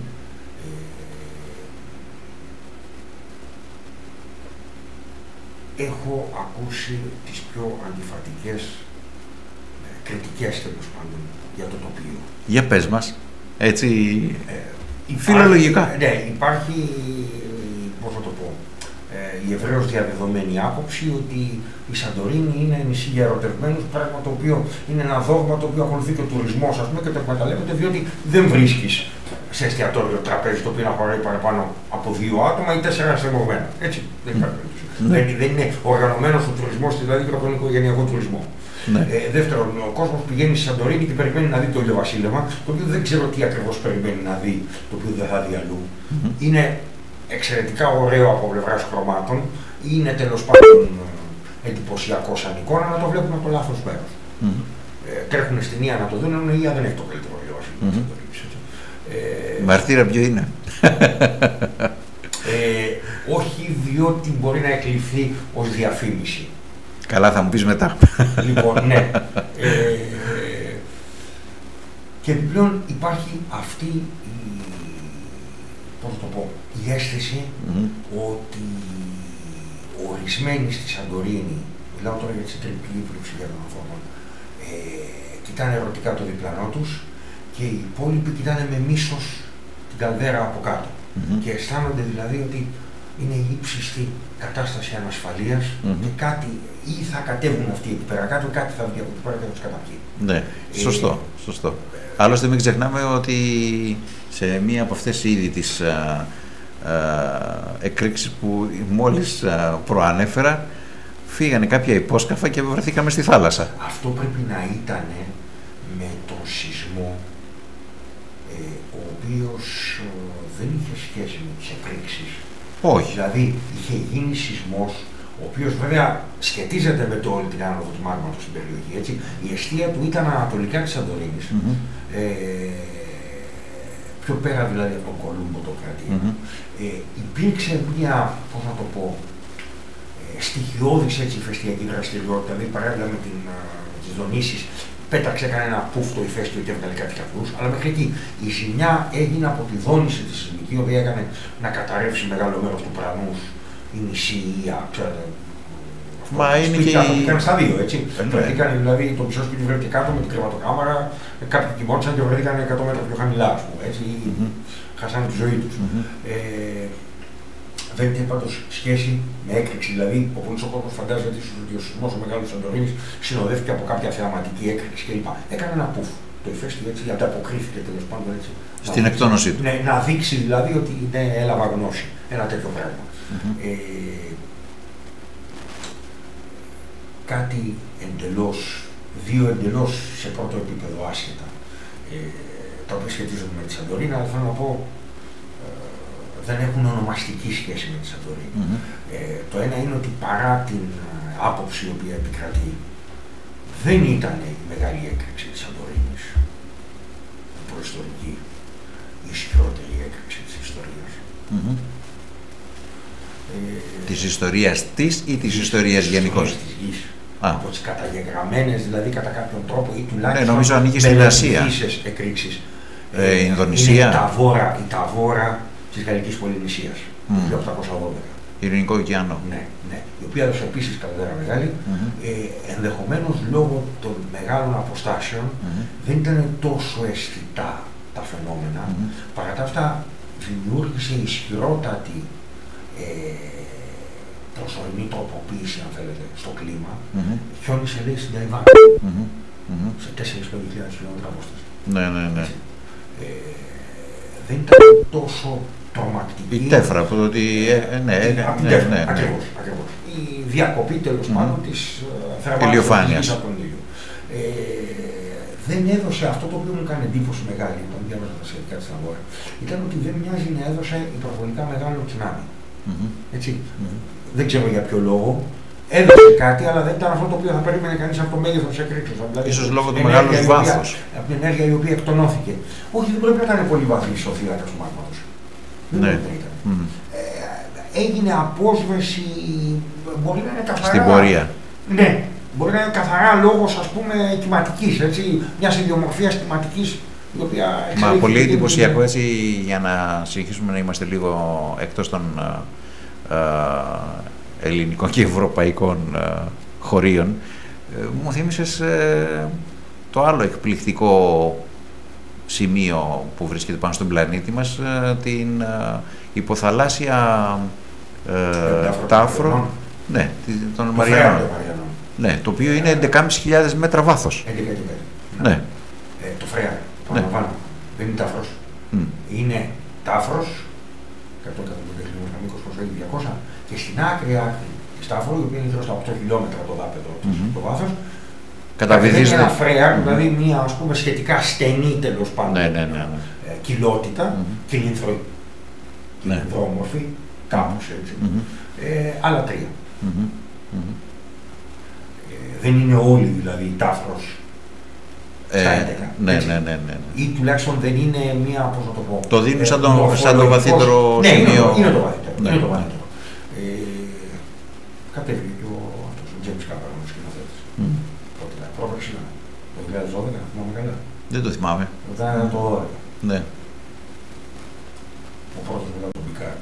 ε, έχω ακούσει τις πιο αντιφατικές ε, κριτικές τέλος πάντων για το τοπίο. Για πες μας, έτσι ε, υπάρχει, φιλολογικά. Ναι, υπάρχει, πώς θα το πω, η ευρέως διαδεδομένη άποψη ότι η Σαντορίνη είναι νησί για ερωτευμένους, πράγμα το οποίο είναι ένα δόγμα το οποίο ακολουθεί και ο τουρισμός, ας πούμε, και το εκμεταλλεύεται, διότι δεν βρίσκεις σε εστιατόριο τραπέζι το οποίο να χωράει παραπάνω από δύο άτομα ή τέσσερα στριμωγμένα. Έτσι, δεν υπάρχει περίπτωση. Mm. Δεν, δεν είναι οργανωμένος ο τουρισμός, δηλαδή και από τον οικογενειακό τουρισμό. Ναι. Ε, δεύτερον, ο κόσμος πηγαίνει στη Σαντορίνη και περιμένει να δει το ηλιοβασίλεμα, το οποίο δεν ξέρω τι ακριβώς περιμένει να δει, το οποίο δεν θα δει αλλού. Mm. Είναι εξαιρετικά ωραίο από πλευράς χρωμάτων, είναι τέλος πάντων εντυπωσιακό σαν εικόνα, να το βλέπουν από το λάθος μέρος. Mm-hmm. Ε, τρέχουν στην Ία να το δουν, ενώ η Ία δεν έχει το καλύτερο ηλιοβασίλεμα. Mm-hmm. ε, Μαρτύρα ποιο είναι? ε, όχι, διότι μπορεί να εκλειφθεί ως διαφήμιση. Καλά, θα μου πεις μετά. Λοιπόν, ναι. Ε, και επιπλέον υπάρχει αυτή η, πώς το πω, η αίσθηση mm-hmm. ότι ορισμένοι στη Σαντορίνη, μιλάω τώρα για τη συντριπτική πλειοψηφία των ανθρώπων, ε, κοιτάνε ερωτικά το διπλανό τους και οι υπόλοιποι κοιτάνε με μίσος την καλδέρα από κάτω. Mm-hmm. Και αισθάνονται δηλαδή ότι είναι η ύψιστη κατάσταση ανασφαλείας mm-hmm. και κάτι ή θα κατέβουν αυτοί εκεί πέρα κάτω, κάτι θα βγει από εκεί πέρα και θα τους καταπιεί. Ναι, σωστό, ε, σωστό. Ε, Άλλωστε μην ξεχνάμε ότι σε μία από αυτές ήδη τις α, α, εκρήξεις που μόλις α, προανέφερα, φύγανε κάποια υπόσκαφα και βρεθήκαμε στη θάλασσα. Αυτό πρέπει να ήταν με τον σεισμό, ε, ο οποίος ε, δεν είχε σχέση με τις εκρήξεις. Όχι. Δηλαδή είχε γίνει σεισμός, ο οποίος βέβαια σχετίζεται με το όλη την άνοδο του μάγματος στην περιοχή. Έτσι. Η εστία του ήταν ανατολικά της Σαντορίνης, mm-hmm. ε, πιο πέρα δηλαδή από τον Κολούμπο το κρατήριο. Mm-hmm. ε, υπήρξε μια, πώς να το πω, ε, στοιχειώδης έτσι ηφαιστειακή δραστηριότητα, δηλαδή παράλληλα με, την, με τις δονήσεις, πέταξε κανένα πουφ το ηφαίστειο και έβγαλε κάτι καπνούς, αλλά μέχρι εκεί η ζημιά έγινε από τη δόνηση της σεισμική, η οποία έκανε να καταρρεύσει μεγάλο μέρος του Πρανούς, η νησί, ξέρετε. Μα είναι και οι... Ήταν στα δύο, έτσι. Βρεθήκαν δηλαδή το μισό σπίτι βρέθηκε κάτω με την κρεβατοκάμαρα, κάποιοι κοιμόντουσαν και βρεθήκαν εκατό μέτρα πιο χαμηλά, ας πούμε, έτσι, mm-hmm. χάσανε τη ζωή τους. Mm-hmm. ε, δεν είχε πάντως σχέση με έκρηξη. Δηλαδή, ο πολλής ο κόσμος φαντάζεται ότι ο σεισμός ο μεγάλος Σαντορίνης συνοδεύτηκε από κάποια θεαματική έκρηξη κλπ. Έκανε ένα πουφ. Το ηφαίστειο έτσι ανταποκρίθηκε τέλος πάντων έτσι. Στην εκτόνωσή του. Ναι, να δείξει δηλαδή ότι ναι, έλαβα γνώση. Ένα τέτοιο πράγμα. Mm-hmm. ε, κάτι εντελώς, δύο εντελώς σε πρώτο επίπεδο άσχετα, ε, τα οποία σχετίζονται με τη Σαντορίνη, αλλά θέλω να πω ε, δεν έχουν ονομαστική σχέση με τη Σαντορίνη. Mm-hmm. ε, το ένα είναι ότι παρά την άποψη η οποία επικρατεί, δεν ήταν η μεγάλη έκρηξη της Σαντορίνης, η προϊστορική, η ισχυρότερη έκρηξη της ιστορίας. Mm-hmm. ε, της ιστορίας της ή της ιστορίας γενικώς? Της γης. Από τις καταγεγραμμένες, δηλαδή κατά κάποιον τρόπο ή τουλάχιστον ναι, νομίζω ανήκει στην Ασία. Εκρήξεις. Ε, ε, Ινδονησία. Είναι η Ταβόρα, η Ταβόρα της Γαλλικής Πολυνησίας, το χίλια οκτακόσια δώδεκα. Ειρηνικό ωκεανό. Ναι, ναι. Η οποία έδωσε επίσης καλδέρα μεγάλη. Mm-hmm. ε, ενδεχομένως λόγω των μεγάλων αποστάσεων mm-hmm. δεν ήταν τόσο αισθητά τα φαινόμενα. Mm-hmm. Παρά τα αυτά δημιούργησε ισχυρότατη ε, προσωρινή τροποποίηση, αν θέλετε, στο κλίμα. Mm-hmm. Χιόνισε, λέει, στην Ταϊβάν. Mm-hmm. Mm-hmm. Σε τέσσερις με πέντε χιλιάδες χιλιόμετρα απόσταση. Ναι, ναι, ναι. Ε, δεν ήταν τόσο τρομακτική. Η τέφρα, από το ότι. Ε, ναι, ε, ναι, από ναι, τέφρα, ναι, ναι. ακριβώς, ακριβώς. Η διακοπή τέλος mm-hmm. πάντων της ηλιοφάνειας από τον ήλιο. Ε, δεν έδωσε αυτό το οποίο μου έκανε εντύπωση μεγάλη όταν διάβαζα τα σχετικά της Ταβόρα. Ήταν ότι δεν μοιάζει να έδωσε υπερβολικά μεγάλο τσουνάμι. Mm-hmm. Έτσι. Mm-hmm. Δεν ξέρω για ποιο λόγο. Έδωσε κάτι, αλλά δεν ήταν αυτό το οποίο θα περίμενε κανείς από το μέγεθος της εκρήξεως. Δηλαδή, ίσως λόγω του μεγάλου βάθους. Από την ενέργεια η οποία εκτονώθηκε. Όχι, δεν πρέπει να ήταν πολύ βαθύ ο θύλακας του μάγματος. Ναι. Δεν ήταν. Mm. Ε, έγινε απόσβεση, μπορεί να είναι καθαρά. Στην πορεία. Ναι, μπορεί να είναι καθαρά λόγος, ας πούμε, κυματικής, έτσι, μιας ιδιομορφίας κυματικής. Η οποία Μα πολύ εντυπωσιακό την... έτσι, για να συνεχίσουμε να είμαστε λίγο εκτός των α, α, ελληνικών και ευρωπαϊκών α, χωρίων. Ε, μου θύμισες ε, το άλλο εκπληκτικό σημείο που βρίσκεται πάνω στον πλανήτη μας, ε, την ε, υποθαλάσσια ε, τάφρο, ναι, των Μαριανών. Ναι, το οποίο είναι έντεκα χιλιάδες πεντακόσια μέτρα βάθος. έντεκα χιλιάδες μέτρα. Ναι. Ε, το Φρέαρ, το ναι. Δεν είναι τάφρος. Mm. Είναι τάφρος, εκατό χιλιόμετρα μήκος προς διακόσια, και στην άκρη άκρη της τάφρου, η οποία είναι γύρω στα οκτώ χιλιόμετρα το δάπεδο, mm-hmm. το βάθος, καταβυθίζεται ένα Φρέαρ, mm-hmm. δηλαδή μια, ας πούμε, σχετικά στενή τέλος πάντων ναι, ναι, ναι, ναι. Ε, κοιλότητα, mm-hmm. κυλινδρόμορφη, ναι. κάπως έτσι, mm-hmm. ε, άλλα τρία. Mm-hmm. Mm-hmm. Ε, δεν είναι όλοι δηλαδή η τάφρος στα έντεκα. Ναι, ναι, ναι, ναι. Ή τουλάχιστον δεν είναι μία, πώς να το πω. Το δίνει σαν, ε, σαν το βαθύτερο ναι, σημείο. Ναι, είναι το βαθύτερο. Ναι. Είναι το βαθύτερο. Ε, κατέβηκε και ο, ο James Cameron, ο σκηνοθέτης. Mm. Πότε ήταν, πρόφερση, το δύο χιλιάδες δώδεκα, θυμάμαι καλά. Δεν το θυμάμαι. Ήταν το δώδεκα. Ναι. Ο πρώτος μετά τον Πικάρ.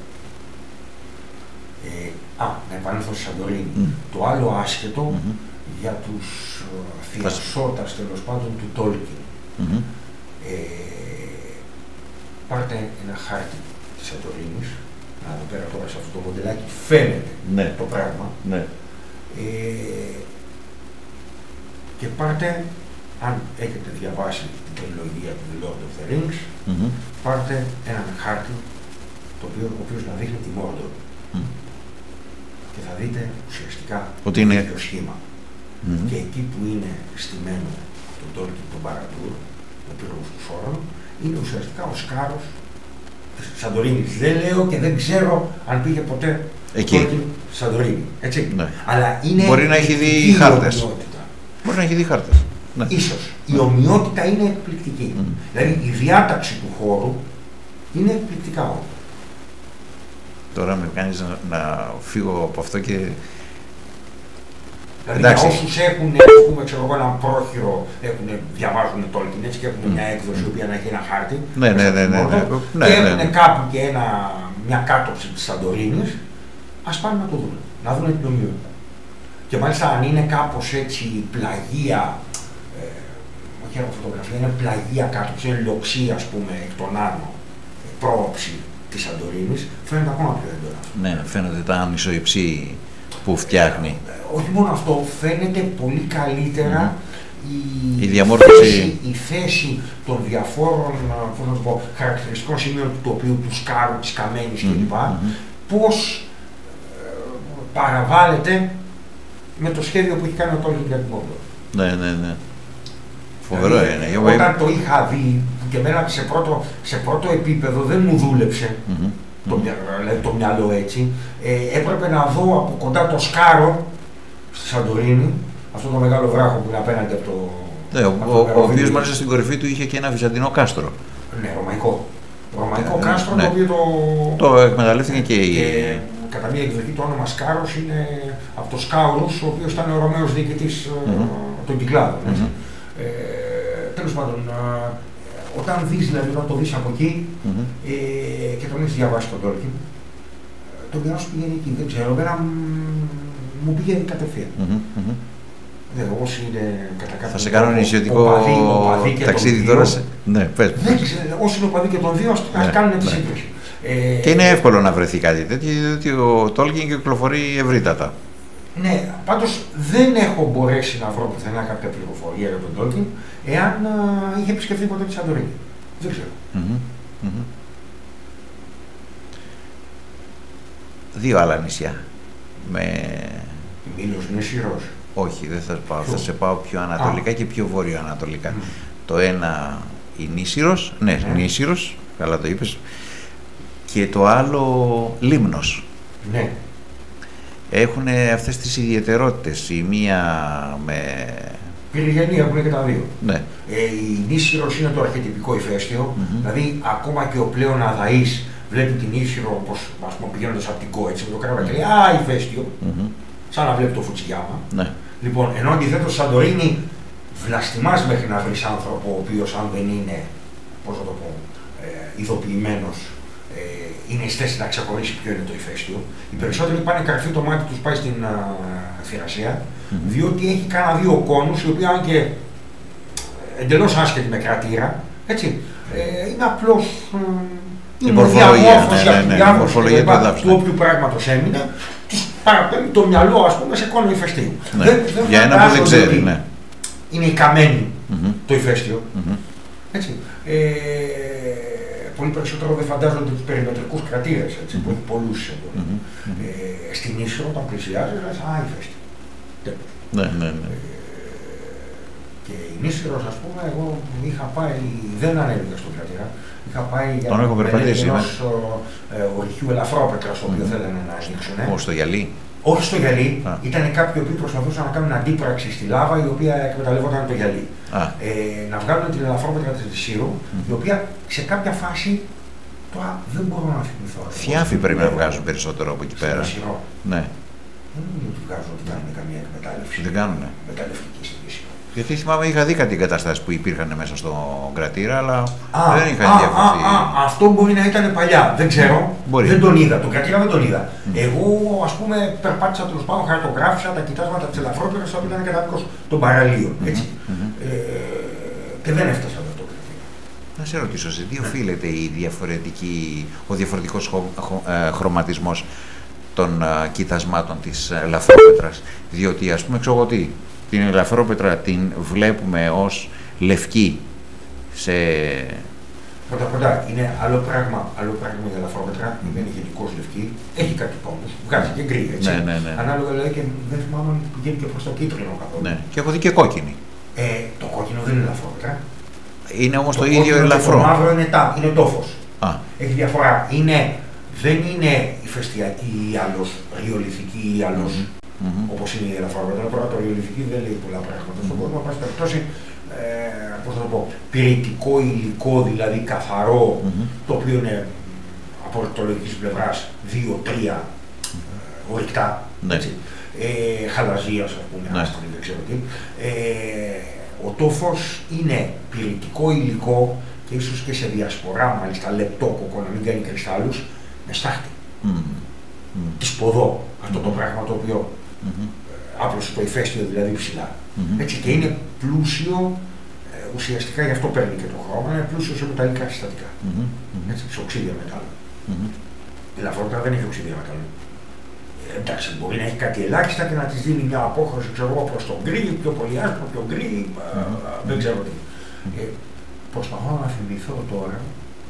Ε, α, να επανέλθω στη Σαντορίνη. Mm. Το άλλο άσχετο mm-hmm. για τους θειασότας τέλος πάντων του Τόλκιν. Mm-hmm. Ε, πάρτε ένα χάρτη της Σαντορίνης, εδώ πέρα τώρα σε αυτό το μοντελάκι φαίνεται ναι. το πράγμα. Ναι. Ε, και πάρτε, αν έχετε διαβάσει την τριλογία του The Lord of the Rings, mm-hmm. πάρτε έναν χάρτη το οποίο, ο οποίος να δείχνει τη Μόρντορ. Mm. Και θα δείτε ουσιαστικά ότι το είναι ίδιο σχήμα. Mm-hmm. Και εκεί που είναι στημένο το Τόλκιν, τον Παραντούρ, ο πύργος του Σόρων, είναι ουσιαστικά ο σκάρος της Σαντορίνης. Δεν λέω και δεν ξέρω αν πήγε ποτέ εκεί. Τόλκιν Σαντορίνη. Έτσι. Ναι. Αλλά είναι μπορεί να έχει δει χάρτες. Μπορεί να έχει δει χάρτες. Ναι. Ίσως. Η ομοιότητα είναι εκπληκτική. Mm. Δηλαδή η διάταξη του χώρου είναι εκπληκτικά όλα. Τώρα με κάνεις να, να φύγω από αυτό και... Δηλαδή για όσους έχουν, ας πούμε, ξέρω εγώ, έναν πρόχειρο, έχουν, διαβάζουν Tolkien έτσι, και έχουν mm. μια έκδοση η οποία να έχει ένα χάρτη. Ναι, ναι, ναι, ναι, ναι, ναι, και έχουν ναι, ναι. κάπου και ένα, μια κάτωψη της Σαντορίνης, ας πάνε να το δουν, να δουν την ομοιότητα. Και μάλιστα αν είναι κάπως έτσι πλαγία, ε, όχι από φωτογραφία, είναι πλαγία κάτωψη, είναι λοξία, ας πούμε, εκ των άνω, πρόοψη της Σαντορίνης φαίνεται ακόμα πιο έντονα. Ναι, φαίνεται τα ανισοϊψή που φτιάχνει. Ε, όχι μόνο αυτό, φαίνεται πολύ καλύτερα mm. η, η διαμόρφωση, θέση, η θέση των διαφόρων πώς να το πω, χαρακτηριστικών σημείων του τοπίου, του σκάρου, της καμένης mm. κλπ. Mm-hmm. Πώς ε, παραβάλλεται με το σχέδιο που έχει κάνει ο Τόλκιν για την Μόρδο. Ναι, ναι, ναι. Φοβερό δηλαδή, είναι. Όταν το είχα δει και εμένα σε πρώτο, σε πρώτο επίπεδο δεν μου δούλεψε mm-hmm. το, mm-hmm. το μυαλό έτσι. Ε, έπρεπε να δω από κοντά το σκάρο στη Σαντορίνη, αυτό το μεγάλο βράχο που είναι απέναντι από το. Ναι, ο, ο, ο οποίος μάλιστα στην κορυφή του είχε και ένα βυζαντινό κάστρο. Ναι, ρωμαϊκό. Ρωμαϊκό ναι, κάστρο ναι. το οποίο το. Το εκμεταλλεύτηκε και η. Και, κατά μία εκδοχή το όνομα Σκάρος είναι από το Σκάουρους, ο οποίος ήταν ο Ρωμαίος διοικητής mm-hmm. των Κυκλάδων. Mm-hmm. Ε, τέλος πάντων, όταν δεις, δηλαδή, όταν το δεις από εκεί mm-hmm. ε, και τον έχεις διαβάσει τον Τόλκιν, το μυαλό σου πηγαίνει εκεί, δεν ξέρω, εμένα μου πηγαίνει κατευθείαν. Mm-hmm. Ναι, όσοι είναι κατά κάποιο. Θα σε κάνω νησιωτικό ταξίδι τώρα. Σε... Ναι, πες. Δεν ξέρω, όσοι είναι οπαδοί και των δύο, ας ναι, κάνουν τη σύγκριση. Ε, και είναι εύκολο να βρεθεί κάτι τέτοιο, διότι ο Τόλκιν κυκλοφορεί ευρύτατα. Ναι, πάντως δεν έχω μπορέσει να βρω πουθενά κάποια πληροφορία για τον Τόλκιν, εάν α, είχε επισκεφθεί ποτέ τη Σαντορίνη. Δεν ξέρω. Mm-hmm. Mm-hmm. Δύο άλλα νησιά. Με... Μήλος Νήσιρος. Όχι, δεν θα πάω. Ποιο? Θα σε πάω πιο ανατολικά ah. και πιο βορειοανατολικά. Mm. Το ένα η Νήσιρος, ναι, mm. Νήσιρος, καλά το είπες. Και το άλλο Λίμνος. Ναι. Έχουν αυτές τις ιδιαιτερότητες. Η μία με... Πυρηγενή έχουν και τα δύο. Ναι. Ε, η Νήσιρος είναι το αρχετυπικό ηφαίστειο. Mm-hmm. Δηλαδή, ακόμα και ο πλέον αδαής βλέπει την Νήσιρο, όπως ας πούμε, πηγαίνοντας από την Κό, έτσι, με το κράβα και λέει «Α, ηφαίστειο». Mm-hmm. Σαν να βλέπει το Φουτσιγιάμα. Ναι. Λοιπόν, ενώ αντιθέτως Σαντορίνη βλαστημάς μέχρι να βρεις άνθρωπο ο οποίος, αν δεν είναι, πώς θα το πω, ε, ειδοποιημένος, ε, είναι στη θέση να ξεχωρίσει ποιο είναι το ηφαίστειο. Οι περισσότεροι πάνε καρφί, το μάτι τους πάει στην θηρασία, mm-hmm. διότι έχει κάνα δύο κόνους, οι οποίοι αν και εντελώς άσχετοι με κρατήρα, έτσι, ε, είναι απλώς η διαμόρφωση ναι, ναι, ναι, ναι, του όποιου πράγματος έμεινε, τους παραπέμπει το μυαλό, ας πούμε, σε κόνο ηφαιστείου. Ναι. Δεν, δεν για ένα που δεν ξέρει, ναι. Είναι η καμένη mm-hmm. το ηφαίστειο. Mm-hmm. Έτσι. Ε, πολύ περισσότερο δεν φαντάζονται τους περιμετρικούς κρατήρες, έτσι, mm-hmm. που έχει πολλούς εδώ. Mm-hmm. Ε, στην Ίσο, όταν πλησιάζει, λες, α, ηφαίστειο. Ναι, ναι, ναι. Ε, και η Νήσιρος, ας πούμε, εγώ είχα πάει, δεν ανέβηκα στον κρατήρα, είχα πάει για τον έχω περπατήσει ενός ε, ορυχείου ελαφρόπετρα, στο οποίο mm. θέλανε να ανοίξουν. Όχι στο γυαλί. Όχι στο γυαλί, ah. ήταν κάποιοι που προσπαθούσαν να κάνουν αντίπραξη στη λάβα, η οποία εκμεταλλευόταν το γυαλί. Ah. Ε, να βγάλουν την ελαφρόπετρα της Νήσιρου, mm. η οποία σε κάποια φάση, τώρα δεν μπορώ να θυμηθώ. Φιάφι πρέπει να βγάζουν περισσότερο από εκεί πέρα. Ναι. Δεν είναι ότι βγάζουν ότι κάνουν καμία εκμετάλλευση. Δεν κάνουνε. Εκμεταλλευτική στη Νήσιρο. Γιατί θυμάμαι είχα δει κάτι εγκαταστάσεις που υπήρχαν μέσα στον κρατήρα, αλλά α, δεν είχαν α, διαφορετική. Α, α, αυτό μπορεί να ήταν παλιά, δεν ξέρω. Μπορεί. Δεν τον είδα, τον κρατήρα δεν τον είδα. Mm. Εγώ, ας πούμε, περπάτησα τέλος πάντων, χαρτογράφησα τα κοιτάσματα της ελαφρόπετρας, που ήταν κατά μήκος των παραλίων. Έτσι. Mm-hmm. Ε, και δεν έφτασα με αυτό το κρατήρα. Να σε ρωτήσω, σε τι οφείλεται η διαφορετική, ο διαφορετικός χω, χω, ε, χρωματισμός των ε, κοιτασμάτων της ελαφρόπετρας? Διότι, ας πούμε, ξέρω εγώ τι. Την ελαφρόπετρα την βλέπουμε ως λευκή σε... Πρώτα πρώτα είναι άλλο πράγμα, άλλο πράγμα η ελαφρόπετρα, δεν είναι γενικώς λευκή, έχει κάτι τόνους, βγάζει και γκρι, έτσι. Ναι, ναι, ναι. Ανάλογα λέει και δεν θυμάμαι αν πηγαίνει και προς το κίτρινο καθόλου. Ναι, και έχω δει και κόκκινη. Ε, το κόκκινο δεν είναι ελαφρόπετρα. Είναι όμως το, το ίδιο ελαφρό. Το μαύρο είναι, τα, είναι τόφος. Α. Έχει διαφορά. Είναι, δεν είναι ηφαιστειακή ή άλλος, ριολιθική ή άλλος. Mm-hmm. Mm-hmm. Όπως είναι η ελαφρόπετρα, τώρα το ριολιθική δεν λέει πολλά πράγματα. Mm-hmm. Στον κόσμο, εν πάση περιπτώσει, ε, πώς θα το πω, πυρητικό υλικό, δηλαδή καθαρό, mm-hmm. το οποίο είναι από ορυκτολογικής πλευράς δύο τρία mm-hmm. ορυκτά, mm-hmm. έτσι, ε, χαλαζίας, ας πούμε, mm-hmm. άστρη, δεν ξέρω τι. Ε, ο τόφος είναι πυρητικό υλικό και ίσως και σε διασπορά, μάλιστα λεπτό κοκό, να μην κάνει κρυστάλλους, με στάχτη. Mm-hmm. Mm. Τη σποδό, αυτό mm-hmm. το πράγμα το οποίο mm-hmm. άπλωσε το ηφαίστειο δηλαδή ψηλά. Mm-hmm. Έτσι, και είναι πλούσιο, ε, ουσιαστικά γι' αυτό παίρνει και το χρώμα, είναι πλούσιο σε μεταλλικά συστατικά. Mm-hmm. Έτσι, σε οξύδια μετάλλων. Mm-hmm. Η ελαφρότητα δεν έχει οξυδίωνα καλό. Ε, εντάξει, μπορεί να έχει κάτι ελάχιστα και να τη δίνει μια απόχρωση, ξέρω εγώ, προς τον γκρι, πιο πολύ άσπρο, πιο γκρι, mm-hmm. δεν ξέρω τι. Mm-hmm. Ε, προσπαθώ να θυμηθώ τώρα.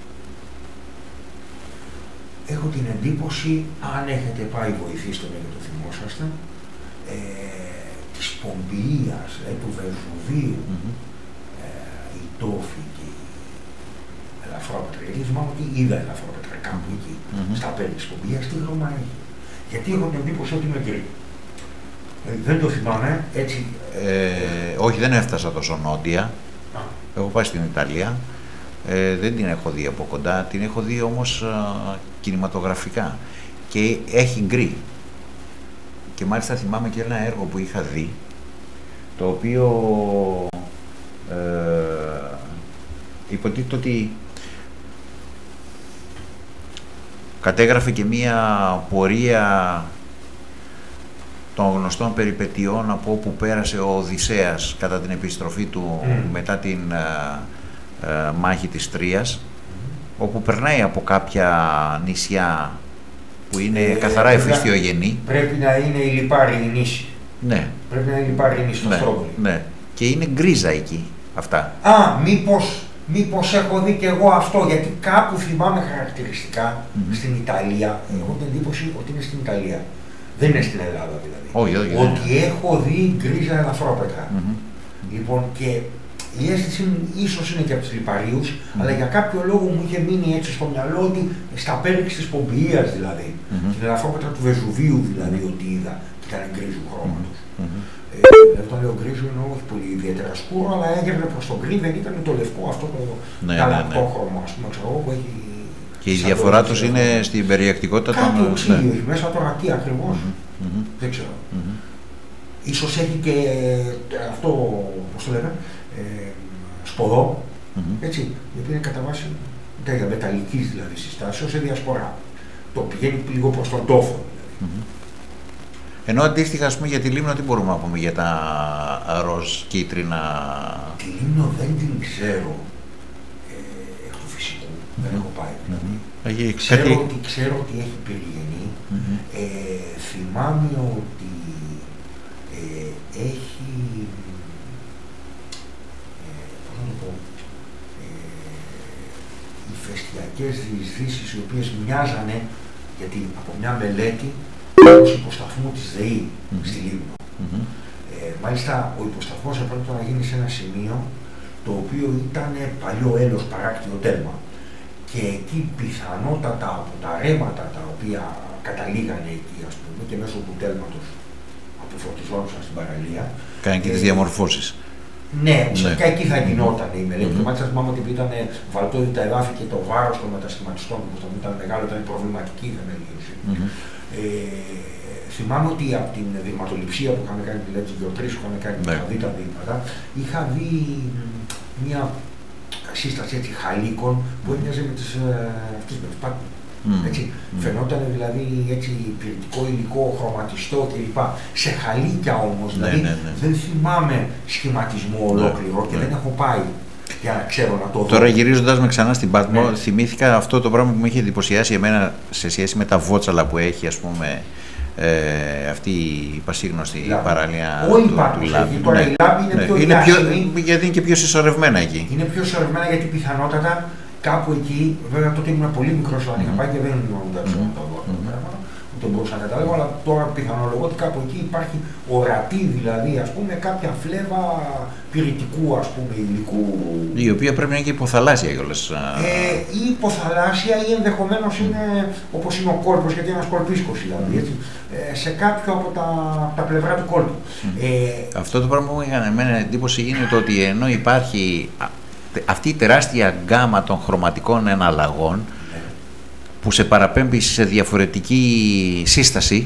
Έχω την εντύπωση, αν έχετε πάει βοηθήστε με και το θυμόσαστε, ε, της Πομπιείας, ε, του Βεζουβίου, mm-hmm. ε, η Τόφη και η ελαφρόπετρα. Γιατί θυμάμαι ότι είδα ελαφρόπετρα κάπου εκεί, mm-hmm. στα πέντε της Πομπιείας, τι χρώμα έχει. Γιατί έχω την εντύπωση ότι είναι γκρι. Ε, δεν το θυμάμαι, έτσι. Ε, όχι, δεν έφτασα τόσο νότια. Α. Έχω πάει στην Ιταλία. Ε, δεν την έχω δει από κοντά, την έχω δει όμως α, κινηματογραφικά και έχει γκρι. Και μάλιστα θυμάμαι και ένα έργο που είχα δει, το οποίο ε, υποτίθεται ότι κατέγραφε και μία πορεία των γνωστών περιπετειών από όπου πέρασε ο Οδυσσέας κατά την επιστροφή του mm. μετά την Uh, μάχη της Τρίας, mm-hmm. όπου περνάει από κάποια νησιά που είναι ε, καθαρά εφιστιογενή. Πρέπει να είναι η λιπάρη η νήσι. Ναι. Πρέπει να είναι η λιπάρη η νήσι στο ναι, Στρόγγυλο. Ναι. Και είναι γκρίζα εκεί αυτά. Α, μήπως, μήπως έχω δει και εγώ αυτό, γιατί κάπου θυμάμαι χαρακτηριστικά mm-hmm. στην Ιταλία. Mm-hmm. Έχω την εντύπωση ότι είναι στην Ιταλία. Δεν είναι στην Ελλάδα δηλαδή. Όχι, όχι. Ότι ναι. έχω δει γκρίζα ελαφρόπετρα. Mm-hmm. Λοιπόν, και η αίσθηση μου ίσως είναι και από τους λιπαρίους, mm-hmm. αλλά για κάποιο λόγο μου είχε μείνει έτσι στο μυαλό ότι στα πέριξ της Πομπιείας δηλαδή, mm-hmm. την ελαφρόπετρα του Βεζουβίου δηλαδή, ότι είδα και ήταν γκρίζου χρώματος. Mm-hmm. Ε, όταν λέω γκρίζου εννοώ όχι πολύ ιδιαίτερα σκούρο, αλλά έγερνε προς το γκρι, δεν ήταν το λευκό αυτό το ναι, γαλακτό ναι, ναι. χρώμα, ας πούμε, ξέρω εγώ, που έχει. Και η διαφορά τους είναι στην περιεκτικότητα των. Κάτι οξύδιο, ναι. Μέσα τώρα τι ακριβώς, mm-hmm. δεν ξέρω. Mm-hmm. Ίσως έχει και αυτό, πώς το λέμε, Ε, σποδό, mm-hmm. έτσι, η οποία είναι κατά βάση μεταλλικής δηλαδή συστάσεως σε διασπορά. Το πηγαίνει λίγο προς τον τόφο. Δηλαδή. Mm-hmm. Ενώ αντίστοιχα, ας πούμε, για τη Λίμνο, τι μπορούμε να πούμε για τα ροζ κίτρινα. Τη Λίμνο δεν την ξέρω ε, εκ του φυσικού, mm-hmm. δεν έχω πάει δηλαδή. Mm-hmm. Έχει, ξέρω, κάτι... ότι, ξέρω ότι έχει πυρηγενή, mm-hmm. ε, θυμάμαι ότι ε, έχει ηφαιστειακές διεισδύσεις οι οποίες μοιάζανε, γιατί από μια μελέτη του υποσταθμού της ΔΕΗ mm-hmm. στη Λίμνο. Mm-hmm. Ε, μάλιστα ο υποσταθμός έπρεπε να γίνει σε ένα σημείο το οποίο ήταν παλιό έλος παράκτιο τέλμα. Και εκεί πιθανότατα από τα ρέματα τα οποία καταλήγανε εκεί, ας πούμε, και μέσω του τέλματος αποφωτιζόντουσαν στην παραλία. Κάνει και ε, τις διαμορφώσεις. Ναι, ουσιαστικά ναι. εκεί θα γινόταν η μελέτη. Mm-hmm. Και μάλιστα θυμάμαι ότι ήταν βαλτόδητα εδάφη και το βάρος των μετασχηματιστών που ήταν μεγάλο, ήταν προβληματική η θεμελίωση. Mm-hmm. Ε, θυμάμαι ότι από την δειγματοληψία που είχαμε κάνει, δηλαδή τις γεωτρήσεις που είχαμε κάνει, που είχα δει τα δείγματα, είχα δει μια σύσταση έτσι χαλίκων που έμοιαζε με τις αυτές με τις πάτες. Mm. Έτσι, mm. Φαινόταν δηλαδή έτσι πυρητικό υλικό, χρωματιστό κλπ. Σε χαλίκια όμως, ναι, δηλαδή ναι, ναι. δεν θυμάμαι σχηματισμό ολόκληρο ναι, και ναι. δεν έχω πάει για να ξέρω να το δω. Τώρα γυρίζοντας με ξανά στην Πάτμο, ναι. θυμήθηκα αυτό το πράγμα που με είχε εντυπωσιάσει εμένα σε σχέση με τα βότσαλα που έχει, ας πούμε, ε, αυτή η πασίγνωστη Λάμπη. παραλία Όλοι του, του, του Λάμπη. Τώρα ναι. η Λάμπη είναι, ναι. πιο είναι πιο γιατί είναι και πιο συσσωρευμένα εκεί. Είναι πιο συσσωρευμένα γιατί πιθανότατα κάπου εκεί, βέβαια τότε ήμουν πολύ μικρός όταν είχα πάει και δεν ήμουν ούτε ξέρω να το δω αυτό το πράγμα, ούτε μπορούσα να καταλάβω, αλλά τώρα πιθανολογώ ότι κάπου εκεί υπάρχει ορατή δηλαδή, ας πούμε, κάποια φλέβα πυρητικού, ας πούμε, υλικού. Η οποία πρέπει να είναι και υποθαλάσσια κιόλας. Ε, ή υποθαλάσσια ή ενδεχομένως είναι όπως είναι ο κόλπος, γιατί είναι ένας κολπίσκος δηλαδή, έτσι, ε, σε κάποιο από τα, τα πλευρά του κόλπου. Mm. Ε, αυτό το πράγμα που μου έκανε εμένα εντύπωση είναι το ότι ενώ υπάρχει αυτή η τεράστια γκάμα των χρωματικών εναλλαγών ναι. που σε παραπέμπει σε διαφορετική σύσταση.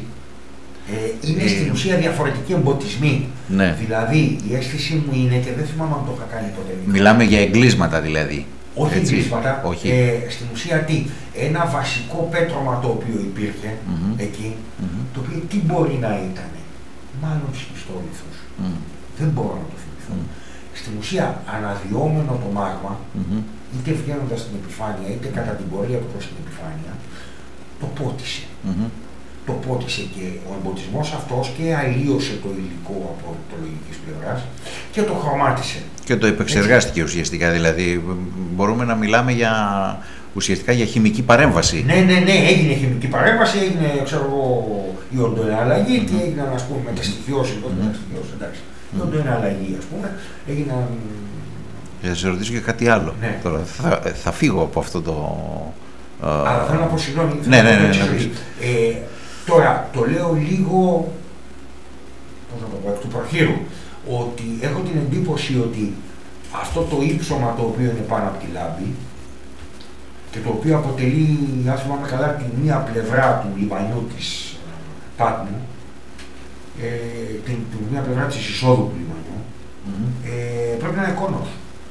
Ε, είναι ε, στην ουσία διαφορετικοί εμποτισμοί. Ναι. Δηλαδή η αίσθηση μου είναι, και δεν θυμάμαι αν το είχα κάνει ποτέ. Μιλάμε για εγκλίσματα δηλαδή. Όχι έτσι. εγκλίσματα. Όχι. Ε, στην ουσία τι, ένα βασικό πέτρωμα το οποίο υπήρχε mm-hmm. εκεί, mm-hmm. το οποίο τι μπορεί να ήταν. Μάλλον σχιστόλιθος. Mm. Δεν μπορώ να το θυμηθώ. Mm. Στην ουσία, αναδυόμενο το μάγμα, mm-hmm. είτε βγαίνοντας στην επιφάνεια, είτε κατά την πορεία του προς την επιφάνεια, το πότισε. Mm-hmm. Το πότισε και ο εμποτισμός αυτός και αλλίωσε το υλικό από το λογικής πλευράς και το χρωμάτισε. Και το επεξεργάστηκε έτσι ουσιαστικά, δηλαδή μπορούμε να μιλάμε για, ουσιαστικά για χημική παρέμβαση. Ναι, ναι, ναι, έγινε χημική παρέμβαση, έγινε, ξέρω εγώ, η οντοεναλλαγή, mm-hmm. τι έγιναν, ας πούμε, μεταστοιχειώσεις, mm-hmm. μεταστοιχειώσεις, εντάξει. Mm-hmm. Η οντοεναλλαγή, ας πούμε, έγιναν... Θα σε ρωτήσω και κάτι άλλο. Ναι. Τώρα, θα, θα φύγω από αυτό το... Αλλά θέλω να πω συγγνώμη, ναι, ναι, ναι, ναι, ναι. Ε, τώρα, το λέω λίγο, πώς να το πω, εκ του προχείρου, ότι έχω την εντύπωση ότι αυτό το ύψωμα το οποίο είναι πάνω από τη λάμπη και το οποίο αποτελεί, αν θυμάμαι καλά, τη μία πλευρά του λιμανιού της Πάτμου, ε, την, την μία πλευρά της εισόδου του λιμανιού, mm-hmm. ε, πρέπει να είναι κόνος.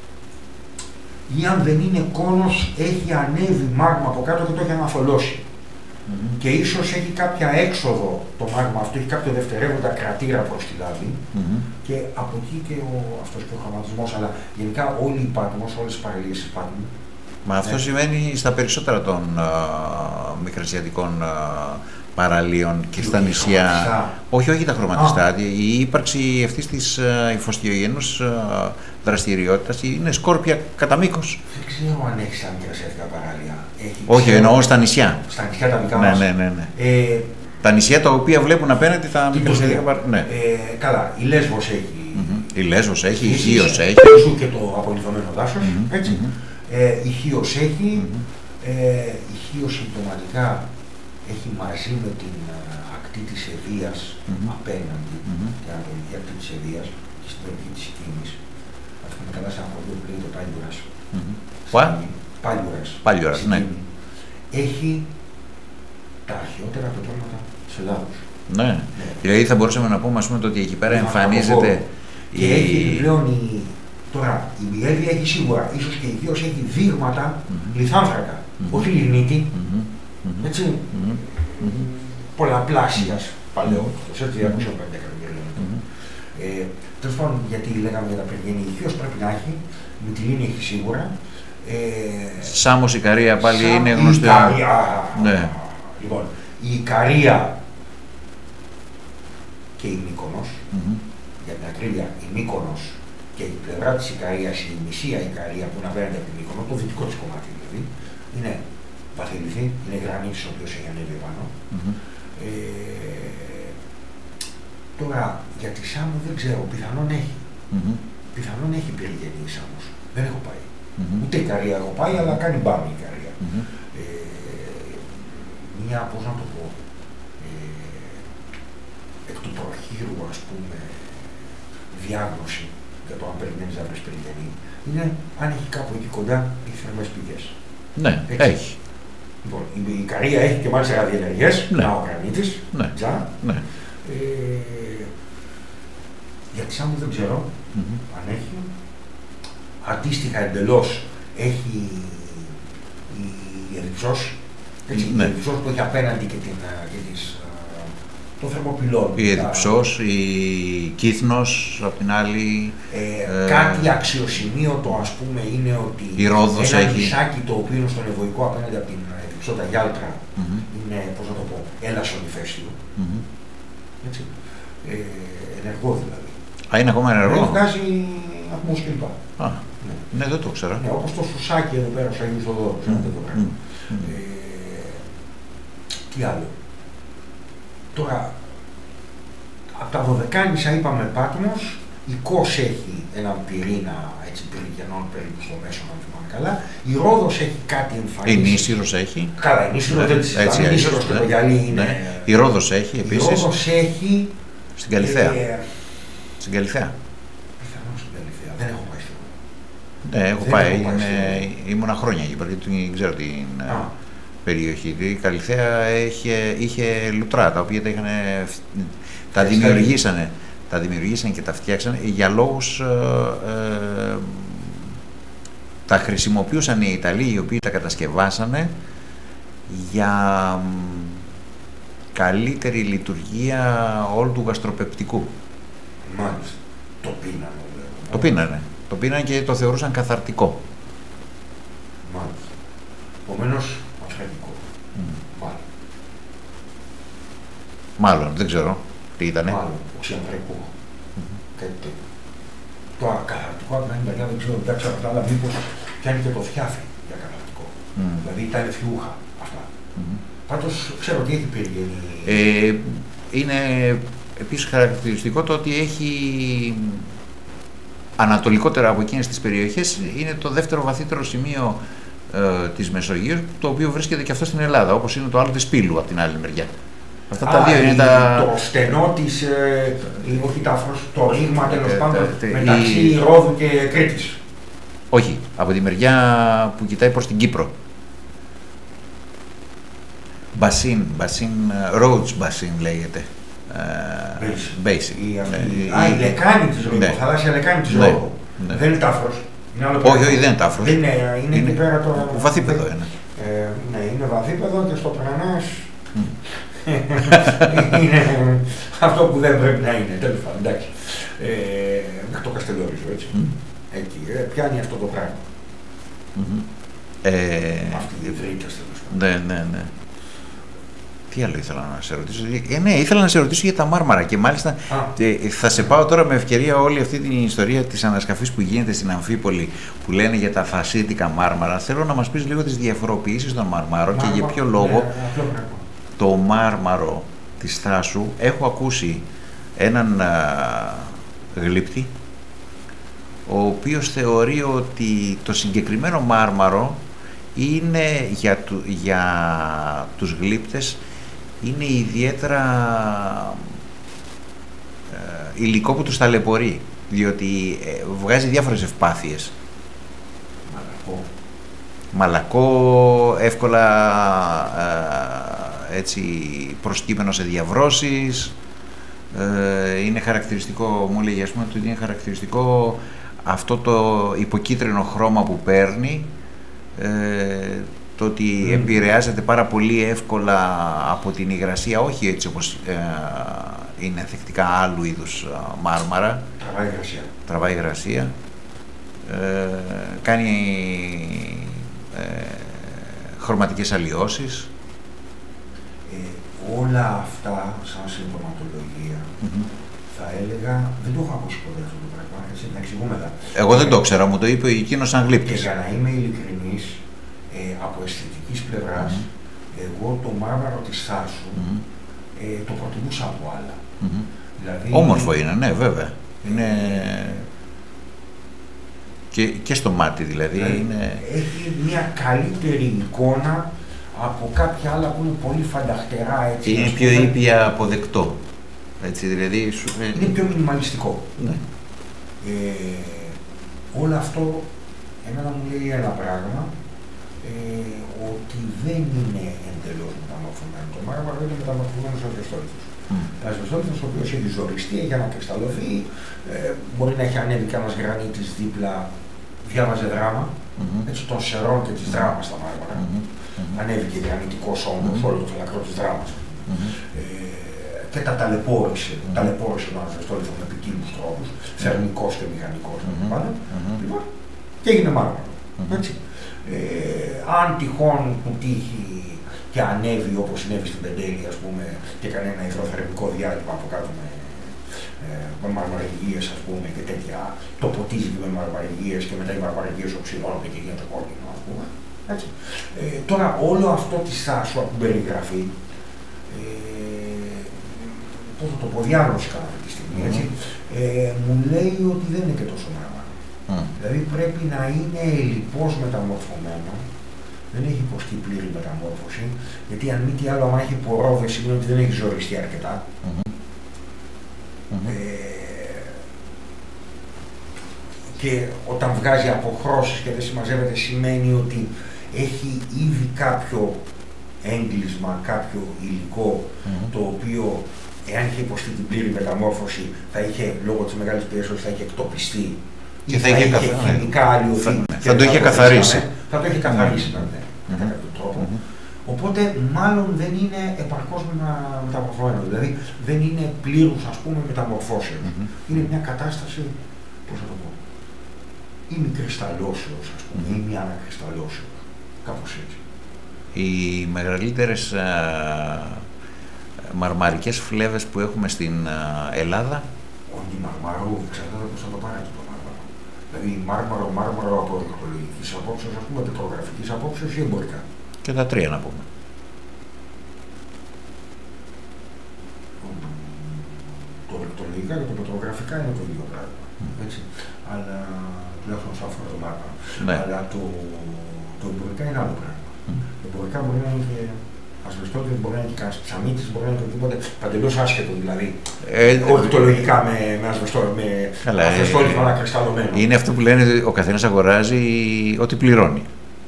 Ή αν δεν είναι κόνος, έχει ανέβει μάγμα από κάτω και το έχει αναφωλώσει. Mm-hmm. Και ίσως έχει κάποια έξοδο το μάγμα αυτό, έχει κάποιο δευτερεύοντα κρατήρα προς τη λάβη mm-hmm. και από εκεί και ο, αυτός και ο χρωματισμός, αλλά γενικά όλη η Πάτμος, όλες τις παραλίες της Πάτμου. Μα αυτό ναι. σημαίνει στα περισσότερα των uh, μικρασιατικών uh, παραλίων και στα νησιά. Όχι, όχι τα χρωματιστά. Α. Η ύπαρξη αυτής της uh, ηφαιστειογενούς uh, δραστηριότητας είναι σκόρπια κατά μήκος. Δεν ξέρω αν έχει σαν μικρασιατικά παράλια. Έχει, όχι, ξέρω, εννοώ στα νησιά. Στα νησιά τα δικά ναι, μας. Ναι, ναι, ναι. Ε, τα νησιά τα οποία βλέπουν απέναντι τα μικρασιατικά παράλια. Ναι. Ε, καλά, η Λέσβος έχει. Mm-hmm. Η Λέσβος έχει, η Χίος έχει. Σου και το απολυθωμένο δάσος, mm-hmm. έτσι. Mm-hmm. Ε, η Χίος έχει. Mm-hmm. ε, η Χίος συμπτωματικά έχει μαζί με την uh, ακτή της Ευβοίας mm-hmm. απέναντι, mm-hmm. την ανατολική ακτή της Ευβοίας και στην περιοχή της Σικίνης. Αυτό είναι καλά σαν χωριό που λέγεται Πάλιουρας. Πάλιουρας. Πάλιουρας, ναι. Έχει τα αρχαιότερα πετρώματα της Ελλάδος. Ναι. ναι. Δηλαδή θα μπορούσαμε να πούμε, ας πούμε, ότι εκεί πέρα εμφανίζεται... Και η... έχει επιπλέον η... Τώρα, η Εύβοια έχει σίγουρα, ίσως και η Χίος έχει δείγματα mm-hmm. λιθάνθρακα, mm-hmm. όχι λιγνίτη, mm-hmm. έτσι, mm-hmm. πολλαπλάσιας παλαιότητας, έτσι, διακόσια πενήντα εκατομμύρια. Τέλος πάντων, γιατί λέγαμε για τα Περγένη, η Χίος πρέπει να έχει, η Μυτιλήνη έχει σίγουρα. Ε, Σάμος, Ικαρία πάλι Σάμ, είναι γνωστή. Ναι. Λοιπόν, η Ικαρία και η Μύκονος, mm-hmm. για την ακρίβεια, η Μύκονος και η πλευρά της Ικαρίας, η μισία Ικαρία που είναι απέναντι από την Μύκονο, το δυτικό της κομμάτι δηλαδή, είναι βαθυληθή, είναι γρανίτης ο οποίος έχει ανέβει πάνω. Mm-hmm. ε, τώρα, για τη Σάμο δεν ξέρω, πιθανόν έχει. Mm-hmm. Πιθανόν έχει πυρηγενή η Σάμος. Δεν έχω πάει. Mm-hmm. Ούτε η Ικαρία έχω πάει, αλλά κάνει μπάμι η Ικαρία. Mm-hmm. ε, μια, πώς να το πω, ε, εκ του προχείρου, ας πούμε, διάγνωση για το αν περιμένεις να βρεις πυρηγενή, είναι αν έχει κάπου εκεί κοντά οι θερμές πηγές. Ναι, έτσι. Έχει. Λοιπόν, η Ικαρία έχει και μάλιστα ραδιενεργές, ναι. να ο Γρανίτης, ναι. τζα. Ναι. Ε, για τη Σάμου δεν ξέρω mm-hmm. αν έχει. Αντίστοιχα εντελώς έχει η Ερυψός, ναι. η Ερυψός που έχει απέναντι και, την, και τις, το θερμοπυλόν. Η Ερυψός, η Κύθνος, απ' την άλλη. Ε, ε, κάτι αξιοσημείωτο, ας πούμε, είναι ότι η Ρόδος ένα έχει. νησάκι το οποίο είναι στον Ευωικό απέναντι από την Ερυψό, τα Γιάλτρα, mm-hmm. είναι, πώς να το πω, έλασον ηφαίστειο. Mm-hmm. Έτσι. Ε, ενεργό δηλαδή. Α, είναι ακόμα ενεργό. Δεν βγάζει αχμούς κλπ. Α, ναι. ναι, δεν το ξέρω. Ναι, όπως το Σουσάκι εδώ πέρα στους Αγίους Οδόρους, ένα τέτοιο πράγμα. Τι άλλο. Τώρα, από τα Δωδεκάνησα είπαμε Πάτμος, η Κος έχει έναν πυρήνα έτσι πυρηγενών περίπου στο μέσο, αν θυμάμαι καλά. Η Ρόδος έχει κάτι εμφανίσει. Η Νήσυρος έχει. Καλά, η Νήσυρος δεν τη συζητάμε. Η Νήσυρος και το γυαλί είναι. Ναι. Η Ρόδος έχει επίσης. Η Ρόδος έχει. Στην Καλιθέα. Ε, στην Καλιθέα. Πιθανώς στην Καλιθέα. Δεν έχω πάει στο. Ναι, έχω δεν πάει. Έχω πάει είναι, ήμουνα χρόνια εκεί, γιατί ξέρω την Α. περιοχή. Η Καλιθέα είχε, είχε λουτρά, τα οποία τα είχαν. Τα δημιουργήσανε. Τα δημιουργήσαν και τα φτιάξαν για λόγους. Ε, ε, τα χρησιμοποιούσαν οι Ιταλοί, οι οποίοι τα κατασκευάσανε για καλύτερη λειτουργία όλου του γαστροπεπτικού. Μάλιστα. Το πίνανε. Το πίνανε. Το πίνανε και το θεωρούσαν καθαρτικό. Μάλλον, δεν ξέρω τι ήτανε. Μάλλον, οξυανθρακό. Mm-hmm. Κάτι τέτοιο. Το ακαθαρτικό από την άλλη μεριά δεν ξέρω, δεν ξέρω αυτά, αλλά μήπως πιάνει και το θιάφι για καθαρτικό. Mm. Δηλαδή τα ελευθιούχα αυτά. Mm-hmm. Πάντως ξέρω τι έχει περιγένει. Ε, είναι επίσης χαρακτηριστικό το ότι έχει ανατολικότερα από εκείνες τις περιοχές, είναι το δεύτερο βαθύτερο σημείο ε, της Μεσογείου, το οποίο βρίσκεται και αυτό στην Ελλάδα, όπως είναι το άλλο της Πύλου από την άλλη μεριά. Αυτά Α, τα δύο είναι τα... Το στενό της, ε, όχι τάφρος, το ρήγμα τέλος πάντων μεταξύ η... Ρόδου και Κρήτης. Όχι, από τη μεριά που κοιτάει προς την Κύπρο. Μπασίν, Μπασίν, Rhodes Basin λέγεται. Basic. Basic. Η, η, α, η λεκάνη της Ρόδου, η θαλάσσια λεκάνη της Ρόδου. Ναι. Δεν είναι τάφρος. Είναι άλλο όχι, όχι, δεν είναι τάφρος. Δεν είναι, είναι, είναι εκεί πέρα το... Βαθύπεδο είναι. Ε, ναι, είναι βαθύπεδο και στο Πρανάς mm. είναι αυτό που δεν πρέπει να είναι, τέλος πάντων, εντάξει. Ε, μέχρι το Καστελόριζο, έτσι. Mm. Εκεί, ε, πιάνει αυτό το πράγμα. Mm-hmm. Ε, αυτή η ευρύτητα, τέλος πάντων. Ναι, ναι, ναι. Τι άλλο ήθελα να σε ρωτήσω. Ε, ναι, ήθελα να σε ρωτήσω για τα Μάρμαρα και μάλιστα ε, θα σε πάω τώρα με ευκαιρία όλη αυτή την ιστορία της ανασκαφής που γίνεται στην Αμφίπολη που λένε για τα φασίτικα Μάρμαρα. Θέλω να μας πεις λίγο τις διαφοροποιήσεις των Μαρμάρων και για ποιο λόγο ναι, το Μάρμαρο της Θάσου. Έχω ακούσει έναν α, γλύπτη ο οποίος θεωρεί ότι το συγκεκριμένο Μάρμαρο είναι για, του, για τους γλύπτες είναι ιδιαίτερα ε, υλικό που τους ταλαιπωρεί, διότι ε, βγάζει διάφορες ευπάθειες. Μαλακό. Μαλακό, εύκολα ε, έτσι προσκύμενο σε διαβρώσεις. Ε, είναι χαρακτηριστικό, μου λέγει ας πούμε, ότι είναι χαρακτηριστικό αυτό το υποκίτρινο χρώμα που παίρνει, ε, το ότι mm. επηρεάζεται πάρα πολύ εύκολα από την υγρασία, όχι έτσι όπως ε, είναι ανθεκτικά άλλου είδους ε, μάρμαρα. Τραβάει υγρασία. Τραβάει υγρασία. Ε, κάνει ε, χρωματικές αλλοιώσεις. Ε, όλα αυτά σαν συμπτωματολογία mm-hmm. θα έλεγα, δεν το έχω ακούσει ποτέ αυτό το πράγμα, έτσι, να εξηγούμε μετά. Εγώ δεν το ξέρω, μου το είπε εκείνος σαν γλύπτης. Και για να είμαι ειλικρινής, ε, από αισθητικής πλευράς, mm-hmm. εγώ το Μάρμαρο της Θάσου mm-hmm. ε, το προτιμούσα από άλλα. Mm-hmm. Δηλαδή, όμορφο είναι, ναι, βέβαια. Είναι... Και, και στο μάτι δηλαδή, δηλαδή είναι... έχει μια καλύτερη εικόνα από κάποια άλλα που είναι πολύ φανταχτερά, έτσι. Είναι πιο ήπια αποδεκτό, έτσι, δηλαδή... Σου... είναι πιο μινιμαλιστικό. Ναι. Ε, όλο αυτό εμένα μου λέει ένα πράγμα, ε, ότι δεν είναι εντελώς μεταμορφωμένο. Το Μάρμαρο είναι μεταμορφωμένο σε ασβεστόλιθος. Mm. Ασβεστόλιθος ο οποίος έχει ζοριστεί για να κρυσταλλωθεί, ε, μπορεί να έχει ανέβει κανένας γρανίτης δίπλα, διάβαζε δράμα, mm-hmm. έτσι των σερών και της δράμας στα Μάρμαρα. Mm-hmm. Ανέβηκε γρανιτικός όγκος, mm-hmm. όλο το φυλακρό της δράμας. Mm-hmm. Ε, και τα ταλαιπώρησε, mm-hmm. ταλαιπώρησε τον ασβεστόλιθο με ποικίλους τρόπους, mm-hmm. θερμικός και μηχανικός mm-hmm. mm-hmm. Λοιπόν, και έγινε Μάρμαρο. Mm-hmm. Έτσι. Ε, αν τυχόν του τύχει και ανέβει όπως συνέβη στην Πεντέλη, ας πούμε, και κανένα υδροθερμικό διάλειμμα από κάτω με, ε, με μαρμαραγίες, ας πούμε, και τέτοια, το ποτίζει με μαρμαραγίες και μετά οι μαρμαραγίες οξυνώνονται και γίνεται κόκκινο, ας πούμε. Έτσι. Ε, τώρα όλο αυτό της Θάσου από την περιγραφή, ε, πώς θα το πω, διάγνωση κάνω αυτή τη στιγμή, έτσι, ε, μου λέει ότι δεν είναι και τόσο μάρμαρο. Mm. Δηλαδή πρέπει να είναι ελλιπώς μεταμορφωμένο, δεν έχει υποστεί πλήρη μεταμόρφωση, γιατί αν μη τι άλλο, αν έχει πορόδες, σημαίνει ότι δεν έχει ζοριστεί αρκετά. Mm-hmm. Mm-hmm. Ε, και όταν βγάζει αποχρώσεις και δεν συμμαζεύεται, σημαίνει ότι έχει ήδη κάποιο έγκλεισμα, κάποιο υλικό, mm-hmm. το οποίο, εάν είχε υποστεί την πλήρη μεταμόρφωση, θα είχε, λόγω της μεγάλης πιέσεως, θα είχε εκτοπιστεί. Και θα, θα είχε χημικά αλλοιωθεί. Θα, θα το είχε καθαρίσει. Θα το είχε καθαρίσει, ναι, ναι, κατά κάποιο τρόπο. Οπότε, μάλλον δεν είναι επαρκώς μεταμορφωμένο. Δηλαδή, δεν είναι πλήρους, ας πούμε, μεταμορφώσεως. Είναι μια κατάσταση, πώς θα το πω, ή μικρυσταλλώσεως, ας πούμε, ή μια ανακρυσταλλώσεως. Κάπως έτσι. Οι μεγαλύτερες μαρμαρικές φλέβες που έχουμε στην Ελλάδα. Όχι μαρμαρού, εξαρτάται πώς θα το πάρετε το μάρμαρο. Δηλαδή μάρμαρο, μάρμαρο από ορεικτολογικής απόψεως, ας πούμε, πετρογραφικής απόψεως ή εμπορικά. Και τα τρία να πούμε. Το ορεικτολογικά και το πετρογραφικά είναι το ίδιο πράγμα. Έτσι. Αλλά τουλάχιστον όσον αφορά το μάρμαρο. Ναι. Αλλά το, το εμπορικά είναι άλλο πράγμα. Mm. Το εμπορικά μπορεί να είναι και ασβεστότητα, μπορεί να είναι και κανένας ψαμίτης, μπορεί να είναι και οτιδήποτε παντελώς άσχετο δηλαδή. Ε, ορεικτολογικά με, με ασβεστότητα, με κρυσταλλωμένο. Είναι αυτό που λένε ο καθένας αγοράζει ό,τι πληρώνει.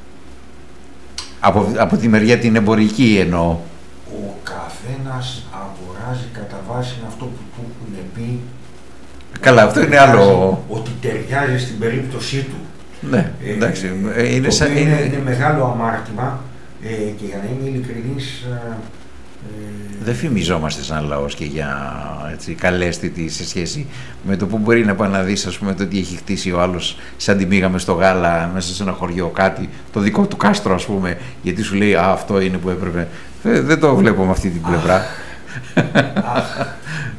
Από, από τη μεριά την εμπορική εννοώ. Ο καθένας αγοράζει κατά βάση αυτό που του έχουν πει. Καλά, αυτό είναι άλλο. Ότι ταιριάζει στην περίπτωσή του. Ναι, εντάξει. Ε, είναι, σαν, είναι, είναι μεγάλο αμάρτημα ε, και για να είμαι ειλικρινής. Ε, δεν φημιζόμαστε σαν λαός και για έτσι, καλέσθητη σε σχέση με το που μπορεί να πάει να δεις, ας πούμε, το τι έχει χτίσει ο άλλος, σαν την πήγαμε στο Γάλα μέσα σε ένα χωριό κάτι, το δικό του κάστρο, ας πούμε, γιατί σου λέει «Α, αυτό είναι που έπρεπε». Δεν, δεν το βλέπω με αυτή την πλευρά. Αχ, ε,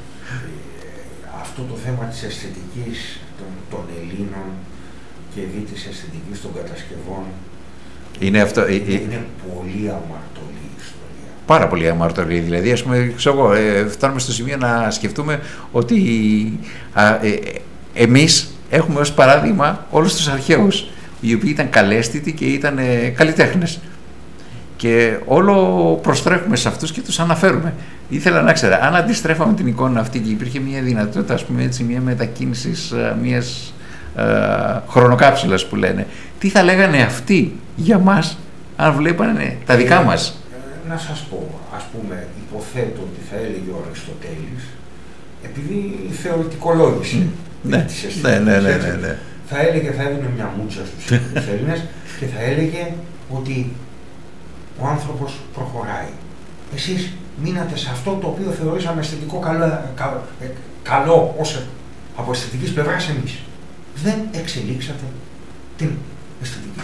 αυτό το θέμα της αισθητικής των, των Ελλήνων και δι της αισθητικής των κατασκευών είναι, αυτό, είναι, είναι πολύ αμαρτωλή ιστορία. Πάρα πολύ αμαρτωλή. Δηλαδή, ας πούμε, ξέρω, ε, φτάνουμε στο σημείο να σκεφτούμε ότι α, ε, εμείς έχουμε ως παράδειγμα όλους τους αρχαίους, οι οποίοι ήταν καλέσθητοι και ήταν ε, καλλιτέχνες. Και όλο προστρέχουμε σε αυτούς και τους αναφέρουμε. Ήθελα να ξέρω, αν αντιστρέφαμε την εικόνα αυτή και υπήρχε μια δυνατότητα, ας πούμε, έτσι, μια μετακίνησης μιας ε, χρονοκάψουλας που λένε, τι θα λέγανε αυτοί για μας αν βλέπανε τα δικά μας. Ε, να σας πω, ας πούμε, υποθέτω ότι θα έλεγε ο Αριστοτέλης, επειδή η θεωρητικολόγηση mm. ναι, ναι, ναι, ναι, ναι, ναι. θα έλεγε, θα έδινε μια μούτσα στους Έλληνες και θα έλεγε ότι ο άνθρωπος προχωράει. Εσείς μείνατε σε αυτό το οποίο θεωρήσαμε αισθητικό καλό, καλό, καλό ως από αισθητικής πλευράς εμείς. Δεν εξελίξατε την αισθητική.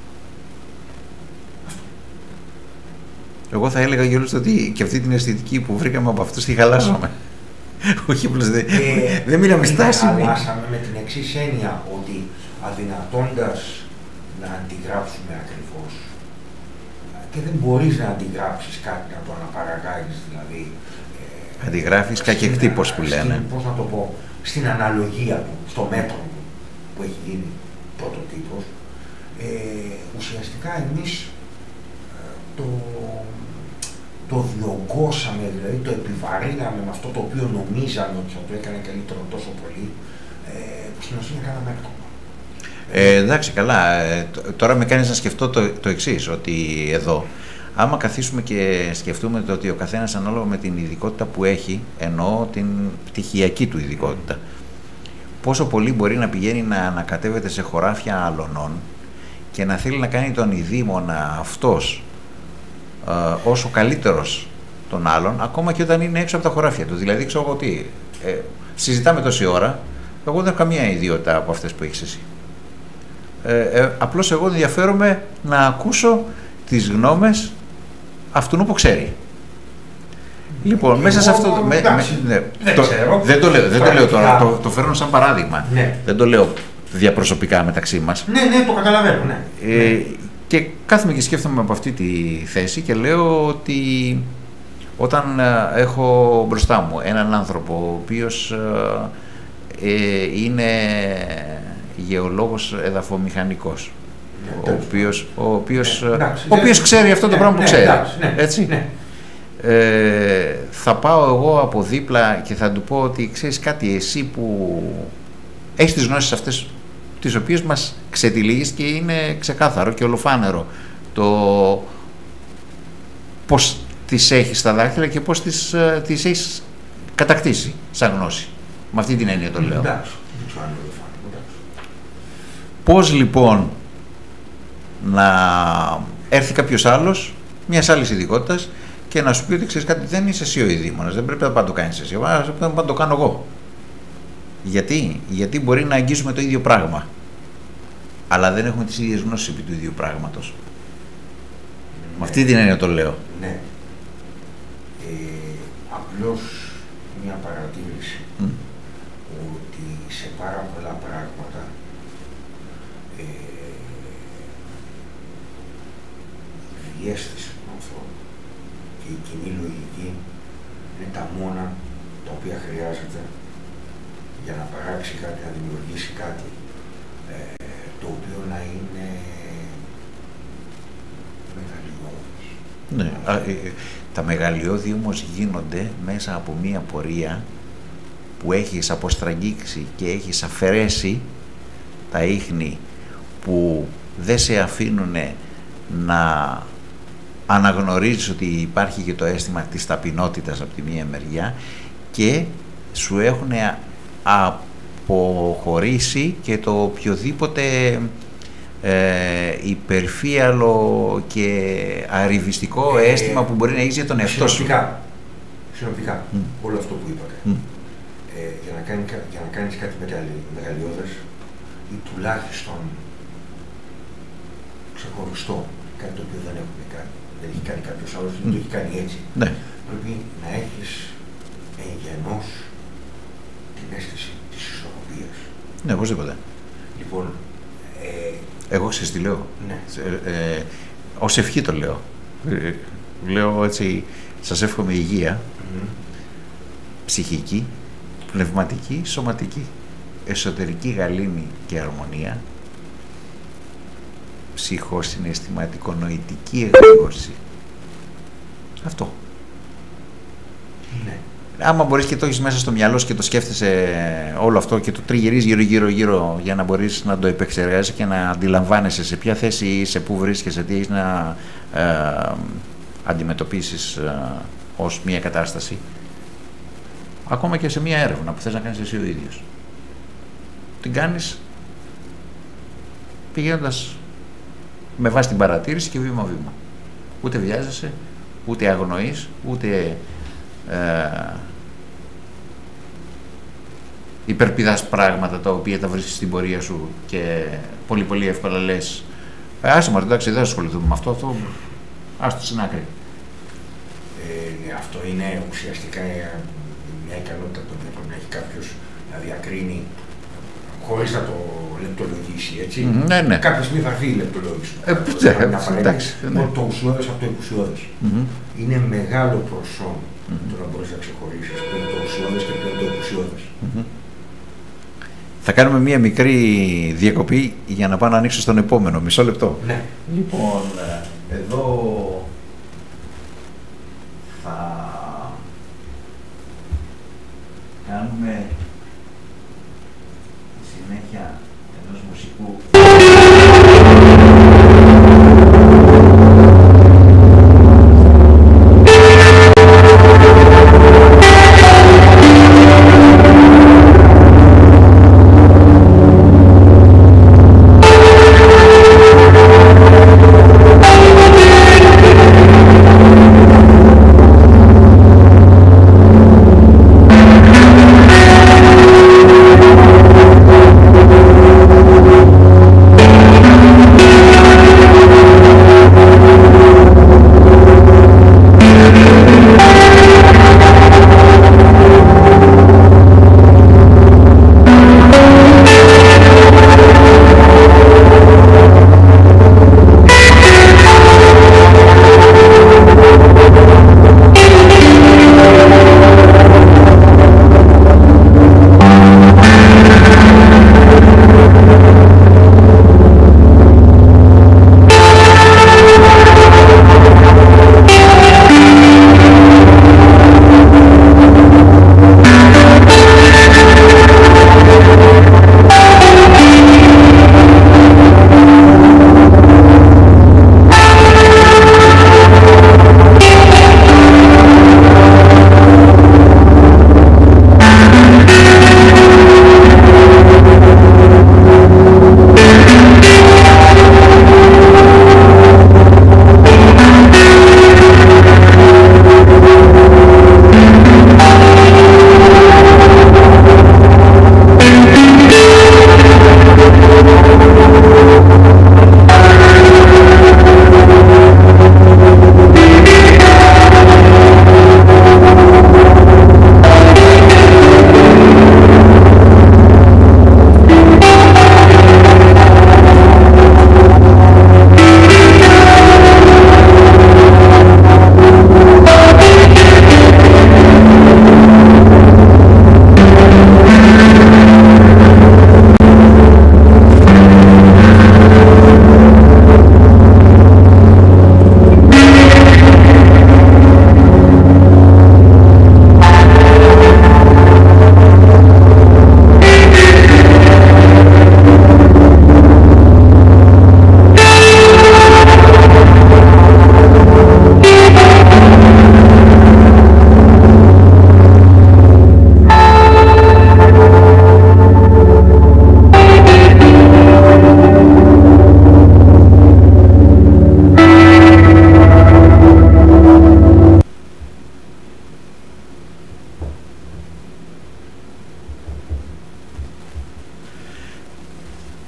Αυτό. Εγώ θα έλεγα για όλους ότι και αυτή την αισθητική που βρήκαμε από αυτούς τη χαλάσαμε. Όχι απλώς δεν, ε, δεν μείναμε στάσιμοι. Τη χαλάσαμε με την εξής έννοια ότι αδυνατώντας να αντιγράψουμε ακριβώς, και δεν μπορείς να αντιγράψεις κάτι, να το αναπαραγάγεις δηλαδή. Ε, Αντιγράφεις κακεκτύπωση που λένε. Στην, πώς να το πω, στην αναλογία του, στο μέτρο του που έχει γίνει πρωτοτύπος. Ε, ουσιαστικά εμείς ε, το, το διωγγώσαμε, δηλαδή το επιβαρύναμε με αυτό το οποίο νομίζαμε ότι θα το έκανε καλύτερο τόσο πολύ, ε, που στην ουσία κάναμε έκτομα. Ε, εντάξει, καλά. Ε, τώρα με κάνεις να σκεφτώ το, το εξής, ότι εδώ, άμα καθίσουμε και σκεφτούμε το ότι ο καθένας ανάλογα με την ειδικότητα που έχει, εννοώ την πτυχιακή του ειδικότητα, πόσο πολύ μπορεί να πηγαίνει να ανακατεύεται σε χωράφια αλωνών και να θέλει να κάνει τον ειδήμονα αυτός ε, όσο καλύτερος των άλλων, ακόμα και όταν είναι έξω από τα χωράφια του. Δηλαδή, ξέρω εγώ τι, ε, συζητάμε τόση ώρα, εγώ δεν έχω καμία ιδιότητα από αυτές που έχεις εσύ. Ε, ε, απλώς εγώ ενδιαφέρομαι να ακούσω τις γνώμες αυτού που ξέρει. Λοιπόν, εγώ, μέσα σε αυτό το... Με, εντάξει, με, ναι, δεν το, ξέρω. Δεν το λέω, δεν το λέω τώρα, το, το φέρνω σαν παράδειγμα. Ναι. Δεν το λέω διαπροσωπικά μεταξύ μας. Ναι, ναι, το καταλαβαίνω, ναι. Ε, ναι. Και κάθομαι και σκέφτομαι από αυτή τη θέση και λέω ότι όταν ε, έχω μπροστά μου έναν άνθρωπο ο οποίος ε, ε, είναι γεωλόγος εδαφομηχανικός, ναι, ο οποίος, ο οποίος, ναι, εντάξει, ο οποίος ξέρει αυτό ναι, το πράγμα ναι, που ξέρει, εντάξει, ναι, έτσι. Ναι. Ε, θα πάω εγώ από δίπλα και θα του πω ότι ξέρεις κάτι, εσύ που έχεις τις γνώσεις αυτές τις οποίες μας ξετυλίγεις και είναι ξεκάθαρο και ολοφάνερο το πώς τις έχεις στα δάχτυλα και πώς τις, τις έχεις κατακτήσει σαν γνώση. Με αυτή την έννοια το λέω. Εντάξει. Πώς λοιπόν να έρθει κάποιος άλλος, μιας άλλης ειδικότητας, και να σου πει ότι ξέρεις κάτι, δεν είσαι εσύ ο ειδήμονας, δεν πρέπει να πάντα το κάνεις εσύ, πρέπει να το κάνω εγώ. Γιατί? Γιατί μπορεί να αγγίζουμε το ίδιο πράγμα, αλλά δεν έχουμε τις ίδιες γνώσεις επί του ίδιου πράγματος. Ναι. Με αυτή την έννοια το λέω. Ναι. Ε, απλώς μια παρατήρηση Mm. ότι σε πάρα πολλά πράγματα ε, η αίσθηση του ανθρώπου και η κοινή λογική είναι τα μόνα τα οποία χρειάζεται για να παράξει κάτι, να δημιουργήσει κάτι ε, το οποίο να είναι μεγαλειώδης. Ναι, α, ε, τα μεγαλειώδη όμως γίνονται μέσα από μία πορεία που έχεις αποστραγγίξει και έχεις αφαιρέσει τα ίχνη που δεν σε αφήνουν να αναγνωρίζεις ότι υπάρχει και το αίσθημα της ταπεινότητας από τη μία μεριά και σου έχουν αποχωρήσει και το οποιοδήποτε ε, υπερφύαλο και arrivιστικό ε, αίσθημα που μπορεί να έχεις για τον εαυτό σου. Συνοπτικά, συνοπτικά mm. όλο αυτό που είπατε. Mm. Ε, για, να κάνει, για να κάνεις κάτι μεγαλειώδες ή τουλάχιστον ξεχωριστό, κάτι το οποίο δεν έχουμε κάνει, δεν έχει κάνει κάποιος άλλος, δεν mm. το έχει κάνει έτσι. Ναι. Πρέπει να έχεις εγγενώς την αίσθηση της ισορροπίας. Ναι, οπωσδήποτε. Λοιπόν, ε, εγώ ξέρεις τι λέω. Ναι. Ε, ε, ως ευχή το λέω. Ε, λέω έτσι, σας εύχομαι υγεία, mm. ψυχική, πνευματική, σωματική, εσωτερική γαλήνη και αρμονία, ψυχοσυναισθηματικονοητική εγρήγορση. Αυτό. Ναι. Άμα μπορείς και το έχεις μέσα στο μυαλό σου και το σκέφτεσαι όλο αυτό και το τριγυρίζεις γύρω γύρω γύρω για να μπορείς να το επεξεργάζεσαι και να αντιλαμβάνεσαι σε ποια θέση είσαι, πού βρίσκεσαι, τι έχεις να ε, αντιμετωπίσεις ε, ως μια κατάσταση, ακόμα και σε μια έρευνα που θες να κάνεις εσύ ο ίδιος. Την κάνεις πηγαίνοντας με βάση την παρατήρηση και βήμα-βήμα. Ούτε βιάζεσαι, ούτε αγνοείς, ούτε ε, υπερπηδάς πράγματα τα οποία τα βρίσκεις στην πορεία σου και πολύ πολύ εύκολα λες ε, άσε μας, εντάξει, δεν ασχοληθούμε με αυτό, αυτό άστο στην άκρη. Ε, ναι, αυτό είναι ουσιαστικά μια ικανότητα που πρέπει να έχει κάποιος να διακρίνει χωρίς να το λεπτολογήσει, έτσι. Mm, ναι, ναι. Κάποια στιγμή θα έρθει η λεπτολόγηση. Ε, να εντάξει, ναι. Το ουσιώδες από το υπουσιώδες. Mm-hmm. Είναι μεγάλο προσόν mm-hmm. το να μπορείς να ξεχωρίσεις ποιο είναι το ουσιώδες και ποιο είναι το υπουσιώδες. Mm-hmm. Θα κάνουμε μία μικρή διακοπή για να πάω να ανοίξω στον επόμενο. Μισό λεπτό. Ναι. Λοιπόν, εδώ θα κάνουμε συνέχεια ενός μουσικού.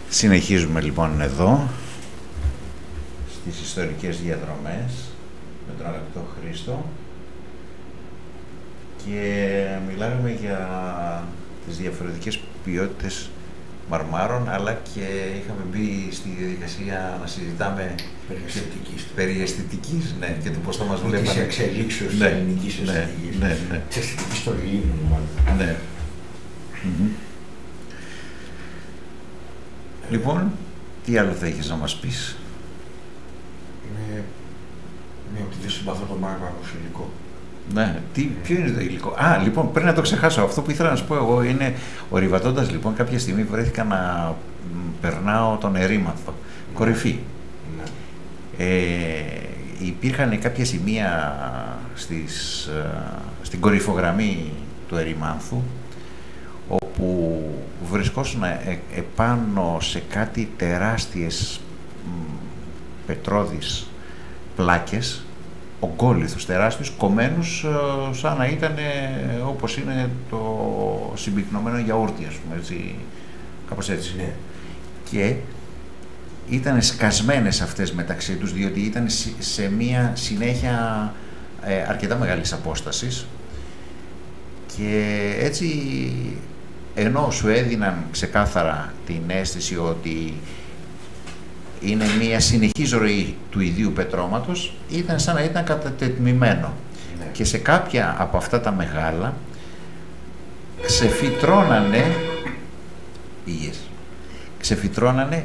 Συνεχίζουμε λοιπόν εδώ στις ιστορικές διαδρομές με τον αγαπητό Χρήστο και μιλάμε για τις διαφορετικές ποιότητες μαρμάρων, αλλά και είχαμε μπει στη διαδικασία να συζητάμε περί αισθητικής, ναι, και το πώς θα μας βλέπανε. Της εξελίξεως της ελληνικής αισθητικής. Ναι, ναι. Της αισθητικής των Ελλήνων, μάλλον. Ναι. Mm-hmm. Λοιπόν, τι άλλο θα έχεις να μας πεις? Είναι, είναι ότι δεν συμπαθώ το μάρμαρο ως υλικό. Ναι, τι, ποιο είναι το υλικό? Α, λοιπόν, πριν να το ξεχάσω, αυτό που ήθελα να σου πω εγώ είναι, ορειβατώντας λοιπόν, κάποια στιγμή βρέθηκα να περνάω τον Ερήμανθο, ναι. Κορυφή. Ναι. Ε, υπήρχαν κάποια σημεία στις, στην κορυφογραμμή του Ερήμανθου, όπου βρισκόσουν ε, επάνω σε κάτι τεράστιες μ, πετρώδεις πλάκες, ογκόλιθους τεράστιους, κομμένους ε, σαν να ήταν ε, όπως είναι το συμπυκνωμένο γιαούρτι, ας πούμε, έτσι, κάπως έτσι. Ναι. Και ήταν σκασμένες αυτές μεταξύ τους, διότι ήταν σε μία συνέχεια ε, αρκετά μεγάλης απόστασης, και έτσι, ενώ σου έδιναν ξεκάθαρα την αίσθηση ότι είναι μια συνεχής ροή του ιδίου πετρώματος, ήταν σαν να ήταν κατατετμημένο. Ναι. Και σε κάποια από αυτά τα μεγάλα ξεφυτρώνανε υγιές, ξεφυτρώνανε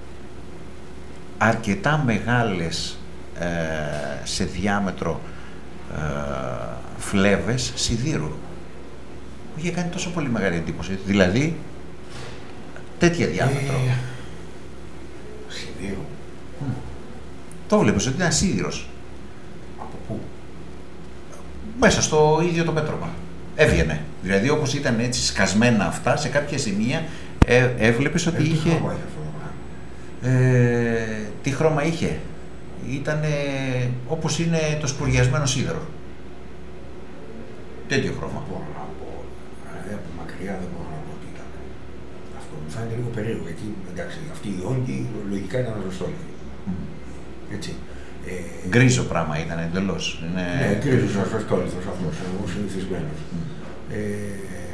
αρκετά μεγάλες ε, σε διάμετρο ε, φλέβες σιδήρου. Μου είχε κάνει τόσο πολύ μεγάλη εντύπωση, δηλαδή τέτοια διάμετρο. Ε, σιδήρου. Mm. Το βλέπεις ότι ήταν σίδηρος. Από πού? Μέσα στο ίδιο το πέτρωμα. Έβγαινε. Δηλαδή όπως ήταν έτσι σκασμένα αυτά, σε κάποια σημεία ε, έβλεπες ότι ε, είχε... Τι χρώμα είχε αυτό το πράγμα? Ε, τι χρώμα είχε? Ήτανε όπως είναι το σκουριασμένο σίδερο. Τέτοιο χρώμα. Μπορώ να πω. Δηλαδή από μακριά δεν μπορώ να πω τι ήταν. Αυτό μου φάνηκε λίγο περίεργο, γιατί εντάξει, αυτή η όγκη λογικά ήταν αναζωστόλικη. Mm. Έτσι. Ε, Γκρίζο πράγμα ήταν εντελώς. Είναι... Ναι, γκρίζος αναζωστόλικος αυτός, εγώ συνηθισμένος. Mm. Ε,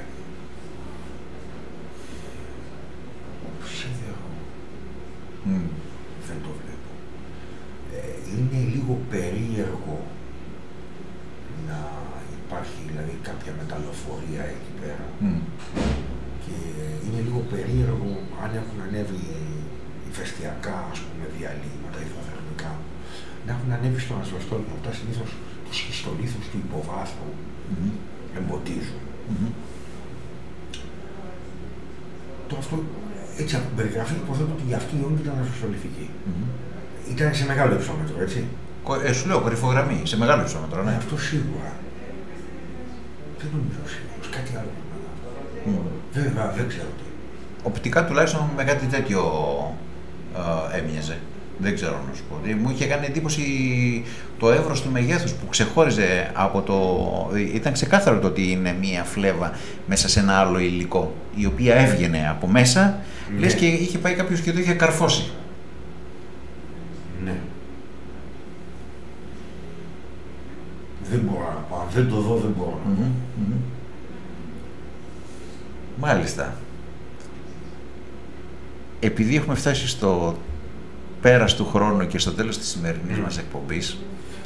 σίδερο. Mm. Δεν το βλέπω. Ε, είναι λίγο περίεργο να υπάρχει δηλαδή κάποια μεταλλοφορία εκεί πέρα. Mm. Και είναι λίγο περίεργο αν έχουν ανέβει ηφαιστειακά, ας πούμε, διαλύματα, υδροθερμικά, να έχουν ανέβει στον αζωστόλικο. Αυτά συνήθως τους σχιστολίθους του υποβάθρου mm-hmm. εμποτίζουν. Mm-hmm. Το αυτό, έτσι από την περιγραφή υποθέτω ότι αυτή η όγκη ήταν αζωστολιθική. Mm-hmm. Ήταν σε μεγάλο υψόμετρο, έτσι. Ε, σου λέω, κορυφογραμμή, σε μεγάλο υψόμετρο, ναι. Ε, αυτό σίγουρα. Δεν νομίζω σίγουρος, κάτι άλλο. Mm. Βέβαια, δεν ξέρω τι. Οπτικά τουλάχιστον με κάτι τέτοιο ε, έμοιαζε. Δεν ξέρω να σου πω. Μου είχε κάνει εντύπωση το εύρος του μεγέθους που ξεχώριζε από το... Ήταν ξεκάθαρο το ότι είναι μία φλέβα μέσα σε ένα άλλο υλικό, η οποία έβγαινε από μέσα, ναι. Λες και είχε πάει κάποιος και το είχε καρφώσει. Ναι. Δεν μπορώ να πω. Αν δεν το δω, δεν μπορώ να πω. Mm-hmm, mm-hmm. Μάλιστα. Επειδή έχουμε φτάσει στο πέρας του χρόνου και στο τέλος της σημερινής mm. μας εκπομπής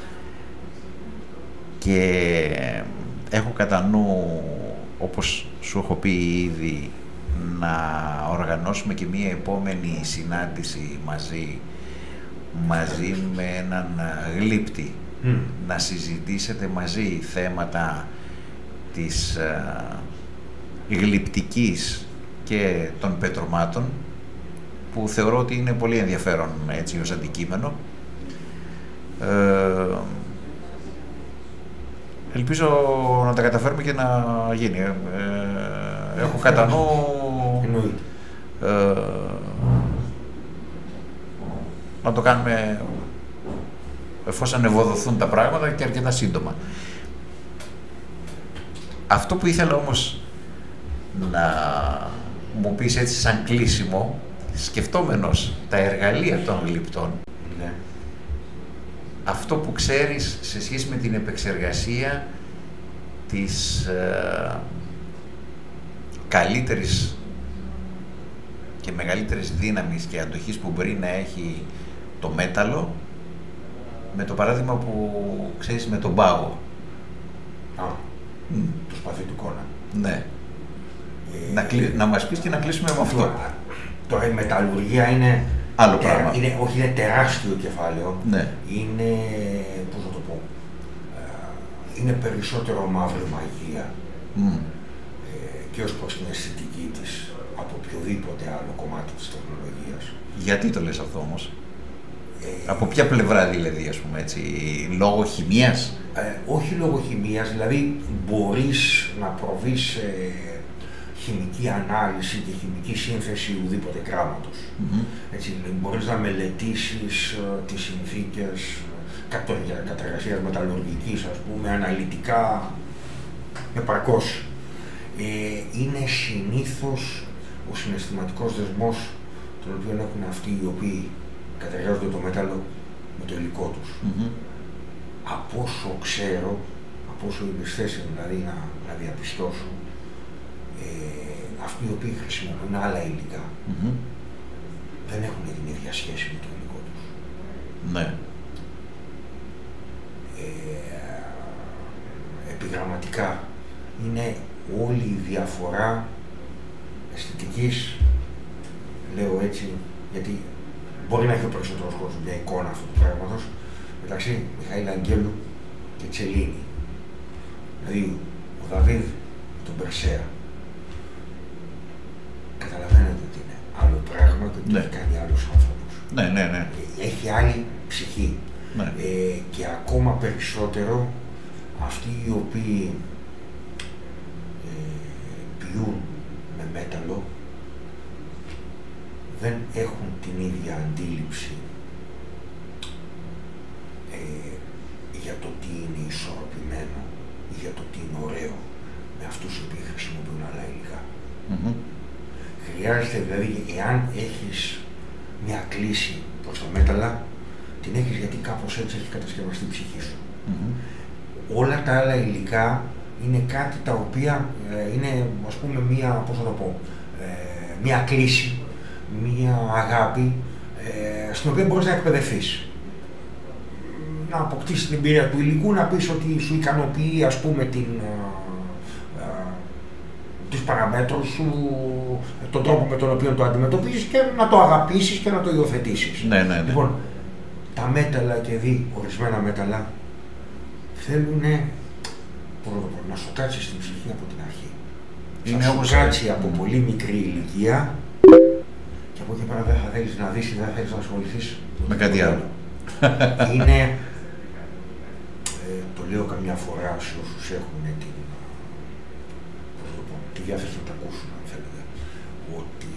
και έχω κατά νου, όπως σου έχω πει ήδη, να οργανώσουμε και μία επόμενη συνάντηση μαζί, μαζί με έναν γλύπτη, mm. να συζητήσετε μαζί θέματα της uh, γλυπτικής και των πετρωμάτων, που θεωρώ ότι είναι πολύ ενδιαφέρον έτσι ως αντικείμενο. Ε, ελπίζω να τα καταφέρουμε και να γίνει. Ε, ε, έχω κατά νου ε, να το κάνουμε εφόσον ευοδοθούν τα πράγματα και αρκετά σύντομα. Αυτό που ήθελα όμως να μου πεις έτσι σαν κλείσιμο σκεφτόμενος τα εργαλεία των γλυπτών, Ναι. αυτό που ξέρεις σε σχέση με την επεξεργασία της ε, καλύτερης και μεγαλύτερης δύναμης και αντοχής που μπορεί να έχει το μέταλλο, με το παράδειγμα που ξέρεις με τον πάγο. Α, Mm. το σπαθί του Κόνα. Ναι. Ε, Να, κλει... να μας πεις και να κλείσουμε με αυτό. Τώρα, τώρα η μεταλλουργία είναι, Άλλο τε- πράγμα. είναι, όχι, είναι τεράστιο κεφάλαιο. Ναι. Είναι, πώς να το πω, ε, είναι περισσότερο μαύρη μαγεία Mm. ε, και ως προς την αισθητική της από οποιοδήποτε άλλο κομμάτι της τεχνολογίας. Γιατί το λες αυτό όμως? Ε, Από ποια πλευρά δηλαδή, ας πούμε έτσι, λόγω χημίας? Ε, όχι λόγω χημίας, δηλαδή μπορείς να προβείς σε χημική ανάλυση και χημική σύνθεση ουδήποτε γράμματος. Mm-hmm. Έτσι, μπορείς να μελετήσεις ε, τις συνθήκες ε, κατεργασίας μεταλλουργικής, ας πούμε, αναλυτικά, επαρκώς. Ε, είναι συνήθως ο συναισθηματικός δεσμός τον οποίο έχουν αυτοί οι οποίοι κατεργάζονται το μέταλλο με το υλικό τους. Mm-hmm. Από όσο ξέρω, από όσο είμαι στη θέση δηλαδή να, να διαπιστώσω, ε, αυτοί οι οποίοι χρησιμοποιούν άλλα υλικά Mm-hmm. δεν έχουν την ίδια σχέση με το υλικό τους. Ναι. Ε, επιγραμματικά είναι όλη η διαφορά αισθητικής, λέω έτσι, γιατί μπορεί να έχει ο περισσότερος κόσμος μια εικόνα αυτού του πράγματος, μεταξύ Μιχαήλ Αγγέλου και Τσελίνη. Δηλαδή, ο Δαβίδ τον Περσέα. Καταλαβαίνετε ότι είναι άλλο πράγμα και ότι Ναι. έχει κάνει άλλους άνθρωπους. Ναι, ναι, ναι. Έχει άλλη ψυχή. Ναι. Ε, και ακόμα περισσότερο αυτοί οι οποίοι ε, πιούν με μέταλλο δεν έχουν την ίδια αντίληψη ε, για το τι είναι ισορροπημένο ή για το τι είναι ωραίο με αυτούς οι οποίοι χρησιμοποιούν άλλα υλικά. Mm-hmm. Χρειάζεται δηλαδή, εάν έχεις μια κλίση προς τα μέταλλα, την έχεις γιατί κάπως έτσι έχει κατασκευαστεί η ψυχή σου. Mm-hmm. Όλα τα άλλα υλικά είναι κάτι τα οποία ε, είναι, ας πούμε, μία, πώς θα το πω, ε, μία κλίση, μία αγάπη, ε, στην οποία μπορείς να εκπαιδευτείς. Να αποκτήσεις την εμπειρία του υλικού, να πεις ότι σου ικανοποιεί, ας πούμε, την, ε, ε, τις παραμέτρους σου, τον τρόπο με τον οποίο το αντιμετωπίζεις και να το αγαπήσεις και να το υιοθετήσεις. Ναι, ναι, ναι. Λοιπόν, μέταλλα και δει ορισμένα μέταλλα θέλουν να σου κάτσει στην ψυχή από την αρχή. Είναι θα σου κάτσει από mm. πολύ μικρή ηλικία και από εκεί πέρα δεν θα θέλεις να δεις ή δεν θα θέλεις να ασχοληθείς με κάτι άλλο. Είναι, ε, το λέω καμιά φορά σε όσους έχουν την, τη διάθεση να τα ακούσουν, αν θέλετε, ότι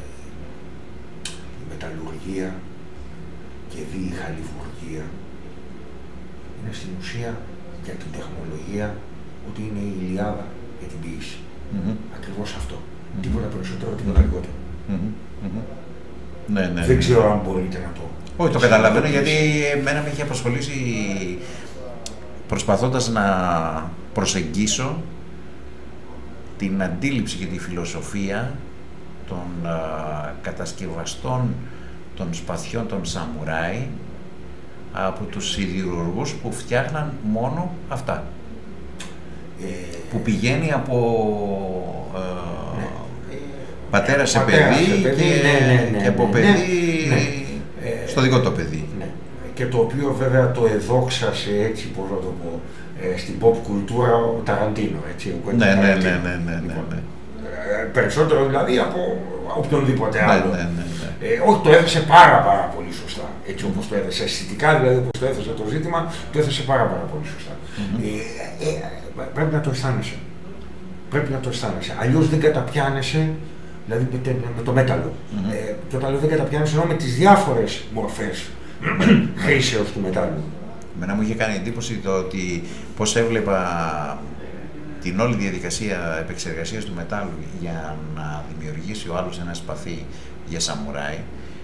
η μεταλλουργία και δι η χαλιβουργία είναι στην ουσία για την τεχνολογία ότι είναι η Ιλιάδα για την ποίηση. Mm-hmm. Ακριβώς αυτό. Mm-hmm. Τίποτα περισσότερο, τίποτα λιγότερο. Mm-hmm. Mm-hmm. Ναι, ναι, δεν ναι. ξέρω αν μπορείτε να το... Όχι, το καταλαβαίνω γιατί εμένα με έχει απασχολήσει προσπαθώντας να προσεγγίσω την αντίληψη και τη φιλοσοφία των α, κατασκευαστών των σπαθιών των σαμουράι από τους σιδηρουργούς που φτιάχναν μόνο αυτά. Ε, που πηγαίνει από ε, ναι. πατέρα σε παιδί, σε παιδί και, ναι, ναι, ναι, και από ναι, παιδί ναι, ναι. στο δικό το παιδί. Ναι. Και το οποίο βέβαια το εδόξασε έτσι, πώς να το πω, ε, στην pop κουλτούρα ο Ταραντίνο, έτσι. Ο ναι, ναι, ναι, ναι, ναι, ναι, λοιπόν, ναι. Ε, περισσότερο δηλαδή από οποιονδήποτε άλλο. Ναι, ναι, ναι, ναι. Ε, όχι, το έθεσε πάρα πάρα πολύ σωστά. Έτσι όπως το έθεσε, αισθητικά δηλαδή όπως το έθεσε το ζήτημα, το έθεσε πάρα πάρα πολύ σωστά. Mm-hmm. Ε, ε, πρέπει να το αισθάνεσαι. Πρέπει να το αισθάνεσαι. Αλλιώς δεν καταπιάνεσαι, δηλαδή με, με το μέταλλο. Mm-hmm. Ε, και όταν λέω δεν καταπιάνεσαι, εννοώ με τις διάφορες μορφές χρήσεως του μετάλλου. Εμένα μου είχε κάνει εντύπωση το ότι πώς έβλεπα την όλη διαδικασία επεξεργασίας του μετάλλου για να δημιουργήσει ο άλλος ένα σπαθί για σαμουράι,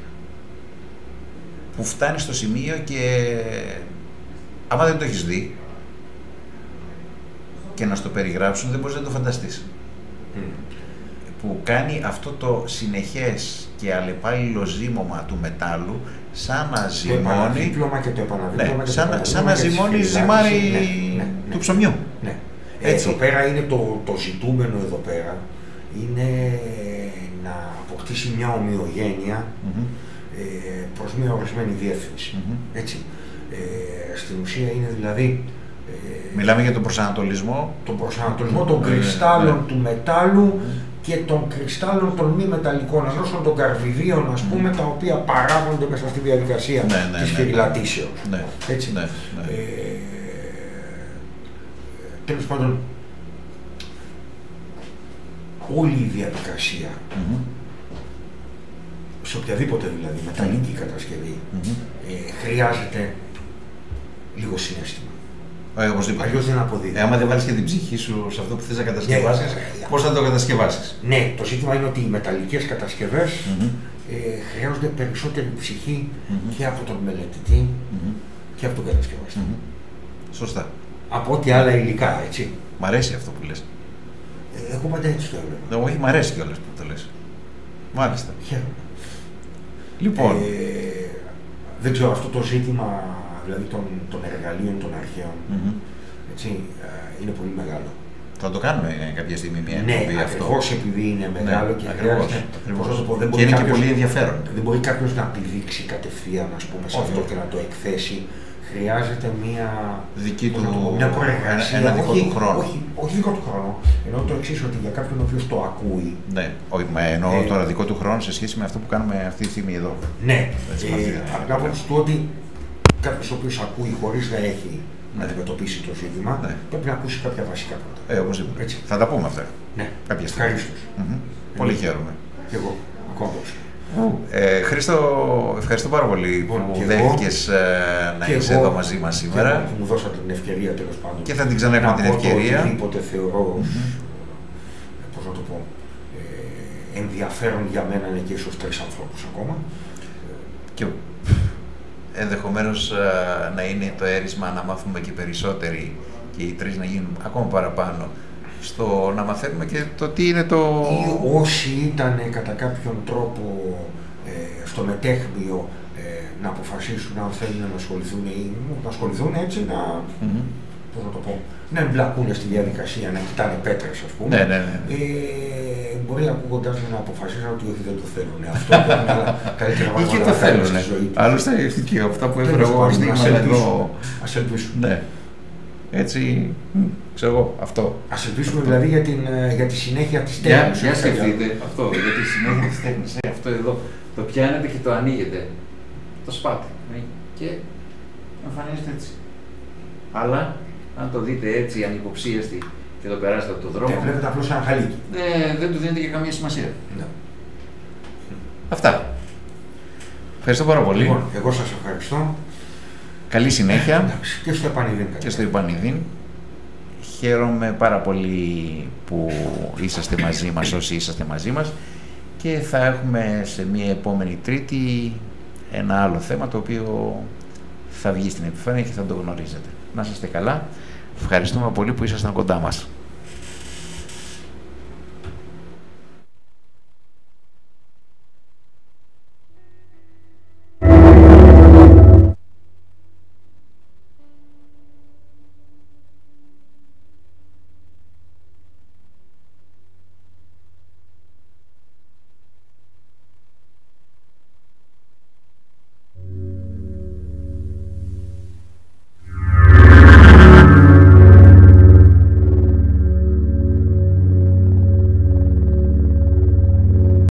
που φτάνει στο σημείο και άμα δεν το έχεις δει και να στο περιγράψουν δεν μπορείς να το φανταστείς. Mm. Που κάνει αυτό το συνεχές και αλλεπάλληλο ζύμωμα του μετάλλου σαν να ζυμώνει, και το ναι, σαν, σαν να ζυμώνει ζυμάρι ναι, ναι, ναι, του ψωμιού. Ναι. Έτσι. Εδώ πέρα είναι το, το ζητούμενο εδώ πέρα είναι να αποκτήσει μια ομοιογένεια mm-hmm. ε, προς μια ορισμένη διεύθυνση. Mm-hmm. Έτσι. Ε, στην ουσία είναι δηλαδή... Ε, Μιλάμε για τον προσανατολισμό. Τον προσανατολισμό των κρυστάλλων mm-hmm. του μετάλλου mm-hmm. και των κρυστάλλων των μη μεταλλικών ενώσεων των καρβιδίων, ας πούμε, mm. τα οποία παράγονται μέσα στη διαδικασία ναι, ναι, της ναι, φυριλατήσεως. Ναι, έτσι. Ναι, ναι. Ε, τέλος πάντων, όλη η διαδικασία, mm-hmm. σε οποιαδήποτε δηλαδή μεταλλική mm-hmm. κατασκευή, mm-hmm. ε, χρειάζεται λίγο συναίσθημα. Ε, Αλλιώς δεν αποδίδει. Ε, άμα δεν βάλεις και την ψυχή σου σε αυτό που θες να κατασκευάσεις, yeah. πώς θα το κατασκευάσεις? Ναι, το ζήτημα είναι ότι οι μεταλλικές κατασκευές mm-hmm. ε, χρειάζονται περισσότερη ψυχή mm-hmm. και από τον μελετητή mm-hmm. και από τον κατασκευαστή. Mm-hmm. Σωστά. Από ό,τι άλλα υλικά, έτσι. Μ' αρέσει αυτό που λες. Ε, εγώ πάντα έτσι το έβλεπα. Όχι, μ' αρέσει κιόλας που το λες. Μάλιστα. Χαίρομαι. Λοιπόν. Ε, δεν ξέρω αυτό το ζήτημα, δηλαδή των, των εργαλείων των αρχαίων, mm-hmm. έτσι, είναι πολύ μεγάλο. Θα το κάνουμε κάποια στιγμή μια ναι, εκπομπή αυτό. ακριβώς επειδή είναι μεγάλο ναι, και ακριβώς, χρειάζεται. Ακριβώς. Πω, δεν και είναι κάποιος, και πολύ ενδιαφέρον. Δεν μπορεί κάποιος να πηδήξει κατευθείαν, ας πούμε, σε αυτό και να το εκθέσει. Χρειάζεται μια δική του, μια προεργασία. Ένα δικό όχι, του χρόνο. Όχι, όχι δικό του χρόνο. Εννοώ το εξής, ότι για κάποιον ο οποίος το ακούει. Ναι, όχι, εννοώ ε, τώρα δικό του χρόνο σε σχέση με αυτό που κάνουμε αυτή τη στιγμή εδώ. Ναι, από την άποψη του ότι κάποιος ο οποίος ακούει χωρίς να έχει ναι. να αντιμετωπίσει το ζήτημα, ναι. πρέπει να ακούσει κάποια βασικά πράγματα. Ε, οπωσδήποτε. Θα τα πούμε αυτά. Ναι, κάποια στιγμή. Ευχαρίστως. Mm-hmm. Πολύ χαίρομαι. Και εγώ, ακόμα τόσο. Ε, Χρήστο, ευχαριστώ πάρα πολύ που δέχτηκες ε, να είσαι εδώ μαζί μας σήμερα. Και που μου δώσατε την ευκαιρία τέλος πάντων. Και θα την ξαναέχουμε την ευκαιρία. Οτιδήποτε θεωρώ, mm-hmm. πώς να το πω, ε, ενδιαφέρον για μένα είναι και ίσως τρεις ανθρώπους ακόμα. Και ενδεχομένως ε, να είναι το αίρισμα να μάθουμε και περισσότεροι και οι τρεις να γίνουν ακόμα παραπάνω. Στο να μαθαίνουμε και το τι είναι το... Ή όσοι ήταν κατά κάποιον τρόπο ε, στο μετέχμιο ε, να αποφασίσουν αν θέλουν να ασχοληθούν ή να ασχοληθούν έτσι να... Mm-hmm. Πώς να το πω, να εμπλακούν στη διαδικασία, να κοιτάνε πέτρες, ας πούμε. Ναι, ναι, ναι. Ε, μπορεί ακούγοντας να αποφασίσουν ότι όχι δεν το θέλουν. Αυτό είναι καλύτερα ή και το θέλουν. Άλλωστε και αυτά που έφερα εγώ στίγμα εδώ. Ας ελπίσουμε. Ναι. Έτσι, ξέρω εγώ, αυτό. Ας ελπίσουμε δηλαδή για, την, για τη συνέχεια της τέχνης. Για σκεφτείτε αυτό, για τη συνέχεια της τέχνης. Ε, αυτό εδώ, το πιάνετε και το ανοίγετε, το σπάτε και εμφανίζεται έτσι. Αλλά, αν το δείτε έτσι ανυποψίαστη και το περάσετε από τον δρόμο... Και βλέπετε απλώς ένα χαλίκι. Ε, δεν του δίνετε και καμία σημασία. Ναι. Αυτά. Ευχαριστώ πάρα πολύ. Λοιπόν, εγώ σας ευχαριστώ. Καλή συνέχεια. Και στο επανειδήν. Και στο επανειδήν. Χαίρομαι πάρα πολύ που είσαστε μαζί μας όσοι είσαστε μαζί μας και θα έχουμε σε μια επόμενη Τρίτη ένα άλλο θέμα το οποίο θα βγει στην επιφάνεια και θα το γνωρίζετε. Να είστε καλά. Ευχαριστούμε πολύ που ήσασταν κοντά μας.